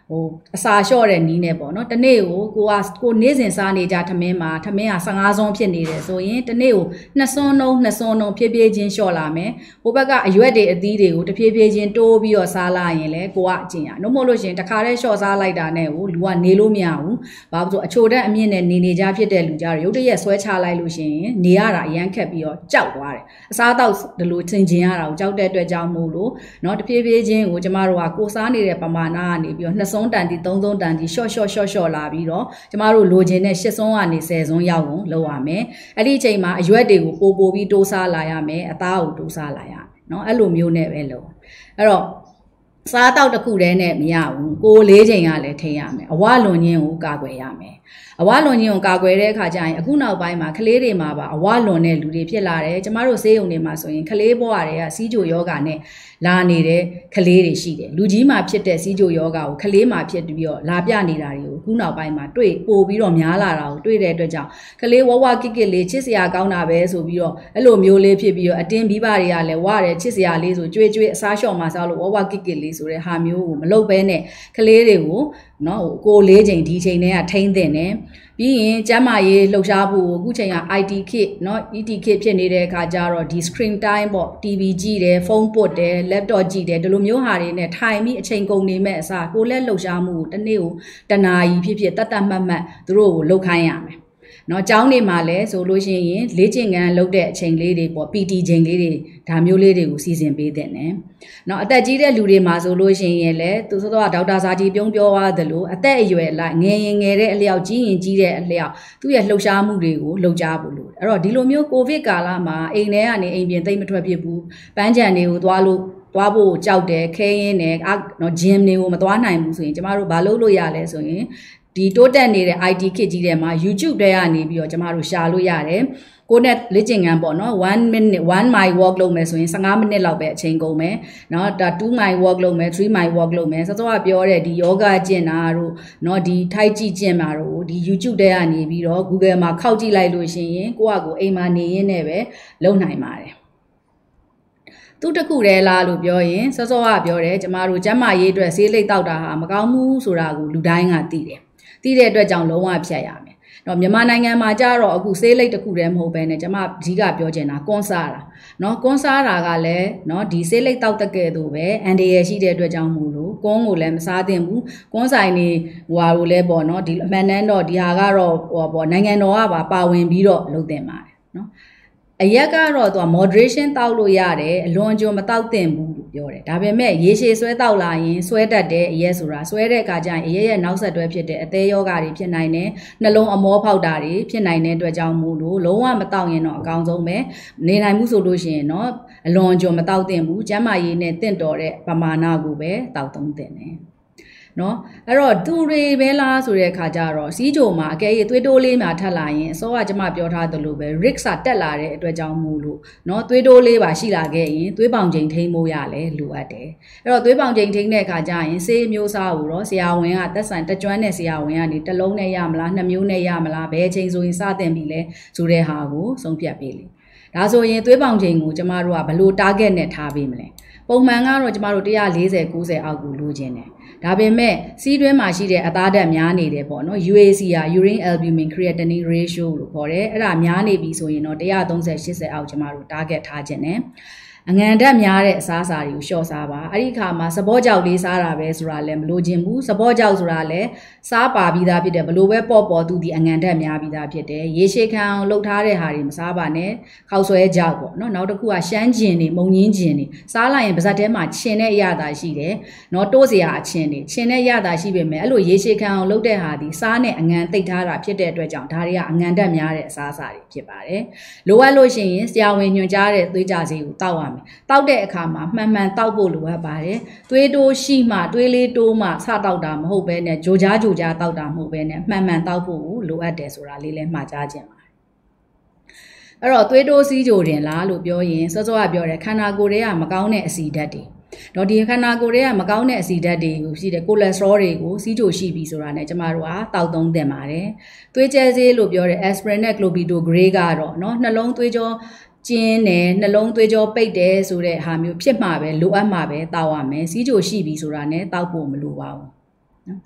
Speaker 6: အစာလျှော့တဲ့နီးနဲ့ပေါ့နော်တနေ့ကိုနေ့စဉ်စားနေကြထမင်းက15စွန်းဖြစ်နေတယ်ဆိုရင်တနေ့ကို2စွန်းနှုန်းဖြည်းဖြည်းချင်းလျှော့လာမယ်ဟိုဘက်ကအရွက်တွေအသီးတွေကိုတဖြည်းဖြည်းချင်းတိုးပြီးတော့စားလာရင်လည်းကိုကအကျင့်ရနှုတ်မို့လို့ရှင်တခါတည်းလျှော့စားလိုက်တာနဲ့ကိုလူကနေလို့မရဘူးဘာလို့ဆိုအချိုတဲ့အမြင့်နဲ့နေကြဖြစ်တဲ့လူကြတော့ရုတ်တရက်ဆွဲချလိုက်လို့ရှင်နေရတာအရန်ခက်ပြီးတော့ကြောက်သွားတယ်အစားတောက်ဒီလိုသင်ကျင်ရတာကိုကြောက်တဲ့အတွက်ကြောင့်မို့လို့เนาะတဖြည်းဖြည်းချင်းကိုကျမတို့ကကိုစားနေတဲ့ပမာဏကနေပြီးတော့2စွန်းတန်တီ3စွန်းတန်တီရှော့လာပြီးတော့ကျမတို့လိုချင်တဲ့8စွန်းကနေ10စွန်းရောက်အောင်လုပ်ရမယ်အဲ့ဒီအချိန်မှာအရွက်တွေကိုပိုပြီးတိုးစားလာရမယ်အသားကိုတိုးစားလာရမယ်เนาะအဲ့လိုမျိုးနဲ့ပဲလုပ်အဲ့တော့စားတောက်တစ်ခုတည်းနဲ့မရဘူးကို4ချိန်ကလည်းထိရမယ်အဝလွန်ခြင်းကိုကာကွယ်ရမယ်အဝလွန်ခြင်းကိုကာကွယ်တဲ့အခါကျရင်အခုနောက်ပိုင်းမှာကလေးတွေမှာပါအဝလွန်တဲ့လူတွေဖြစ်လာတယ်ကျမတို့ဆေးရုံတွေမှာဆိုရင်ကလေးဘဝတွေကစီးကြိုယောဂနဲ့လာနေတဲ့ကလေးတွေရှိတယ်လူကြီးမှာဖြစ်တဲ့စီးကြိုယောဂကိုကလေးမှာဖြစ်ပြီးတော့လာပြနေတာတွေကိုအခုနောက်ပိုင်းမှာတွေ့ပို့ပြီးတော့များလာတာကိုတွေ့တဲ့အတွက်ကြောင့်ကလေးဝဝကိကစ်လေးချစ်စရာကောင်းတာပဲဆိုပြီးတော့အဲ့လိုမျိုးလေးဖြစ်ပြီးတော့အတင်းမိဘတွေကလည်းဝရတယ်ချစ်စရာလေးဆိုကြွေးအစားလျှော့မှစားလို့ဝဝကိကစ်လေးဆိုတဲ့ဟာမျိုးကိုမလုပ်ဘဲနဲ့ကလေးတွေကိုနော်ကို4ချိန်ဒီချိန်တည်းကထိန်းသိမ့်တယ်ပြီးရင်ကျန်းမာရေးလှုပ်ရှားဖို့အခုချိန်က IT kit เนาะ ET kit ဖြစ်နေတဲ့အခါကျတော့ဒီ screen time ပေါ့ TV ကြည့်တယ်ဖုန်းပုတ်တယ် laptop ကြည့်တယ်ဒီလိုမျိုးဟာတွေနဲ့ထိုင်ပြီးအချိန်ကုန်နေမဲ့အစားကိုလက်လှုပ်ရှားမှုကိုတစ်နေ့ကိုတနာရီဖြစ်တတ်မှတ်သူတို့ကိုလှုပ်ခိုင်းရမယ်เนาะကျောင်းတွေမှာလည်းဆိုလို့ရှိရင်လေ့ကျင့်ခန်းလုပ်တဲ့အချိန်လေးတွေပေါ့ PT ချိန်လေးတွေဒါမျိုးလေးတွေကိုစီစဉ်ပေးတဲ့နဲ့เนาะအသက်ကြီးတဲ့လူတွေမှာဆိုလို့ရှိရင်လည်းသူဆိုတော့ဒေါက်တာစာကြီးပြောသွားသလိုအသက်အရွယ်လိုက်ငယ်တဲ့အလျောက်ကြီးရင်ကြီးတဲ့အလျောက်သူ့ရဲ့လှုပ်ရှားမှုတွေကိုလုပ်ကြဖို့လို့အဲ့တော့ဒီလိုမျိုးကိုဗစ်ကာလမှာအိမ်ထဲကနေအိမ်ပြင်သိမ့်မထွက်ဖြစ်ဘူးပန်းခြံတွေကိုသွားဖို့ကြောက်တယ်ခဲရင်းတယ်เนาะဂျင်တွေကိုမသွားနိုင်ဘူးဆိုရင်ကျမတို့ဘာလုပ်လို့ရလဲဆိုရင်ဒီတိုးတက်နေတဲ့ IT kit ကြီးထဲမှာ YouTube ထဲကနေပြီးတော့ကျမတို့ရှာလို့ရတယ်ကိုနဲ့လေ့ကျင့်ခန်းပေါ့နော်1 mile walk လုပ်မယ်ဆိုရင်15မိနစ်လောက်ပဲအချိန်ကုန်မယ်เนาะဒါ2 mile walk လုပ်မယ်3 mile walk လုပ်မယ်စောစောကပြောတဲ့ဒီ yoga ကျင့်တာတို့เนาะဒီ tai chi ကျင့်တာတို့ဒီ YouTube ထဲကနေပြီးတော့ Google မှာခောက်ကြည့်လိုက်လို့ရှိရင်ကိုယ့်အကိုအိမ်မှာနေရင်းနဲ့ပဲလုပ်နိုင်ပါတယ်သူတခုတည်းလားလို့ပြောရင်စောစောကပြောတယ်ကျမတို့ကျန်းမာရေးအတွက်ဆေးလိပ်တောက်တာဟာမကောင်းဘူးဆိုတာကိုလူတိုင်းကသိတယ်သိတဲ့အတွက်ကြောင့်လုံးဝဖြတ်ရမယ်။တော့မြန်မာနိုင်ငံမှာကြတော့အခုဆေးလိပ်တစ်ခုတည်းမဟုတ်ဘဲနဲ့ကျမအဓိကပြောချင်တာကွန်ဆာတာ။နော်ကွန်ဆာတာကလည်းနော်ဒီဆေးလိပ်တောက်တကယ်တော့ပဲအန်ဒီရယ်ရှိတဲ့အတွက်ကြောင့်မို့လို့ကွန်ကိုလည်းမစားသင့်ဘူး။ကွန်ဆိုင်နေဟွာလို့လဲပေါ့နော်ဒီအမှန်တမ်းတော့ဒီဟာကတော့ဟိုပေါ့နိုင်ငံတော်ကပါဝင်ပြီးတော့လုပ်တင်ပါတယ်နော်။အရက်ကတော့သူက moderation တောက်လို့ရတယ်အလွန်ကျွံမတောက်သင့်ဘူးလို့ပြောတယ်ဒါပေမဲ့ရေရှည်ဆွဲတောက်လာရင်ဆွဲတတ်တဲ့အရက်ဆိုတာဆွဲတဲ့အခါကျရင်အရက်ရဲ့နောက်ဆက်တွဲဖြစ်တဲ့အသေးယောဂတွေဖြစ်နိုင်တယ်နှလုံးအမောဖောက်တာတွေဖြစ်နိုင်တဲ့အတွက်ကြောင့်မို့လို့လုံးဝမတောက်ရင်တော့အကောင်းဆုံးပဲနေနိုင်မှုဆိုလို့ရှိရင်တော့အလွန်ကျွံမတောက်သင့်ဘူးကျန်းမာရေးနဲ့တင့်တော်တဲ့ပမာဏကိုပဲတောက်သုံးသင့်တယ်နော်အဲ့တော့သူတွေပဲလားဆိုတဲ့အခါကျတော့စီးကြိုမှာအကယ်၍သွေးတိုးလေးမှာထပ်လာရင်အစောကကျွန်မပြောထားသလိုပဲ risk တက်လာတဲ့အတွက်ကြောင့်မို့လို့နော်သွေးတိုးလေးပါရှိလာခဲ့ရင်သွေးပေါင်ချိန်ထိန်းဖို့ရလဲလိုအပ်တယ်အဲ့တော့သွေးပေါင်ချိန်ထိန်းတဲ့အခါကျရင်ဆေးမျိုးစားကိုတော့ဆရာဝန်ကတက်ဆိုင်တက်ကျွမ်းတဲ့ဆရာဝန်ကနေတစ်လုံးနဲ့ရမလားနှစ်မျိုးနဲ့ရမလားဘယ်အချိန်ဆိုရင်စတင်ပြီလဲဆိုတဲ့ဟာကိုဆုံးဖြတ်ပေးလေဒါဆိုရင်သွေးပေါင်ချိန်ကိုကျမတို့ကဘယ်လို target နဲ့ထားပေးမလဲပုံမှန်ကတော့ကျမတို့140 90အောက်ကိုလိုချင်တယ်ဒါပေမဲ့စီးတွင်းမှာရှိတဲ့အသားဓာတ်များနေတယ်ပေါ့နော် UAC က urine albumin creatinine ratio လို့ခေါ်တယ်အဲ့ဒါများနေပြီဆိုရင်တော့130 80အောက်ကျမတို့ target ထားခြင်းနဲ့အငံဓာတ်များတဲ့အစားအစာတွေကိုလျှော့စားပါအဲ့ဒီခါမှာစပေါ်ကြောက်လေးစားတာပဲဆိုတာလည်းမလိုချင်ဘူးစပေါ်ကြောက်ဆိုတာလည်းစားပါပြီးသားဖြစ်တယ်ဘလို့ပဲပေါ့သူဒီအငံဓာတ်များပြီးသားဖြစ်တယ်ရေရှည်ခံအောင်လှုပ်ထားတဲ့ဟာတွေမစားပါနဲ့ခောက်ဆွဲကြောက်ပေါ့နော်နောက်တစ်ခုကရှမ်းကျင်တွေမုံညင်းကျင်တွေစားလိုက်ရင်ပါးစပ်ထဲမှာခြင်တဲ့အရသာရှိတယ်နော်တိုးစရာအချင်းတွေခြင်တဲ့အရသာရှိပေမဲ့အဲ့လိုရေရှည်ခံအောင်လှုပ်တဲ့ဟာဒီစားနဲ့အငံသိပ်ထားတာဖြစ်တဲ့အတွက်ကြောင့်ဒါတွေကအငံဓာတ်များတဲ့အစားအစာတွေဖြစ်ပါတယ်လိုအပ်လို့ရှိရင်ဆရာဝန်ညွှန်ကြားတဲ့သွေးကြဆေးကိုတောက်ရတောက်တဲ့အခါမှာမှန်တောက်ဖို့လိုအပ်ပါတယ်သွေးတိုးရှိမှသွေးလေးတိုးမှစတောက်တာမဟုတ်ဘဲနဲ့ဂျိုကြားတောက်တာမဟုတ်ဘဲနဲ့မှန်တောက်ဖို့လိုအပ်တယ်ဆိုတာလေးလည်းမှားကြားခြင်းပါတယ်အဲ့တော့သွေးတိုးစီးကြိုတင်လားလို့ပြောရင်စောစောကပြောတယ်ခန္ဓာကိုယ်တွေကမကောင်းတဲ့အဆီဓာတ်တွေတော့ဒီခန္ဓာကိုယ်တွေကမကောင်းတဲ့အဆီဓာတ်တွေကိုရှိတယ်ကိုလက်စထရောတွေကိုစီးကြိုရှိပြီဆိုတာနဲ့ကျမတို့ကတောက်သုံးသင့်ပါတယ်သွေးကြဲဆေးလို့ပြောတဲ့ aspirin နဲ့ clopidogrel ကတော့เนาะနှလုံးသွေးကြောကျင်းတယ်နှလုံးသွေးကြောပိတ်တယ်ဆိုတဲ့ဟာမျိုးဖြစ်မှာပဲလိုအပ်မှာပဲတောက်ရမယ်စီးကြိုရှိပြီဆိုတာနဲ့တောက်ဖို့မလိုပါဘူးနော်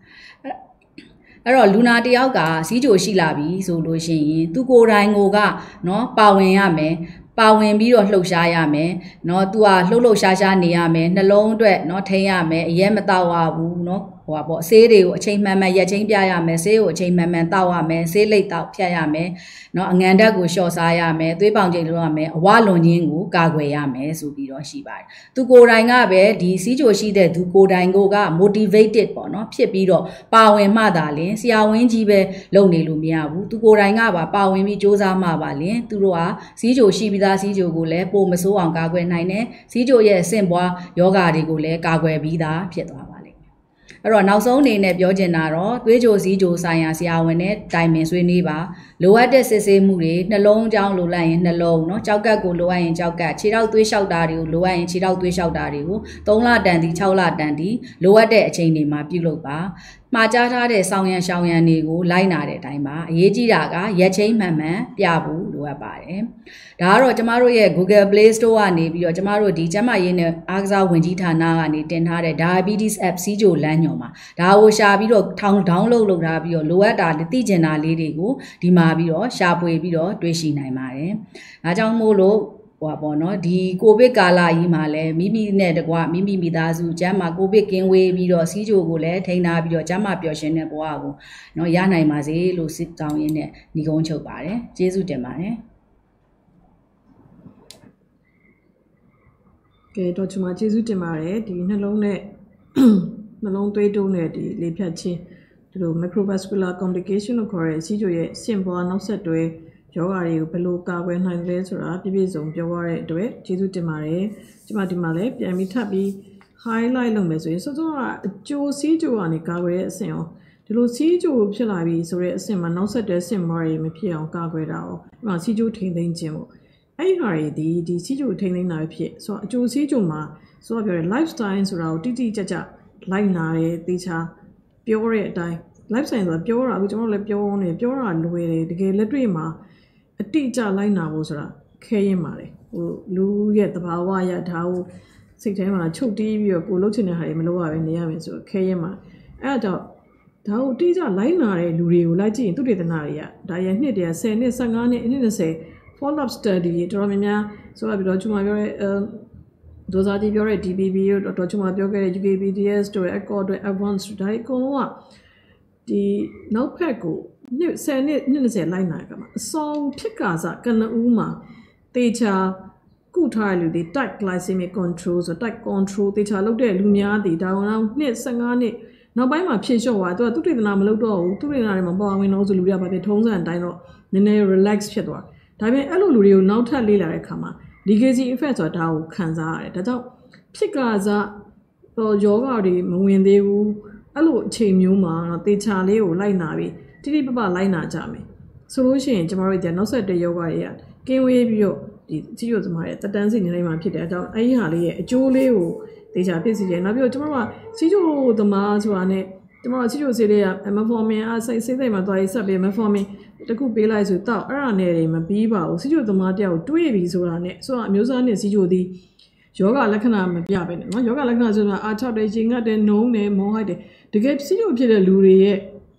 Speaker 6: အဲ့တော့လူနာတယောက်ကစီးကြိုရှိလာပြီဆိုလို့ရှိရင်သူကိုယ်တိုင်ကနော်ပါဝင်ရမယ်ပါဝင်ပြီးတော့လှုပ်ရှားရမယ်เนาะ तू อ่ะလှုပ်ရှားနေရမယ်နှလုံးအတွက်เนาะထိန်းရမယ်အရက်မတောက်ရဘူးเนาะဟိုပါပေါ့ဆေးတွေကိုအချိန်မှန်မှန်ရက်ချင်းပြရမယ်ဆေးကိုအချိန်မှန်မှန်တောက်ရမယ်ဆေးလိပ်တောက်ဖြတ်ရမယ်เนาะအငန်ဓာတ်ကိုလျှော့စားရမယ်သွေးပေါင်ချိန်လုပ်ရမယ်အဝလွန်ခြင်းကိုကာကွယ်ရမယ်ဆိုပြီးတော့ရှိပါတယ်သူကိုယ်တိုင်ကပဲဒီစီးကြိုရှိတဲ့သူကိုယ်တိုင်က motivated ပေါ့เนาะဖြစ်ပြီးတော့ပါဝင်မှသာလင်ဆရာဝန်ကြီးပဲလုပ်နေလို့မရဘူးသူကိုယ်တိုင်ကပါဝင်ပြီးစ조사မှပါလင်သူတို့ကစီးကြိုရှိပြီးသားစီးကြိုကိုလည်းပိုမဆိုးအောင်ကာကွယ်နိုင်တယ်စီးကြိုရဲ့အဆင့်ပွားယောဂါတွေကိုလည်းကာကွယ်ပြီးသားဖြစ်သွားပါလိမ့်မယ်အဲ့တော့နောက်ဆုံးအနေနဲ့ပြောချင်တာတော့သွေးကြိုစီးကြိုဆိုင်ရာဆရာဝန်နဲ့တိုင်ပင်ဆွေးနွေးပါလိုအပ်တဲ့စစ်ဆေးမှုတွေနှလုံးကြောင်းလိုလိုက်ရင်နှလုံးเนาะကြောက်ကတ်ကိုလိုအပ်ရင်ကြောက်ကတ်ခြေထောက်သွေးလျှောက်တာတွေကိုလိုအပ်ရင်ခြေထောက်သွေးလျှောက်တာတွေကို3လတန်ဒီ6လတန်ဒီလိုအပ်တဲ့အချိန်တွေမှာပြုလုပ်ပါမှာကြားထားတဲ့ဆောင်ရန်ရှောင်ရန်တွေကိုလိုက်နာတဲ့အတိုင်းပါအရေးကြီးတာကရက်ချင်းမှန်မှန်ပြဖို့လိုအပ်ပါတယ်ဒါကတော့ကျမတို့ရဲ့ Google Play Store ကနေပြီးတော့ကျမတို့ဒီကျမရေးနဲ့အားကစားဝင်ကြီးဌာနကနေတင်ထားတဲ့ Diabetes App စီးကြိုလမ်းညွှန်ပါဒါကိုရှာပြီးတော့download လုပ်ထားပြီးတော့လိုအပ်တာသိကျင်တာလေးတွေကိုဒီမှာပြီးတော့ရှာဖွေပြီးတော့တွေ့ရှိနိုင်ပါတယ်ဒါကြောင့်မို့လို့ဟိုပါပေါ့နော်ဒီကိုဗစ်ကာလကြီးမှာလည်းမိနဲ့တကွမိသားစုကျန်းမာကိုဗစ်ကင်းဝေးပြီးတော့စီးကြိုကိုလည်းထိန်းထားပြီးတော့ကျန်းမာပျော်ရွှင်တဲ့ဘဝကိုနော်ရနိုင်ပါစေလို့ဆုတောင်းရင်းနဲ့ညီကုန်းချုပ်ပါတယ်ကျေးဇူးတင်ပါတယ်
Speaker 4: ကဲတော့ကျွန်မကျေးဇူးတင်ပါတယ်ဒီနှလုံးနဲ့နှလုံးသွေးတိုးနဲ့ဒီလေဖြတ်ခြင်းဒီလို microvascular complication လို့ခေါ်တဲ့စီးကြိုရဲ့ရှင်းပွားနောက်ဆက်တွဲယောဂါတွေကိုဘယ်လိုကာကွယ်နိုင်လဲဆိုတာပြည့်စုံပြောရတဲ့အတွက်ကျေးဇူးတင်ပါတယ်ကျွန်မဒီမှာလည်းပြန်ပြီးထပ်ပြီး highlight လုပ်မယ်ဆိုရင်စောစောကအကျိုးစီးကြိုကနေကာကွယ်တဲ့အဆင့်ရောဒီလိုစီးကြိုဖြစ်လာပြီဆိုတဲ့အဆင့်မှာနောက်ဆက်တွဲဆင့်မောတွေမဖြစ်အောင်ကာကွယ်တာရောဒီမှာစီးကြိုထိန်းသိမ်းခြင်းပေါ့အဲ့ဒီဟာတွေဒီစီးကြိုထိန်းသိမ်းတာပဲဖြစ်ဆိုတော့အကျိုးစီးကြိုမှာဆိုတော့ပြောတဲ့ lifestyle ဆိုတာကိုတိတိကျကျလိုက်နာတယ်သေချာပြောတဲ့အတိုင်း lifestyle ဆိုတာပြောတာအခုကျွန်တော်လည်းပြောတာလွယ်တယ်တကယ်လက်တွေ့မှာအတိအကျလိုက်နာဖို့ဆိုတာခဲရင်ပါတယ်ဟိုလူရဲ့သဘာဝရဒါကိုစိတ်ထဲမှာချုပ်တီးပြီးတော့ကိုလှုပ်ချင်တဲ့ဟာတွေမလုပ်ရဘဲနေရမယ်ဆိုတော့ခဲရင်မှာအဲ့ဒါကြောင့်ဒါကိုတိကျလိုက်နာတဲ့လူတွေကိုလိုက်ကြည့်ရင်သူတေသနာတွေကဒါရဲ့နှစ်တည်း10နှစ်15နှစ်အနှစ်20 follow up study တွေတော်တော်များများဆိုတော့ပြီးတော့ကျွန်မပြောတဲ့ဒိုဇာကြီးပြောတဲ့ DBB တို့တော့ကျွန်မပြောခဲ့တဲ့ UKPDS တို့ Accord တို့ Advance တို့ဒါအကုန်လုံးကဒီနောက်ဖက်ကို10နှစ်20လိုက်နာကြမှာအစောဖြစ်ကာစကနဦးမှာတေချာကုထားတဲ့လူတွေ type glycemic control ဆို type control တေချာလုပ်တဲ့လူများတွေဒါအောင်တော့နှစ်15နှစ်နောက်ပိုင်းမှာဖြည့်လျှော့သွားသူကသူတေသနာမလုပ်တော့ဘူးသူတေသနာတွေမှာပေါ်ဝင်လို့ဆိုလူတွေကဘာဖြစ်ထုံးစံအတိုင်းတော့နည်းနည်း relax ဖြစ်သွားဒါပေမဲ့အဲ့လိုလူတွေကိုနောက်ထပ်လေ့လာတဲ့အခါမှာ legacy effect ဆိုတာဒါကိုခံစားရတယ်ဒါကြောင့်ဖြစ်ကာစယောဂါတွေမဝင်သေးဘူးအဲ့လိုအချိန်မျိုးမှာတေချာလေးကိုလိုက်နာပြီးတိတိပပလိုက်နာကြမယ်ဆိုလို့ရှိရင်ကျမတို့ဒီနောက်ဆက်တွဲယောဂတွေကကင်းဝေးပြီးတော့ဒီစီးရိုသမားရဲ့တက်တန်းစီနေတိုင်းမှာဖြစ်တဲ့အကြောင်းအဲ့ဒီဟာလေးရဲ့အကျိုးလေးကိုတေချာဖြစ်စီတယ်နောက်ပြီးတော့ကျမတို့ကစီးရိုသမားဆိုတာနဲ့ကျမတို့စီးရိုဆေးလေးက metformin စိတ်စိတ်မှာသွားရေးဆက်ပြီး metformin တခုပေးလိုက်ဆိုတော့အဲ့ဒါနဲ့တွေမပြီးပါဘူးစီးရိုသမားတယောက်တွေးပြီးဆိုတာနဲ့ဆိုတော့အမျိုးသားနဲ့စီးရိုသည်ယောဂလက္ခဏာမပြပဲနဲ့နော်ယောဂလက္ခဏာဆိုတာအား6တယ်ရင်ငတ်တယ်နှုံးတယ်မောဟိုက်တယ်တကယ်စီးရိုဖြစ်တဲ့လူတွေရဲ့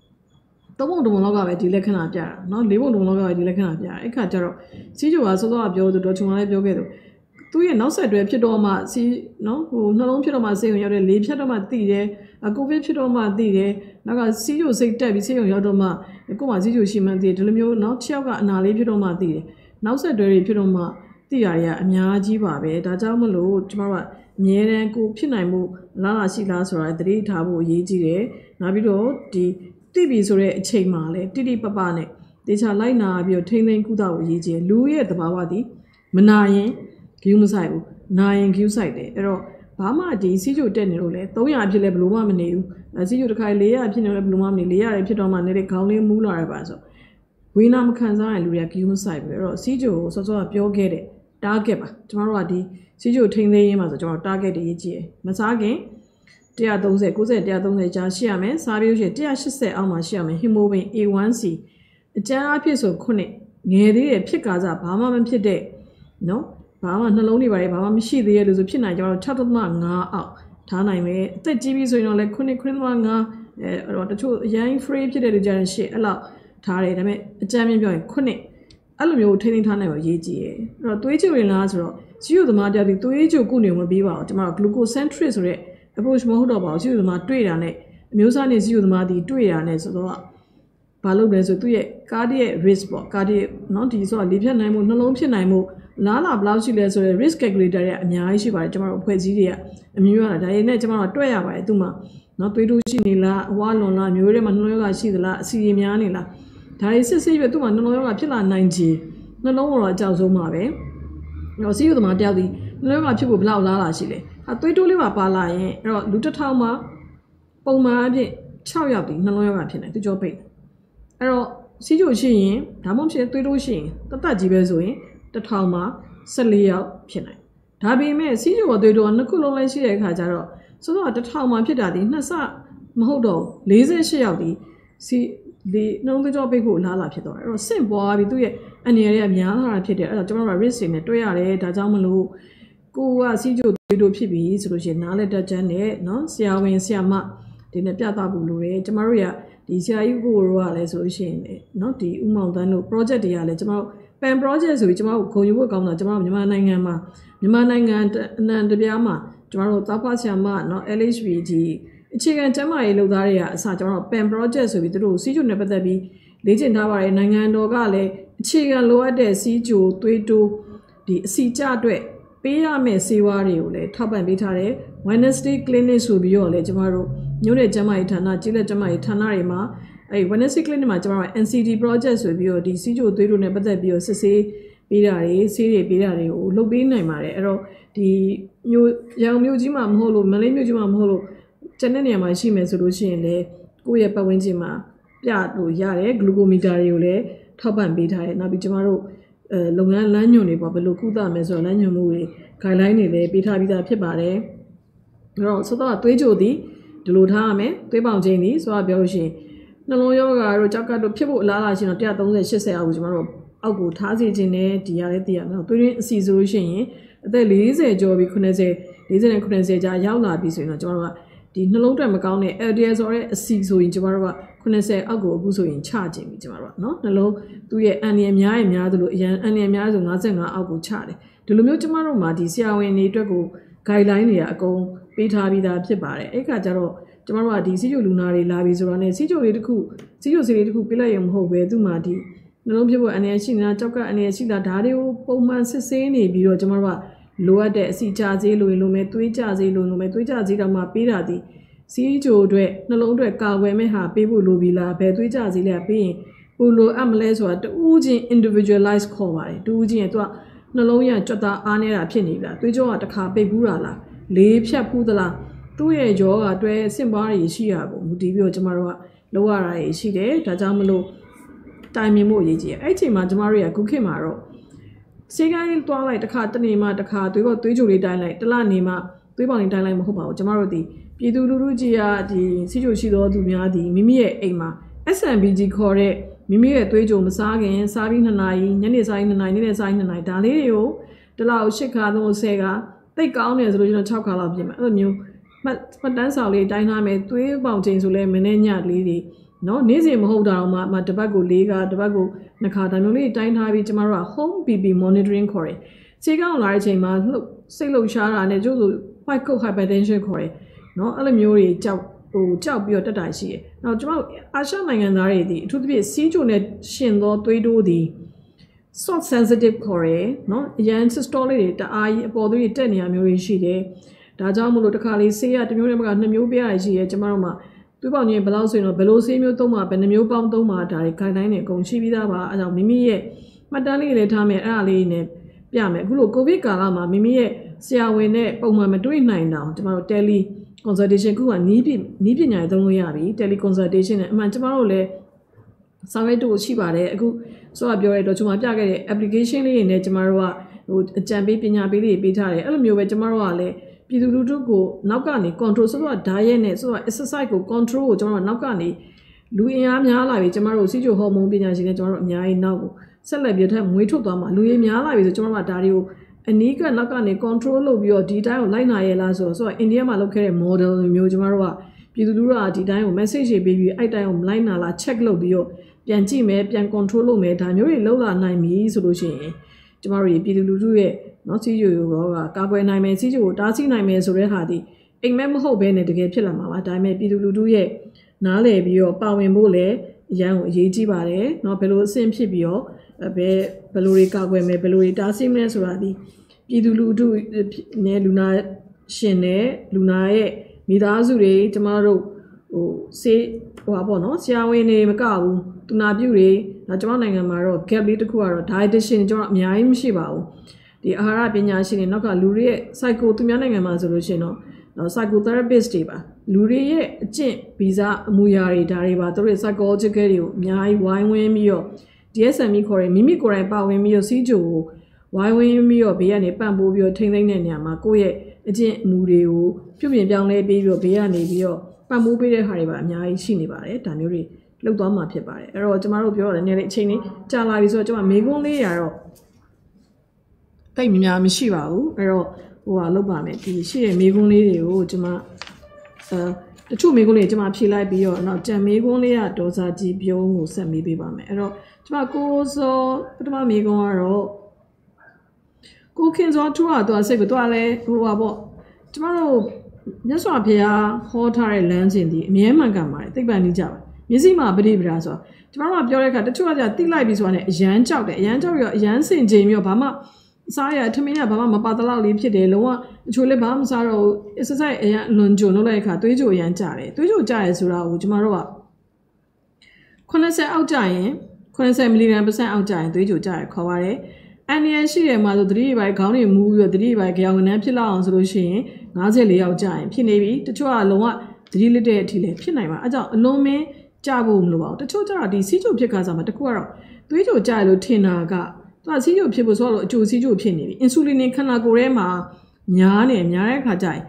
Speaker 4: 3ပုံ2ပုံလောက်ကပဲဒီလက္ခဏာပြတာနော်4ပုံ2ပုံလောက်ကပဲဒီလက္ခဏာပြတာအဲ့ခါကျတော့စီးကြိုကစောစောကပြောသူတော့ကျွန်တော်လည်းပြောခဲ့သူသူရဲ့နောက်ဆက်တွဲဖြစ်တော့မှစီးနော်ဟိုနှလုံးဖြစ်တော့မှစိတ်ဝင်ရောက်တယ်လေဖြတ်တော့မှသိတယ်ကိုဗစ်ဖြစ်တော့မှသိတယ်နောက်ကစီးကြိုစိတ်တက်ပြီးစိတ်ဝင်ရောက်တော့မှကိုယ်မှစီးကြိုရှိမှသိတယ်ဒီလိုမျိုးနောက်6ယောက်ကအနာလေးဖြစ်တော့မှသိတယ်နောက်ဆက်တွဲတွေဖြစ်တော့မှသိရရအများကြီးပါပဲဒါကြောင့်မလို့ကျွန်တော်ကအမြဲတမ်းကိုဖြစ်နိုင်မှုလားရှိလားဆိုတာသတိထားဖို့အရေးကြီးတယ်နောက်ပြီးတော့ဒီတိပြီဆိုတဲ့အချိန်မှာလဲတိတိပပနဲ့တေချာလိုက်နာပြီးတော့ထိမ့်သိမ်းကုသဖို့အရေးကြီးတယ်လူရဲ့သဘာဝသည်မနာရင်ဂယူးမဆိုင်ဘူးနာရင်ဂယူးဆိုင်တယ်အဲ့တော့ဘာမှဒီစီးကြိုတက်နေလို့လဲ300ဖြစ်လဲဘလို့မှမနေဘူးစီးကြိုတစ်ခါ400ဖြစ်နေလဲဘလို့မှမနေ400ဖြစ်တော့မှနေတဲ့ခေါင်းလေးမူးလာရပါဆိုဝေးနာမခံစားရင်လူတွေကဂယူးမဆိုင်ဘူးအဲ့တော့စီးကြိုကိုစောစောကပြောခဲ့တဲ့ target ပါကျမတို့ကဒီစီးကြိုထိမ့်သိမ်းရေးမှာဆိုကျွန်တော် target တွေရေးကြည့်ရမစားခင်130 90 130ကြားရှိရမယ်စားပြီးလို့ရှိရင်180အောက်မှာရှိရမယ် hemoglobin A1C အကျန်းအဖြစ်ဆို9ငယ်သေးတယ်ဖြစ်ကာစဘာမှမဖြစ်တဲ့နော်ဘာမှနှလုံးတွေပါတယ်ဘာမှမရှိသေးရလို့ဆိုဖြစ်နိုင်ကြတော့ 6.5 အောက်ထားနိုင်မယ်အသက်ကြီးပြီဆိုရင်တော့လည်း9.5 တော့တချို့အရင် free ဖြစ်တဲ့လူကြတဲ့ရှစ်အဲ့လောက်ထားတယ်ဒါပေမဲ့အကြမ်းမြင်ပြောရင်ခုနှစ်အဲ့လိုမျိုးထိန်းသိမ်းထားနိုင်ဖို့အရေးကြီးတယ်အဲ့တော့သွေးကြိုရင်လားဆိုတော့စီယိုသမားတရားဒီသွေးကြိုကုနေမပြီးပါဘူးကျွန်တော် glucocentric ဆိုတဲ့ approach မဟုတ်တော့ပါဘူးစီယိုသမားတွေ့တာနဲ့အမျိုးအစားနဲ့စီယိုသမားဒီတွေ့တာနဲ့ဆိုတော့ဘာလုပ်လဲဆိုသူ့ရဲ့ cardiac risk ပေါ့ cardiac เนาะဒီဆိုတာလေဖြတ်နိုင်မှုနှလုံးဖြစ်နိုင်မှုလားလာဘယ်လောက်ရှိလဲဆိုတော့ risk calculator တွေအများကြီးရှိပါတယ်ကျွန်တော်တို့အဖွဲ့အစည်းတွေကအမျိုးရတာဒါတွေနဲ့ကျွန်တော်တို့တွက်ရပါတယ်သူ့မှာเนาะသွေးတိုးရှိနေလားအဝါလွန်လားမျိုးတွေမှာနှလုံးရောဂါရှိသလားအဆီရေများနေလားဒါတွေစစ်ဆေးပြီးသူ့မှာနှလုံးရောဂါဖြစ်လာနိုင်ခြေနှလုံးကတော့အကြောက်ဆုံးပါပဲတော့စီးရုံသမားတယောက်ဒီနှလုံးရောဂါဖြစ်ဖို့ဘယ်လောက်လားလာရှိလဲသွေးတိုးလေးပါလာရင်အဲ့တော့လူတစ်ထောင်မှာပုံမှန်အဖြစ်6ယောက်ဒီနှလုံးရောဂါဖြစ်နေသူကြောပိတ်အဲ့တော့စီးကြိုရှိရင်ဒါမှမဟုတ်သွေးတိုးရှိရင်တတ်ကြီးပဲဆိုရင်တစ်ထောင်မှာ14ယောက်ဖြစ်နိုင်ဒါပေမဲ့စီးကြိုသွေးတိုးကနှစ်ခုလုံးလည်းရှိတဲ့အခါကျတော့ဆိုတော့တစ်ထောင်မှာဖြစ်တာဒီနှစ်ဆမဟုတ်တော့48ယောက်ဒီဒီနှလုံးသွေးကြောပိတ်ဖို့လားလာဖြစ်သွားတယ်အဲ့တော့ဆင့်ပွားပြီးသူ့ရဲ့အနေရရဲ့များလာတာဖြစ်တယ်အဲ့တော့ကျွန်တော်တို့ risk တွေနဲ့တွဲရတယ်ဒါကြောင့်မလို့ကိုကစီးကြိုသွေးတိုးဖြစ်ပြီဆိုလို့ရှိရင်နားလက်တက်ချမ်းနဲ့နော်ဆရာဝန်ဆရာမဒီနဲ့ပြသဖို့လိုတယ်ကျွန်တော်တို့ကဒီဆရာကြီးကိုတို့ကလည်းဆိုလို့ရှိရင်နော်ဒီဥမောင်တန်းတို့ project တွေကလည်းကျွန်တော်တို့ PAN project ဆိုပြီးကျွန်တော်တို့ဂုဏ်ယူဖို့ကောင်းတာကျွန်တော်တို့မြန်မာနိုင်ငံမှာမြန်မာနိုင်ငံအနှံတပြားမှာကျွန်တော်တို့သောက်ဖဆရာမနော် LHBG အခြေခံကျန်းမာရေးလုပ်သားတွေကအစကျွန်တော်တို့ PAN project ဆိုပြီးသူတို့စီးကျိုနဲ့ပတ်သက်ပြီးလေ့ကျင့်ထားပါတယ်နိုင်ငံတော်ကလည်းအခြေခံလိုအပ်တဲ့စီးကျိုသွေးတိုးဒီအစီကျအတွက်ပေးရမယ့်ဆေးဝါးတွေကိုလည်းထောက်ပံ့ပေးထားတယ် Wednesday clinic ဆိုပြီးတော့လည်းကျွန်တော်တို့မြို့နယ်ကျန်းမာရေးဌာနကြီးလက်ကျန်းမာရေးဌာနတွေမှာအဲဒီ Wednesday clinic မှာကျွန်တော်တို့ NCD project ဆိုပြီးတော့ဒီစီးကျိုသွေးတိုးနဲ့ပတ်သက်ပြီးတော့စစ်ဆေးပေးတာတွေဆေးတွေပေးတာတွေကိုလုပ်ပေးနိုင်ပါတယ်အဲ့တော့ဒီမြို့ရန်ကုန်မြို့ကြီးမှာမဟုတ်လို့မန္တလေးမြို့ကြီးမှာမဟုတ်လို့ကျန်တဲ့နေရာမှာရှိမယ်ဆိုလို့ရှိရင်လည်းကိုယ့်ရဲ့ပတ်ဝန်းကျင်မှာပြလို့ရတယ်ဂလူကိုမီတာတွေကိုလည်းထောက်ပံ့ပေးထားတယ်နောက်ပြီးကျွန်တော်တို့လုပ်ငန်းလမ်းညွှန်တွေပေါ့ဘယ်လိုကုသမယ်ဆိုတော့လမ်းညွှန်မှုတွေ guideline တွေလည်းပေးထားပြီးသားဖြစ်ပါတယ်အဲ့တော့ဆိုတော့သွေးကြိုသည်ဒီလိုထားရမယ်သွေးပေါင်ခြင်းသည်ဆိုတာပြောလို့ရှိရင်နှလုံးရောဂါတို့ကြောက်ကတို့ဖြစ်ဖို့အလားအလာရှိတော့130 80အောက်ကိုကျွန်တော်တို့အောက်ကိုထားစီခြင်းနဲ့ဒီရလည်းသိရမယ်သွေးရင်းအစီဆိုလို့ရှိရင်အသက်40ကျော်ပြီး90 40နဲ့90ကြာရောက်လာပြီဆိုရင်တော့ကျွန်တော်တို့ကဒီနှလုံးတက်မကောင်းတဲ့ LDL ဆိုတဲ့အစီဆိုရင်ကျွန်တော်တို့က90အောက်ကိုအခုဆိုရင်ချခြင်းပြီကျွန်တော်တို့ကနော်နှလုံးသူ့ရဲ့အန်နီယများသလိုအန်နီယများဆို55အောက်ကိုချတယ်ဒီလိုမျိုးကျွန်တော်တို့မှာဒီဆရာဝန်တွေအတွက်ကို guideline တွေကအကုန်ပေးထားပြီးသားဖြစ်ပါတယ်အဲ့ခါကျတော့ကျွန်တော်တို့ကဒီစီဂျိုလူနာတွေလာပြီဆိုတော့ねစီဂျိုလေးတစ်ခုစီဂျိုစီလေးတစ်ခုပြလိုက်ရုံမဟုတ်ပဲသူ့မှာဒီနှလုံးဖြစ်ဖို့အနေရရှိနေတာကြောက်ကအအနေရရှိတာဒါတွေကိုပုံမှန်စစ်ဆေးနေပြီးတော့ကျွန်တော်တို့ကလိုအပ်တဲ့အစီကြဈေးလိုရင်လိုမယ်သွေးကြဈေးလိုမယ်သွေးကြဈေးတော့မှပေးတာဒီစီဂျိုအတွက်နှလုံးအတွက်ကာဝယ်မဲ့ဟာပေးဖို့လိုပြီလားဘယ်သွေးကြဈေးလဲပေးရင်ပူလိုအပ်မလဲဆိုတာတူးချင်း individualize ခေါ်ပါတယ်တူးချင်းရဲ့သူကနှလုံးရကြွက်သားအားနေတာဖြစ်နေပြီလားသွေးကြောကတစ်ခါပိတ်ဘူးတာလားလေးဖြတ်ဖူးသလားသူ့ရဲ့ရောဂါတွဲဆင့်ပွားတွေရှိရပုံမူတည်ပြီးတော့ကျမတို့ကလောက်ရတာရှိတယ်ဒါကြောင့်မလို့တိုင်မြင်မှုအရေးကြီးတယ်အဲ့ချိန်မှာကျမတို့ရခုခေတ်မှာတော့စေကိုင်းတွားလိုက်တစ်ခါတနေ့မှတစ်ခါသွေးကြိုလေးတိုင်းလိုက်တလနေမှသွေးပေါင်လေးတိုင်းလိုက်မဟုတ်ပါဘူးကျမတို့ဒီပြည်သူလူထုကြီးကဒီစီချိုရှိသောသူများဒီမိမိရဲ့အိမ်မှာ SMBG ခေါ်တဲ့မိမိရဲ့သွေးကြိုမစားခင်စားပြီး2နာရီညနေစား2နာရီနေ့စား2နာရီဒါလေးတွေကိုတလောက်8ခါသုံး10ခါတိတ်ကောင်းတယ်ဆိုလို့ကျွန်တော်6ခါလောက်ပြင်မယ်အဲ့လိုမျိုးမှတ်တန်းဆောင်လေးတိုင်းထားမယ်သွေးပေါင်ချိန်ဆိုလဲမနေ့ညလေးတွေနော်နေ့စဉ်မဟုတ်တာတော့မှတစ်ပတ်ကို4ခါတစ်ပတ်ကို2ခါဒါမျိုးလေးတိုင်းထားပြီးကျမတို့က home BP monitoring ခေါ်တယ်ခြေကောင်းလာတဲ့အချိန်မှာစိတ်လှုပ်ရှားတာနဲ့ကျို့ဆို white coat hypertension ခေါ်တယ်နော်အဲ့လိုမျိုးတွေကြောက်ပြီးတော့တက်တာရှိတယ်နောက်ကျမတို့အာရှနိုင်ငံသားတွေဒီအထူးသဖြင့်စီးချိုနဲ့ရှင်သောသွေးတိုးဒီ salt sensitive ခေါ်တယ်နော်အရန် systolic တွေတအားကြီးအပေါ်သွေးတွေတက်နေရမျိုးတွေရှိတယ်ဒါကြောင့်မလို့တစ်ခါလေးဆေးရတစ်မျိုးနဲ့မက2မျိုးပြရရှိရဲကျမတို့မှာသွေးပေါင်ကြီးဘယ်လောက်ဆိုရင်တော့ဘယ်လိုဆေးမျိုးသုံးမှာဘယ်နှမျိုးပေါင်းသုံးမှာဒါတွေ guideline တွေအကုန်ရှိပြီးသားပါအဲကြောင့်မိမိရဲ့မှတ်တမ်းလေးတွေထားမယ်အဲ့ဒါလေးနဲ့ပြမယ်အခုလိုကိုဗစ်ကာလမှာမိမိရဲ့ဆရာဝန်နဲ့ပုံမှန်မတွေ့နိုင်တော့ကျမတို့ tele consultation ခုကနီးပညာသုံးလို့ရပြီ tele consultation နဲ့အမှန်ကျမတို့လည်းဆောင်ရွက်တို့ရှိပါတယ်အခုဆိုတာပြောရတော့ကျွန်မပြခဲ့တဲ့ application လေးတွေနဲ့ကျမတို့ကအကြံပေးပညာပေးလေးတွေပေးထားတယ်အဲ့လိုမျိုးပဲကျမတို့ကလည်းပြည်သူလူထုကိုနောက်ကနေ control ဆိုတော့ diet နဲ့ဆိုတော့ exercise ကို control ကိုကျွန်တော်တို့နောက်ကနေလူအင်အားများလာပြီကျမတို့စီချိုဟော်မုန်းပညာရှင်နဲ့ကျွန်တော်တို့အများကြီးနောက်ကိုဆက်လက်ပြီးထပ်မွေးထုတ်သွားမှာလူရင်းများလာပြီဆိုကျွန်တော်တို့ကဒါတွေကိုအနီးကနောက်ကနေ control လုပ်ပြီးတော့ဒီတိုင်းကိုလိုက်နိုင်ရလားဆိုတော့အိန္ဒိယမှာလုပ်ခဲ့တဲ့ model မျိုးကျွန်တော်တို့ကပြည်သူလူထုကဒီတိုင်းကို message ရေးပေးပြီးအဲ့တိုင်းကို line နာလာ check လုပ်ပြီးတော့ပြန်ကြည့်မယ်ပြန် control လုပ်မယ်ဒါမျိုးတွေလောက်လာနိုင်ပြီဆိုလို့ရှိရင်ကျမတို့ပြည်သူလူထုရဲ့နော်စီဂျိုရောကကာကွယ်နိုင်မယ်စီဂျိုကိုတားဆီးနိုင်မယ်ဆိုတဲ့ဟာဒီအိမ်မက်မဟုတ်ဘဲနဲ့တကယ်ဖြစ်လာမှာပါဒါပေမဲ့ပြည်သူလူထုရဲ့နားလည်ပြီးတော့ပါဝင်ဖို့လည်းအရန်ကိုအရေးကြီးပါတယ်เนาะဘယ်လိုအဆင့်ဖြစ်ပြီးတော့ဘယ်လိုတွေကာကွယ်မယ်ဘယ်လိုတွေတားဆီးမလဲဆိုတာဒီပြည်သူလူထုနဲ့လူနာရှင်နဲ့လူနာရဲ့မိသားစုတွေကျမတို့စေးပေါ့နော်ဆရာဝန်တွေမကဘူးသူနာပြုတွေဒါကျမနိုင်ငံမှာတော့ gap လေးတစ်ခုကတော့ dietitian ကျမအများကြီးမရှိပါဘူးဒီအာဟာရပညာရှင်တွေနောက်ကလူတွေရဲ့ psycho သူများနိုင်ငံမှာဆိုလို့ရှိရင်တော့psychotherapist တွေပါလူတွေရဲ့အကျင့်ဗီဇအမူအရာတွေဒါတွေပါသူတို့ရဲ့ psychological တွေကိုအများကြီးဝိုင်းဝန်းပြီးတော့ DSM ခေါ်တဲ့မိမိကိုယ်တိုင်ပါဝင်ပြီးတော့စီးကြိုကိုဝိုင်းဝန်းပြီးတော့ဘေးကနေပံ့ပိုးပြီးတော့ထိန်းသိမ်းတဲ့နေရာမှာကိုယ့်ရဲ့အကျင့်အမူတွေကိုပြုပြင်ပြောင်းလဲပြီးတော့ဘေးကနေပြီးတော့ပံ့ပိုးပေးတဲ့ဟာတွေပါအများကြီးရှိနေပါတယ်ဒါမျိုးတွေလောက်သွားမှာဖြစ်ပါတယ်အဲ့တော့ကျမတို့ပြောရတယ်နည်းနည်းအချိန်လေးကြာလာပြီဆိုတော့ကျမမေကွန်းလေးရတော့တိတ်များမရှိပါဘူးအဲ့တော့လောက်ပါမယ်ဒီရှိတဲ့မေကွန်းလေးတွေကိုကျမတချို့မေကွန်းလေးကျမဖြေလိုက်ပြီးတော့နောက်ကြံမေကွန်းလေးကဒေါ်စာကြီးပြုံးကိုဆက်မေးပေးပါမယ်အဲ့တော့ကျမကိုစောပထမမေကွန်းကတော့ကိုခင်စောထူတာစိတ်ကိုတော့လဲပေါ့ကျမတို့မြတ်စွာဘုရားဟောထားတဲ့လမ်းစဉ်ဒီအမြဲမှန်ကန်ပါတယ်သိပ္ပံနည်းကြပါမျက်စိမှာပရိပဒါဆိုကျမတို့ကပြောတဲ့အခါတချို့ကကြာတိလိုက်ပြီဆိုတာနဲ့အရန်ကြောက်တယ်အရန်ကြောက်ပြီးတော့အရန်စင်ချိန်ပြီးတော့ဘာမှစားရထမင်းကဘာမှမပါတလောက်လေးဖြစ်တယ်လုံးဝအချို့လည်းဘာမှမစားတော့ exercise အရန်လွန်ကြုံလုပ်လိုက်တဲ့အခါသွေးကြိုအရန်ကျတယ်သွေးကြိုကျရဲဆိုတာကိုကျမတို့က80အောက်ကျရင်80 mg% အောက်ကျရင်သွေးကြိုကျရဲခေါ်ပါတယ်အန်နီယန်ရှိတယ်မှာဆိုသတိပိုင်းခေါင်းတွေမူပြီးတော့သတိပိုင်းကြောင်ကနန်းဖြစ်လောက်အောင်ဆိုလို့ရှိရင်54ယောက်ကျရင်ဖြစ်နေပြီတချို့ကလုံးဝသတိလက်တဲ့အထိလည်းဖြစ်နိုင်ပါအဲကြောင့်အလုံးမင်းကြဖို့မလိုပါဘူးတချို့ကျတော့ဒီစီးချိုဖြစ်ခါစားမှာတခုကတော့သွေးကြိုကျရလို့ထင်တာကသူကစီးချိုဖြစ်ဖို့ဆိုတော့အကျိုးစီးချိုဖြစ်နေပြီအင်ဆူလင်ခန္ဓာကိုယ်ထဲမှာများတဲ့အခါကျရင်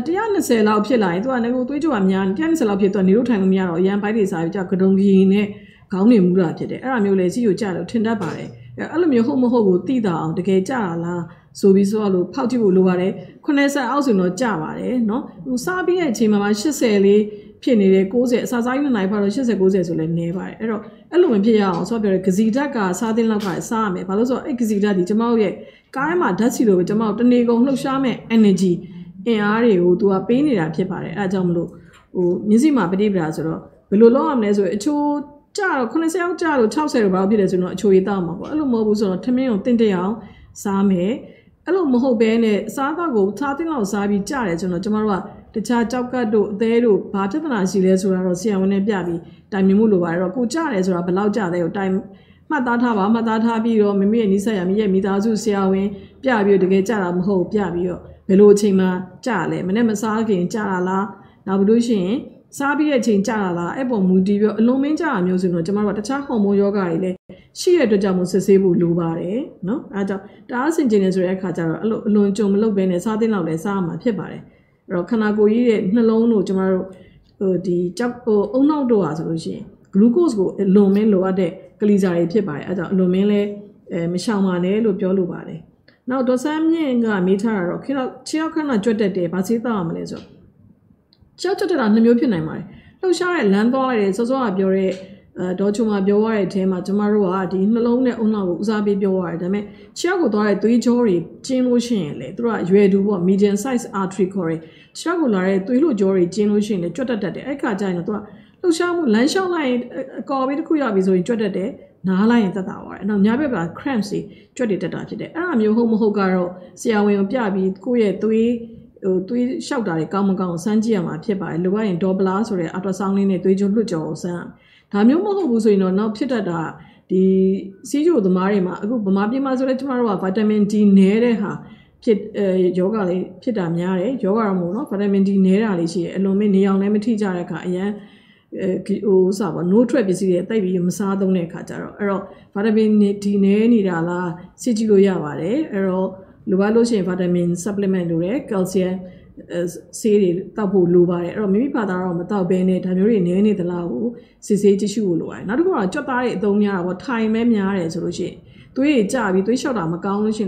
Speaker 4: 120လောက်ဖြစ်လာရင်သူကငကိုသွေးကြိုကများ120လောက်ဖြစ်တော့နေလို့ထိုင်လို့မရတော့အရန်ပိုက်တွေစားပြီးကြောက်ကဒုံကြီးနဲ့ခေါင်းတွေမူတာဖြစ်တယ်အဲ့ဒါမျိုးလေစီးချိုကျလို့ထင်တတ်ပါတယ်အဲ့လိုမျိုးဟုတ်မဟုတ်ကိုသိတာအောင်တကယ်ကြတာလားဆိုပြီးဆိုတော့ဖောက်ကြည့်ဖို့လိုပါတယ်80အောက်ဆိုတော့ကြပါတယ်เนาะဟိုစားပြီးတဲ့အချိန်မှာ80လေးဖြစ်နေတယ်90အစားစားကြီးနိုင်ပါတော့80 90ဆိုလည်းနည်းပါတယ်အဲ့တော့အဲ့လိုမဖြစ်ရအောင်ဆိုတော့ပြောတယ်ဂစီဓာတ်ကစားသင်းလောက်ကစားရမယ်ဘာလို့ဆိုတော့အဲ့ဂစီဓာတ်ဒီကျမတို့ရဲ့ကားထဲမှာဓာတ်စီလိုပဲကျမတို့တနေကုန်လှုပ်ရှားမဲ့ energy အင်အားတွေကိုသူကပေးနေတာဖြစ်ပါတယ်အဲ့ဒါကြောင့်မလို့ဟိုမျက်စိမှာပဋိပဒါဆိုတော့ဘယ်လိုလုပ်ရမလဲဆိုရင်အချိုးကြတော့80အောက်ကြလို့60တော့ဘာလို့ဖြစ်လဲဆိုတော့အချိုးရည်တောက်မှာပေါ့အဲ့လိုမဟုတ်ဘူးဆိုတော့ထမင်းကိုတင့်တဲ့အောင်စားမယ်အဲ့လိုမဟုတ်ဘဲနဲ့စားတော့ကိုစားသင်းလောက်စားပြီးကြတယ်ဆိုတော့ကျမတို့ကတခြားကြောက်ကတ်တို့အသေးတို့ဘာပြဿနာရှိလဲဆိုတာတော့ဆရာဝန်နဲ့ပြပြီးတိုင်မြင်မှုလိုပါတယ်တော့ကိုကြတယ်ဆိုတာဘယ်လောက်ကြတယ်ကိုတိုင်မှတ်သားထားပါမှတ်သားထားပြီးတော့မိမိရဲ့နိစ္စရမိရဲ့မိသားစုဆရာဝန်ပြပြီးတကယ်ကြတာမဟုတ်ပြပြီးတော့ဘယ်လိုအချိန်မှကြလဲမနေ့မစားခင်ကြတာလားနောက်ပြီးလို့ရှိရင်စားပြီးတဲ့အချိန်ကြတာလားအဲ့ပုံမူတည်ပြီးအလုံးမင်းကြတာမျိုးဆိုတော့ကျမတို့ကတခြားဟော်မုန်းယောဂတွေလည်းရှိတဲ့အတွက်ကြောင့်မို့စစ်ဆေးဖို့လိုပါတယ်နော်အဲဒါကြောင့်တအားဆင်ခြင်နေဆိုတဲ့အခါကျတော့အဲ့လိုအလွန်ကြုံမလုပ်ဘဲနဲ့စားသင့်လောက်လည်းစားရမှာဖြစ်ပါတယ်အဲ့တော့ခန္ဓာကိုယ်ကြီးရဲ့နှလုံးတို့ကျမတို့ဒီကြောက်အုံနောက်တို့ဟာဆိုလို့ရှိရင် glucose ကိုအလွန်မင်းလိုအပ်တဲ့ကလီဇာတွေဖြစ်ပါတယ်အဲဒါကြောင့်အလွန်မင်းလည်းမရှောင်ပါနဲ့လို့ပြောလိုပါတယ်နောက်ဒေါ်ဆန်းမြင့်ကမေးထားတာတော့ခေတော့ခြေောက်ခဏကြွက်တက်တယ်ဗာစေးတောက်ရမလဲဆိုတော့ခြေောက်ကြွက်တက်တာ2မျိုးဖြစ်နိုင်ပါတယ်လှုပ်ရှားတဲ့လမ်းသွားလိုက်တယ်စောစောကပြောတဲ့ဒေါ်ချုံမှာပြောရတဲ့အထဲမှာကျမတို့ကဒီနှလုံးနဲ့အုံနောက်ကိုဦးစားပေးပြောရတယ်ဒါပေမဲ့ခြေောက်ကိုသွားတဲ့သွေးကြောတွေကျင်းလို့ရှိရင်လေသူတို့ကရွယ်တူပေါ့ medium size artery ခေါ်တယ်ခြေောက်ကိုလာတဲ့သွေးလိုကြောတွေကျင်းလို့ရှိရင်လေကြွက်တက်တယ်အဲ့ခါကျရင်တော့သူကလှုပ်ရှားမှုလမ်းလျှောက်လိုက်ရင်အကော်ဘေးတစ်ခုရောက်ပြီဆိုရင်ကြွက်တက်တယ်နားလိုက်ရင်တက်တာပါတယ်အဲ့တော့ညာဘက်က cramps တွေကြွက်တွေတက်တာဖြစ်တယ်အဲ့ဒါမျိုးဟုတ်မဟုတ်ကတော့ဆရာဝန်ကိုပြပြီးကိုယ့်ရဲ့သွေးလျှောက်တာတွေကောင်းမကောင်းစမ်းကြည့်ရမှာဖြစ်ပါတယ်လိုအပ်ရင်ဒေါ်ပလာဆိုတဲ့ ultrasound လေးနဲ့သွေးကြိုလွှတ်ကြော်ကိုစမ်းဒါမျိုးမဟုတ်ဘူးဆိုရင်တော့နောက်ဖြစ်တတ်တာဒီစီးချိုသမားတွေမှာအခုဗမာပြည်မှာဆိုလဲကျမတို့ကဗီတာမင် D နည်းတဲ့ဟာဖြစ်ယောဂလေးဖြစ်တာများတယ်ယောဂတော့မဟုတ်နော်ဗီတာမင် D နည်းတာလေးရှိတယ်အလွန်မင်းနေအောင်လည်းမထိကြတဲ့အခါအရန်စားပါ no threat ပစ္စည်းတွေတိတ်ပြီးမစားသုံးတဲ့အခါကျတော့အဲ့တော့ဗီတာမင် D နည်းနေတာလားစစ်ကြည့်လို့ရပါတယ်အဲ့တော့လိုအပ်လို့ရှိရင်ဗီတာမင် supplement လိုတယ် calcium ဆေးတွေတောက်ဖို့လိုပါတယ်အဲ့တော့မိမိဘာသာတော့မတောက်ဘဲနဲ့ဒါမျိုးတွေနည်းနေသလားကိုစစ်ဆေးကြည့်ရှုဖို့လိုပါတယ်နောက်တစ်ခုကကြွက်သားတွေအသုံးများတာပေါ့ထိုင်မဲများတယ်ဆိုလို့ရှိရင်သွေးတွေကျပြီးသွေးလျှောက်တာမကောင်းလို့ရှိရင်လည်း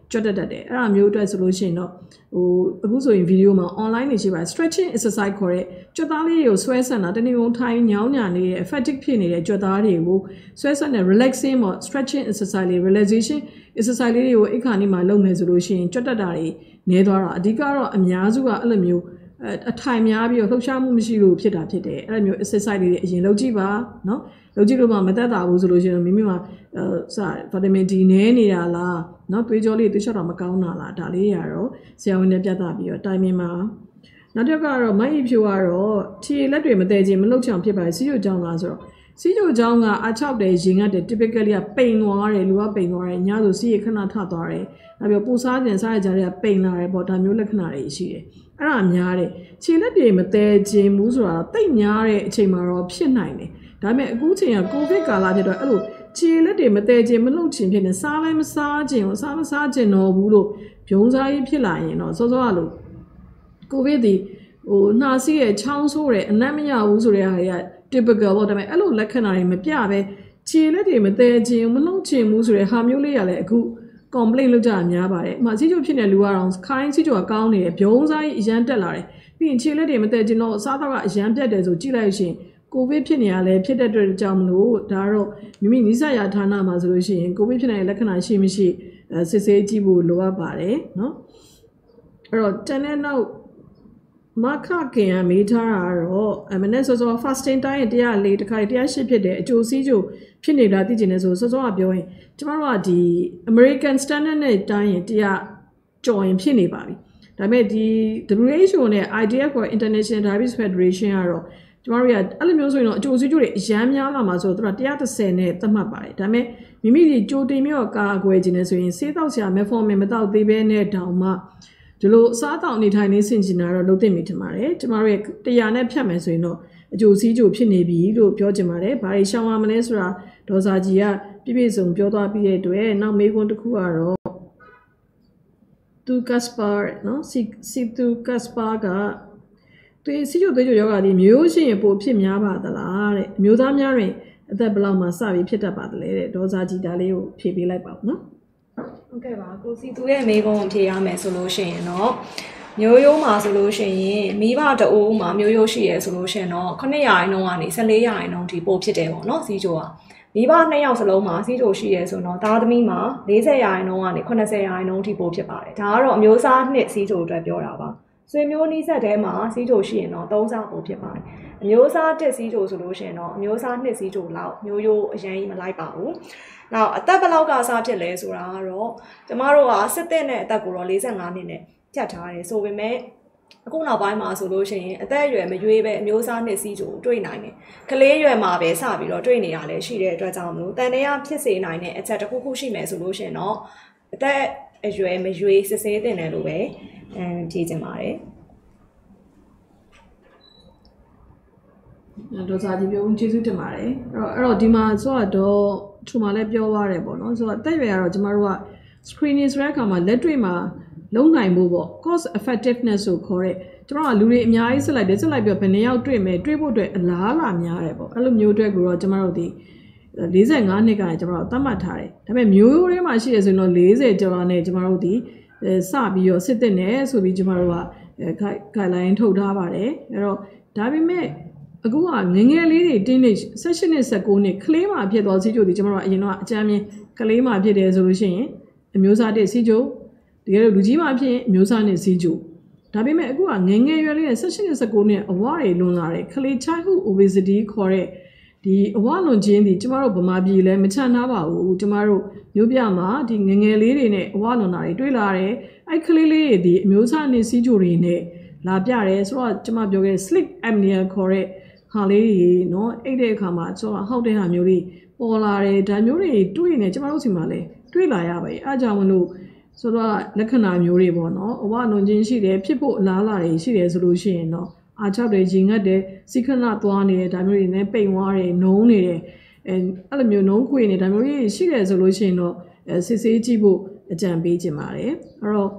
Speaker 4: ကြွတ်တတ်တယ်အဲ့ဒါမျိုးအတွက်ဆိုလို့ရှိရင်တော့အခုဆိုရင်ဗီဒီယိုမှာ online နေရှိပါ stretching exercise ခေါ်တဲ့ကြွတ်သားလေးတွေကိုဆွဲဆန့်တာတနေ့ကုန်ထိုင်ညောင်းညာနေတဲ့ fatigue ဖြစ်နေတဲ့ကြွတ်သားတွေကိုဆွဲဆန့်တဲ့ relaxing ပေါ့ stretching exercise လေး relaxation exercise လေးတွေကိုအခါနေ့မှာလုပ်မယ်ဆိုလို့ရှိရင်ကြွတ်တတ်တာတွေနည်းသွားတာအဓိကတော့အများစုကအဲ့လိုမျိုးအထိုင်များပြီးတော့လှုပ်ရှားမှုမရှိလို့ဖြစ်တာဖြစ်တယ်အဲ့လိုမျိုး exercise တွေအရင်လုပ်ကြည့်ပါเนาะလုပ်ကြည့်လို့မှမသက်သာဘူးဆိုလို့ရှိရင်မိမိမှာဗီတာမင် D နည်းနေတာလားเนาะသွေးကြောလေးသွေးလျှောက်တာမကောင်းတာလားဒါလေးတွေကတော့ဆရာဝန်နဲ့ပြသပြီးတော့တိုင်ပင်ပါနောက်တစ်ခါကတော့မိုက်ဖြူကတော့ခြေလက်တွေမတည့်ခြင်းမလှုပ်ချောင်ဖြစ်ပါတယ်စီးကျိုကြောင်းလားဆိုတော့စီးကျိုကြောင်းကအချောက်တယ်ရင်ငတ်တယ် typically ကပိန်သွားတယ်လူကပိန်သွားတယ်ညဆိုစီးရခဏထသွားတယ်နောက်ပြီးပူစားခြင်းစားရကြတဲ့ပိန်လာတယ်ပေါ့ဒါမျိုးလက္ခဏာတွေရှိတယ်အဲ့ဒါများတယ်ခြေလက်တွေမတည့်ခြင်းဘူးဆိုတာတိတ်များတဲ့အချိန်မှာတော့ဖြစ်နိုင်တယ်ဒါပေမဲ့အခုချိန်ကကိုဗစ်ကာလဖြစ်တော့အဲ့လိုခြေလက်တွေမတည့်ခြင်းမလှုပ်ခြင်းဖြစ်နေစားလည်းမစားခြင်းကိုစားမစားခြင်းတော့ဘူးလို့ဂျုံစားရေးဖြစ်လာရင်တော့စောစောကလို့ကိုဗစ်ဒီနှာစီးရဲ့ချောင်းဆိုးတယ်အနက်မရဘူးဆိုတဲ့ဟာတွေက typical ပေါ့ဒါပေမဲ့အဲ့လိုလက္ခဏာတွေမပြပဲခြေလက်တွေမတည့်ခြင်းမလှုပ်ခြင်းဘူးဆိုတဲ့ဟာမျိုးလေးရလဲအခု complaint လုပ်ကြတာများပါတယ်အမှစီးကျိုဖြစ်နေလူကတော့ခိုင်းစီးကျိုကကောင်းနေတယ်ဂျုံစားရေးအရန်တက်လာတယ်ပြီးရင်ခြေလက်တွေမတည့်ခြင်းတော့အစားတော့ကအရန်ပြတ်တယ်ဆိုကြည့်လိုက်ရှင်ကိုဗစ်ဖြစ်နေရလဲဖြစ်တဲ့အတွက်ကြောင့်မလို့ဒါတော့မိမိနိစ္စရာဌာနမှာဆိုလို့ရှိရင်ကိုဗစ်ဖြစ်နေတဲ့လက္ခဏာရှိမရှိစစ်ဆေးကြည့်ဖို့လိုအပ်ပါတယ်เนาะအဲ့တော့တန်တဲ့နောက်မခခင်ကမေးထားတာတော့မနေ့စောစော fasting တိုင်း104တခါ108ဖြစ်တယ်အကျိုးစီးကျိုဖြစ်နေတာသိကျင်နေဆိုစောစောကပြောရင်ကျမတို့ကဒီ American Standard နဲ့တိုင်းရင်100ကျော်ရင်ဖြစ်နေပါပြီဒါပေမဲ့ဒီ WHO နဲ့ IDF for International Diabetes Federation ကတော့ကျမတို့ကအဲ့လိုမျိုးဆိုရင်တော့အကျိုးစီးကျိုတွေအရန်များလာမှာဆိုတော့သူက130နဲ့သတ်မှတ်ပါတယ်ဒါပေမဲ့မိမိဒီကြိုတင်မျိုးကာကွယ်ခြင်းနဲ့ဆိုရင်ဆေးတောက်ဆရာ metformin မတောက်သေးဘဲနဲ့တောင်မှဒီလိုအစားတောက်နေထိုင်နေဆင်ကျင်တာတော့လုပ်သင့်ပြီထင်ပါတယ်ကျမတို့ရဲ့100နဲ့ဖြတ်မယ်ဆိုရင်တော့အကျိုးစီးကျိုဖြစ်နေပြီလို့ပြောချင်ပါတယ်ဘာတွေရှောင်ရမလဲဆိုတာဒေါ်စာကြီးကပြည့်စုံပြောသွားပြီးတဲ့အတွက်နောက်မေးခွန်းတစ်ခုကတော့သူကတ်စပါနော်စီသူကတ်စပါကသူစီကျိုသွေးကျိုယောဂါဒီမျိုးရှင်ပိုဖြစ်များပါသလားတဲ့မျိုးသားများတွင်အသက်ဘယ်လောက်မှစပြီးဖြစ်တတ်ပါသလဲတဲ့ဒေါ်စာကြီးဒါလေးကိုဖြေပေးလိုက်ပါဦးနော်
Speaker 5: ဟုတ်ကဲ့ပါကိုစီသူရဲ့မိကုံဖြေရမယ်ဆိုလို့ရှိရင်တော့မျိုးရိုးမှာဆိုလို့ရှိရင်မိဘတအိုးမှာမျိုးရိုးရှိရဲဆိုလို့ရှိရင်တော့9%နှုန်းကနေ14%ထိပိုဖြစ်တယ်ပေါ့နော်စီးကျိုကမိဘ2ယောက်စလုံးမှာစီးကျိုရှိရဲဆိုတော့သားသမီးမှာ40%နှုန်းကနေ80%ထိပိုဖြစ်ပါတယ်ဒါကတော့အမျိုးအစားနှစ်စီးကျိုအတွက်ပြောတာပါဆွေမျိုးနီးစပ်ထဲမှာစီးကျိုရှိရင်တော့3စားပိုဖြစ်ပါတယ်အမျိုးအစား1စီးကျိုဆိုလို့ရှိရင်တော့အမျိုးအစား2စီးကျိုလောက်မျိုးရိုးအရင်ကြီးမလိုက်ပါဘူးနောက်အသက်ဘယ်လောက်ကစားဖြစ်လဲဆိုတာကတော့ကျမတို့ကစစ်သက်နဲ့အသက်ကိုတော့45နှစ်နဲ့ဖြတ်ထားတယ်ဆိုပေမဲ့အခုနောက်ပိုင်းမှာဆိုလို့ရှိရင်အသက်အရွယ်မရွေးပဲအမျိုးအစားနှစ်စီးကျိုတွေ့နိုင်တယ်ကလေးရွယ်မှာပဲစပြီးတော့တွေ့နေရလဲရှိတဲ့အတွက်ကြောင့်မလို့တန်တရားဖြစ်စေနိုင်တဲ့အချက်တစ်ခုခုရှိမယ်ဆိုလို့ရှိရင်တော့အသက်အရွယ်မရွေးစစ်ဆေးတင်တယ်လို့ပဲဖြေချင်ပါတယ်
Speaker 4: ဒေါ်စာကြီးပြောဦးကျေးဇူးတင်ပါတယ်အဲ့တော့ဒီမှာဆိုတော့ထူမှာလည်းပြောသွားတယ်ပေါ့နော်ဆိုတော့အသက်အရွယ်ကတော့ကျမတို့က screening ဆိုတဲ့အခါမှာလက်တွေ့မှာလုံနိုင်ဖို့ပေါ့ cost effectiveness ဆိုခေါ်တဲ့ကျွန်တော်ကလူတွေအများကြီးစစ်လိုက်ပြီးဘယ်နှစ်ယောက်တွေ့မယ်တွေ့ဖို့အတွက်အလားအလာများတယ်ပေါ့အဲ့လိုမျိုးအတွက်ကိုတော့ကျမတို့ဒီ45နှစ်ကနေကျမတို့သတ်မှတ်ထားတယ်ဒါပေမဲ့မျိုးရိုးထဲမှာရှိရဆိုရင်တော့40ကျော်နဲ့ကျမတို့ဒီစပြီးတော့စစ်တဲ့နဲ့ဆိုပြီးကျမတို့က guideline ထုတ်ထားပါတယ်အဲ့တော့ဒါပေမဲ့အခုကငငယ်လေးတွေတင်းနေ16နှစ်19နှစ်ကလေးမှာဖြစ်သွားစီးကျိုဒီကျမတို့ကအရင်တော့အကြမ်းမြင်ကလေးမှာဖြစ်တယ်ဆိုလို့ရှိရင်အမျိုးအစားတဲ့စီးကျိုတကယ်လို့လူကြီးမှာဖြစ်ရင်အမျိုးအစားနဲ့စီးကျိုဒါပေမဲ့အခုကငငယ်ရွယ်လေးနဲ့16နှစ်19နှစ်အဝတွေလွန်လာတယ်ကလေး childhood obesity ခေါ်တဲ့ဒီအဝလွန်ခြင်းဒီကျမတို့ဗမာပြည်လည်းမချန်ထားပါဘူးကျမတို့မျိုးပြမှာဒီငငယ်လေးတွေနဲ့အဝလွန်တာတွေတွေ့လာတယ်အဲ့ကလေးလေးတွေဒီအမျိုးအစားနဲ့စီးကျိုတွေနဲ့လာပြတယ်ဆိုတော့ကျမပြောခဲ့ sleep apnea ခေါ်တဲ့ဟာလေးတွေနော်အိတ်တဲ့အခါမှာဆိုတော့ဟောက်တဲ့ဟာမျိုးတွေပေါ်လာတယ်ဒါမျိုးတွေတွေ့နေကျမတို့စီမှာလည်းတွေ့လာရပါပြီအားကြောင့်မလို့ဆိုတော့လက္ခဏာမျိုးတွေပေါ့နော်အဝလွန်ခြင်းရှိတယ်ဖြစ်ဖို့အလားအလာတွေရှိတယ်ဆိုလို့ရှိရင်တော့အားချောက်တွေရင်ငတ်တယ်စိခဏသွားနေတယ်ဒါမျိုးတွေနဲ့ပိန်သွားတယ်နှုံးနေတယ်အဲ့လိုမျိုးနှုံးခွေနေဒါမျိုးတွေရှိတယ်ဆိုလို့ရှိရင်တော့စစ်ဆေးကြည့်ဖို့အကြံပေးချင်ပါတယ်အဲ့တော့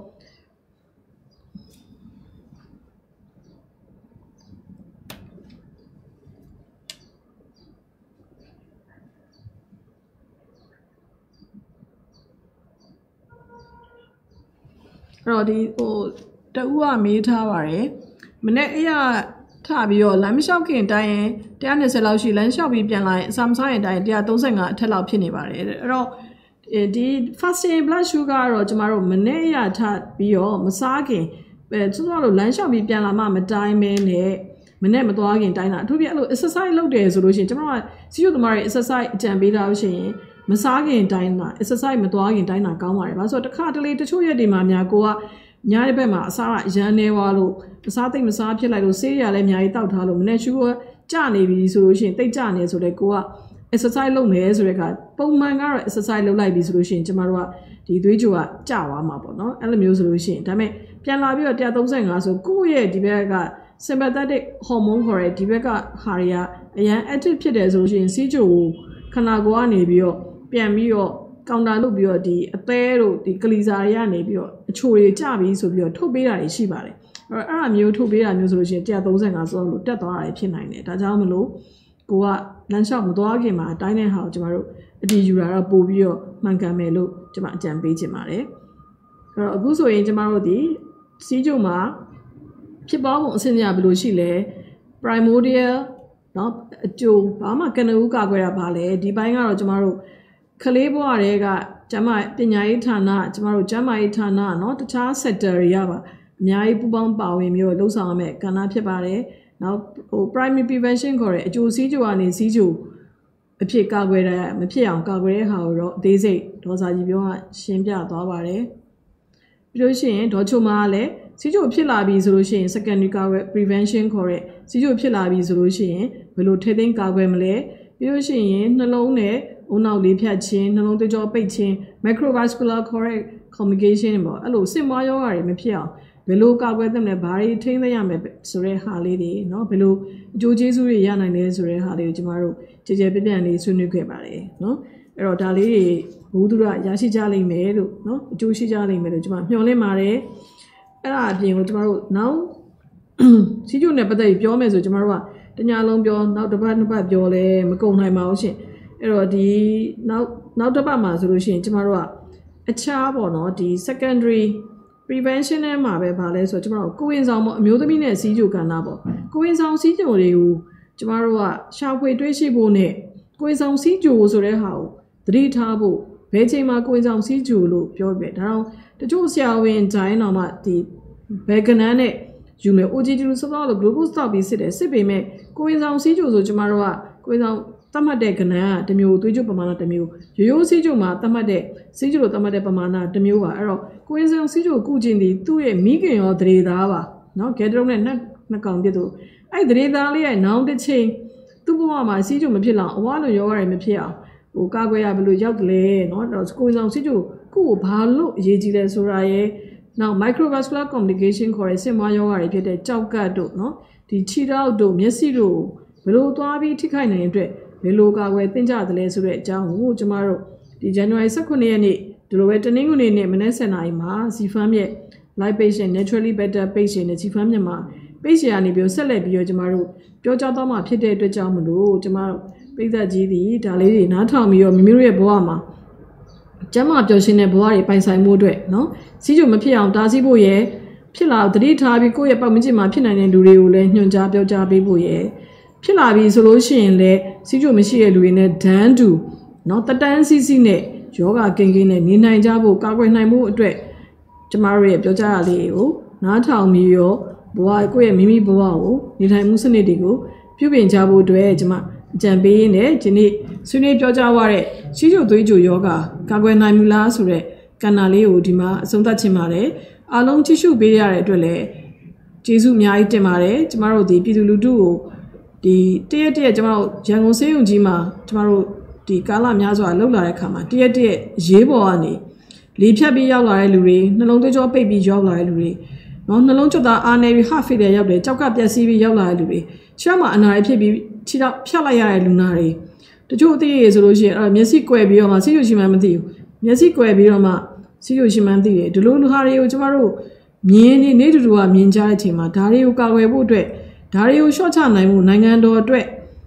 Speaker 4: တော့ဒီတဦးကမေးထားပါတယ်မနေ့အရာထပြီးတော့လမ်းမလျှောက်ခင်တိုင်းရင်120လောက်ရှိလမ်းလျှောက်ပြီးပြန်လာရင်အစာမစားရင်တိုင်း135အထက်လောက်ဖြစ်နေပါတယ်အဲ့တော့ဒီ fasting blood sugar ကတော့ကျမတို့မနေ့အရာထပြီးတော့မစားခင်ကျမတို့လမ်းလျှောက်ပြီးပြန်လာမှမတိုင်းမဲနဲ့မနေ့မသွားခင်တိုင်းတာအထူးဖြင့်အဲ့လို exercise လုပ်တယ်ဆိုလို့ရှိရင်ကျမတို့ကစီးရုံသမားတွေ exercise အကြံပေးတာလို့ရှိရင်မစားခင်တိုင်းတာ exercise မသွားခင်တိုင်းတာကောင်းပါတယ်။ဘာလို့ဆိုတော့တစ်ခါတလေတချို့ရက်တွေမှာများကိုကညားတဲ့ဘက်မှာအစားရန်နေသွားလို့အစားသိမ့်မစားဖြစ်လိုက်လို့ဆေးရလည်းအများကြီးတောက်ထားလို့မနေ့ရှူကကြနေပြီဆိုလို့ရှိရင်တိတ်ကြနေဆိုတော့ကိုက exercise လုပ်မယ်ဆိုတဲ့ကပုံမှန်ကတော့ exercise လုပ်လိုက်ပြီဆိုလို့ရှိရင်ကျမတို့ကဒီသွေးကြိုကကျသွားမှာပေါ့နော်အဲ့လိုမျိုးဆိုလို့ရှိရင်ဒါပေမဲ့ပြန်လာပြီးတော့135ဆိုကိုယ့်ရဲ့ဒီဘက်က sympathetic hormone ခေါ်တဲ့ဒီဘက်ကဟာတွေကအရန် active ဖြစ်တယ်ဆိုလို့ရှိရင်စီးကြိုခန္ဓာကိုယ်ကနေပြီးတော့ပြန်ပြီးတော့ကောင်တာလုပ်ပြီးတော့ဒီအသေးတို့ဒီကလီစာတွေကနေပြီးတော့အချိုတွေကျပြီးဆိုပြီးတော့ထုတ်ပေးတာတွေရှိပါတယ်အဲ့ဒါမျိုးထုတ်ပေးတာမျိုးဆိုလို့ရှိရင်135ဆိုလို့တက်သွားတာဖြစ်နိုင်တယ်ဒါကြောင့်မလို့ကိုကလမ်းလျှောက်မသွားခင်မှာတိုင်းတဲ့ဟာကိုကျမတို့အတီးယူတာတော့ပို့ပြီးတော့မှန်ကန်မယ်လို့ကျမအကြံပေးချင်ပါတယ်အဲ့တော့အခုဆိုရင်ကျမတို့ဒီစီးကြိုမှာဖြစ်ပွားပုံအဆင့်အရဘယ်လိုရှိလဲ primordial เนาะအကျိုးဘာမှကနဦးကာကွယ်တာပါလဲဒီပိုင်းကတော့ကျမတို့ခလေးဘွားတွေကကျမပညာရေးဌာနကျမတို့ကျမရေးဌာနเนาะတခြား sector တွေရပါအများကြီးပူးပေါင်းပါဝင်မျိုးလှုပ်ဆောင်ရမယ့်ကဏ္ဍဖြစ်ပါတယ်နောက်primary prevention ခေါ်တဲ့အကျိုးစီးကြိုကနေစီးကြိုအဖြစ်ကာကွယ်တဲ့မဖြစ်အောင်ကာကွယ်တဲ့ဟာကိုတော့အသေးစိတ်ဒေါ်စာကြီးပြောရှင်းပြသွားပါတယ်ပြီးလို့ရှိရင်ဒေါ်ချိုမာကလည်းစီးကြိုဖြစ်လာပြီဆိုလို့ရှိရင် secondary ကာကွယ် prevention ခေါ်တဲ့စီးကြိုဖြစ်လာပြီဆိုလို့ရှိရင်ဘယ်လိုထိသိမ်းကာကွယ်မလဲပြီးလို့ရှိရင်နှလုံးနဲ့ဦးနှောက်လေးဖြတ်ခြင်းနှလုံးသွေးကြောပိတ်ခြင်း microvascular correct communication ပေါ့အဲ့လိုစစ်မွားယောဂါတွေမဖြစ်အောင်ဘယ်လိုကာကွယ်သင့်လဲဘာတွေထိန်းသိမ်းရမယ်ဆိုတဲ့ဟာလေးတွေเนาะဘယ်လိုအကျိုးကျေးဇူးတွေရနိုင်လဲဆိုတဲ့ဟာလေးကိုကျမတို့ကြည်ကြဲပြန့်လေးဆွေးနွေးခဲ့ပါတယ်เนาะအဲ့တော့ဒါလေးတွေဘုသူရရရှိကြလိမ့်မယ်လို့เนาะအကျိုးရှိကြလိမ့်မယ်လို့ကျမမျှော်လင့်ပါတယ်အဲ့ဒါအပြင်ကိုကျမတို့နောက်စီးကျုံနဲ့ပတ်သက်ပြီးပြောမယ်ဆိုကျမတို့ကတညာလုံးပြောနောက်တစ်ပတ်နှစ်ပတ်ပြောလဲမကုန်နိုင်ပါဘူးရှင်အဲ့တော့ဒီနောက်တစ်ပတ်မှာဆိုလို့ရှိရင်ကျမတို့ကအခြားပေါ့နော်ဒီ secondary prevention နဲ့မှာပဲဗာလဲဆိုတော့ကျမတို့ကိုဝင်ဆောင်ပေါ့အမျိုးသမီးနဲ့စီးကြိုကဏ္ဍပေါ့ကိုဝင်ဆောင်စီးကြိုတွေကိုကျမတို့ကရှာဖွေတွေးရှိဖို့နဲ့ကိုဝင်ဆောင်စီးကြိုဆိုတဲ့ဟာကိုသတိထားဖို့ဘယ်ချိန်မှာကိုဝင်ဆောင်စီးကြိုလို့ပြောပြဒါတော့တချို့ဆရာဝန်ဂျိုင်းတော်မှဒီဘယ်ကနန်းနဲ့ယူမယ် OGD လို့ဆိုတော့ glucose တောက်ပြီးစစ်တယ်စစ်ပေမဲ့ကိုဝင်ဆောင်စီးကြိုဆိုကျမတို့ကကိုဝင်ဆောင်သတ်မှတ်တဲ့ကဏ္ဍကတစ်မျိုးသွေးကြိုပမာဏတစ်မျိုးရိုးစီးကြိုမှာသတ်မှတ်တဲ့စီးကြိုလို့သတ်မှတ်တဲ့ပမာဏတစ်မျိုးပါအဲ့တော့ကိုဝင်ဆောင်စီးကြိုကုကျင်ဒီသူ့ရဲ့မိခင်ရောသရေသားပါเนาะဂဲတရုံနဲ့နှစ်ကောင်ပြစ်သူအဲ့သရေသားလေးရဲ့နောင်တစ်ချိန်သူ့ဘဝမှာစီးကြိုမဖြစ်လောက်အဝါလိုယောဂတွေမဖြစ်အောင်ဟိုကာကွယ်ရဘယ်လိုရောက်တယ်လဲเนาะကိုဝင်ဆောင်စီးကြိုကုကိုဘာလို့အရေးကြီးလဲဆိုတာရဲ့နောက် microvascular complication ခေါ်တဲ့စစ်မွားယောဂတွေဖြစ်တဲ့ကြောက်ကတ်တို့เนาะဒီခြေထောက်တို့မျက်စိတို့ဘယ်လိုသွားပြီးထိခိုက်နိုင်တဲ့အတွက်ဘယ်လိုကာကွယ်သင့်ကြသလဲဆိုတဲ့အကြောင်းကိုကျမတို့ဒီ January 18 ရက်နေ့ဒီလိုပဲတနင်္ဂနွေနေ့မနက်7:00 နာရီမှာ Zfam ရဲ့ live patient naturally better patient နဲ့ Zfam မြန်မာ page ရနေပြီးဆက်လက်ပြီးတော့ကျမတို့ပြောကြားသွားမှာဖြစ်တဲ့အတွက်ကြောင့်မလို့ကျမတို့ပိဿကြီးဒီဒါလေးတွေနားထောင်ပြီးတော့မိမိတို့ရဲ့ဘဝမှာကျမပျော်ရွှင်တဲ့ဘဝတွေပိုင်ဆိုင်မှုအတွက်เนาะစီးကြိုမဖြစ်အောင်တားဆီးဖို့ရယ်ဖြစ်လာသတိထားပြီးကိုယ့်ရဲ့ပတ်ဝန်းကျင်မှာဖြစ်နိုင်တဲ့လူတွေကိုလည်းညွှန်ကြားပြောကြားပေးဖို့ရယ်ဖြစ်လာပြီဆိုလို့ရှိရင်လည်းစီးကြိုမရှိတဲ့လူတွေနဲ့ဒန်းတူเนาะတတန်းစီစီနဲ့ယောဂကိန်းကိန်းနဲ့နေနိုင်ကြဖို့ကာကွယ်နိုင်မှုအတွက်ကျမတို့ရဲ့ပြောကြားရလေးကိုနားထောင်ပြီးရောဘဝကိုယ့်ရဲ့မိမိဘဝကိုနေထိုင်မှုစနစ်တွေကိုပြုပြင်ကြဖို့အတွက်ကျမအကြံပေးရင်းနဲ့ဒီနေ့ဆွေးနွေးပြောကြားရတဲ့စီးကြိုသွေးကြိုယောဂကာကွယ်နိုင်မှုလားဆိုတဲ့ကဏ္ဍလေးကိုဒီမှာအဆုံးသတ်ချင်ပါတယ်အားလုံးကြည့်ရှုပေးရတဲ့အတွက်လည်းကျေးဇူးအများကြီးတင်ပါတယ်ကျမတို့ဒီပြည်သူလူထုကိုဒီတရက်ကျမတို့ရန်ကုန်ဆေးရုံကြီးမှာကျမတို့ဒီကာလများစွာလှုပ်လာတဲ့အခါမှာတရက်ရေးပေါ်ကနေလေဖြတ်ပြီးရောက်လာတဲ့လူတွေနှလုံးသွေးကြောပိတ်ပြီးရောက်လာတဲ့လူတွေနော်နှလုံးကြွတာအားနေပြီး heart failure ရောက်တယ်ကြောက်ကပျက်စီးပြီးရောက်လာတဲ့လူတွေချမ်းမှာအနာရဖြစ်ပြီးခြေတော့ဖြတ်လိုက်ရတဲ့လူနာတွေတချို့အသေးရဆိုလို့ရှိရင်မျက်စိကွယ်ပြီးတော့မှစီးကျူရှိမှမသိဘူးမျက်စိကွယ်ပြီးတော့မှစီးကျူရှိမှသိတယ်ဒီလိုလူဟာတွေကိုကျမတို့မြင်နေတူတူကမြင်ကြတဲ့အချိန်မှာဒါတွေကိုကာကွယ်ဖို့အတွက်ဒါတွေကိုရှော့ချနိုင်မှုနိုင်ငံတော်အတွက်ဘ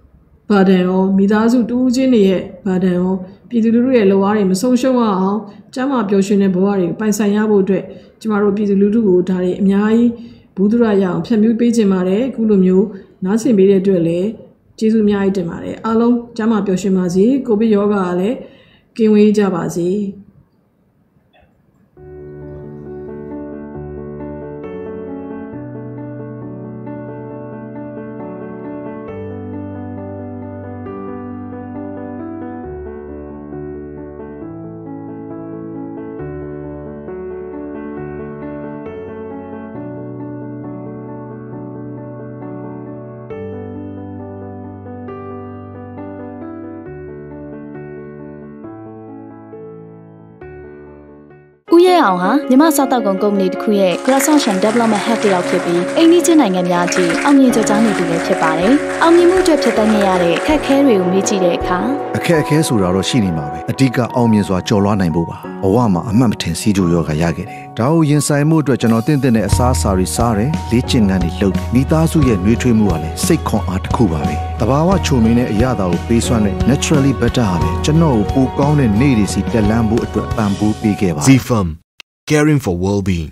Speaker 4: ဘာဒံရောမိသားစုတူးချင်းတွေရဲ့ဘာဒံရောပြည်သူလူထုရဲ့လောအားတွေမဆုံးရှုံးအောင်ကျမ်းမာပျော်ရွှင်တဲ့ဘဝတွေပိုင်ဆိုင်ရဖို့အတွက်ကျမတို့ပြည်သူလူထုကိုဒါတွေအများကြီးဘူးဒုရရအောင်ဖြတ်မျိုးပေးခြင်းပါတယ်အခုလိုမျိုးနားဆင်ပေးတဲ့အတွက်လည်းကျေးဇူးအများကြီးတင်ပါတယ်အားလုံးကျမ်းမာပျော်ရွှင်ပါစေကိုဗစ်ရောဂါကလည်းကင်းဝေးကြပါစေ
Speaker 1: ဦးရဲအောင်ဟာမြမစားတောက်ကုန်ကုမ္ပဏီတစ်ခုရဲ့ Croissant Development Head တယောက်ဖြစ်ပြီးအိန္ဒိချင်းနိုင်ငံများအထိအောင်မြင်ကျော်ကြားနေသူလည်းဖြစ်ပါတယ်။အောင်မြင်မှုအတွက်ဖြစ်တတ်နေရတဲ့အခက်အခဲတွေကိုမေးကြည့်တဲ့အခါ
Speaker 2: အခက်အခဲဆိုတာတော့ရှိနေမှာပဲအဓိကအောင်မြင်စွာကြော်လွှားနိုင်ဖို့ပါဘဝမှာအမှတ်မထင်စီးကြိုရောဂါရခဲ့တယ်ဒါကိုရင်ဆိုင်မှုအတွက်ကျွန်တော်တင့်တဲ့အစားအစာတွေစားတယ်လေ့ကျင့်ခန်းတွေလုပ်မိသားစုရဲ့နှွေးထွေးမှုကလည်းစိတ်ခွန်အားတစ်ခုပါပဲတဘာဝချုံမင်းတဲ့အရာတာကိုပေးစွမ်းတဲ့ naturally better ဟာလည်းကျွန်တော်ကိုပိုကောင်းတဲ့နေ့တွေစီတက်လှမ်းဖို့အတွက်ပံ့ပိုးပေးခဲ့ပါ
Speaker 3: ZFAM Caring for well-being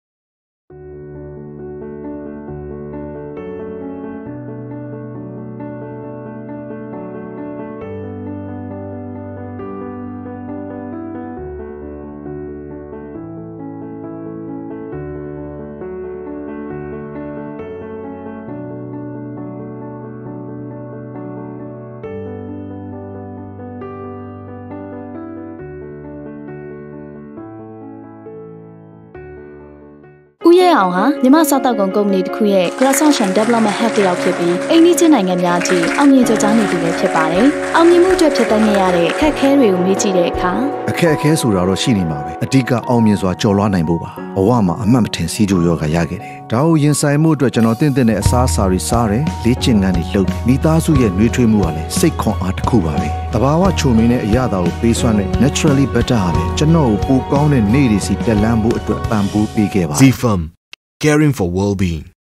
Speaker 1: ဦးရဲအောင်ဟာမြမစားတောက်ကုန်ကုမ္ပဏီတစ်ခုရဲ့ Croissant Development Head တယောက်ဖြစ်ပြီးအိန္ဒိချင်းနိုင်ငံများအထိအောင်မြင်ကျော်ကြားနေသူလည်းဖြစ်ပါတယ်။အောင်မြင်မှုအတွက်ဖြစ်တတ်နေရတဲ့အခက်အခဲတွေကိုမေးကြည့်တဲ့အခါ
Speaker 2: အခက်အခဲဆိုတာတော့ရှိနေမှာပဲအဓိကအောင်မြင်စွာကြော်လွှားနိုင်ဖို့ပါဘဝမှာအမှတ်မထင်စီးကြိုရောဂါရခဲ့တယ်ဒါကိုရင်ဆိုင်မှုအတွက်ကျွန်တော်တင့်တဲ့အစားအစာတွေစားတယ်လေ့ကျင့်ခန်းတွေလုပ်မိသားစုရဲ့နှွေးထွေးမှုကလည်းစိတ်ခွန်အားတစ်ခုပါပဲတဘာဝချုံမင်းတဲ့အရာတာကိုပေးစွမ်းတဲ့ naturally better ဟာလည်းကျွန်တော်ကိုပိုကောင်းတဲ့နေ့တွေစီတက်လှမ်းဖို့အတွက်ပံ့ပိုးပေးခဲ့ပါ
Speaker 3: ZFAM Caring for well-being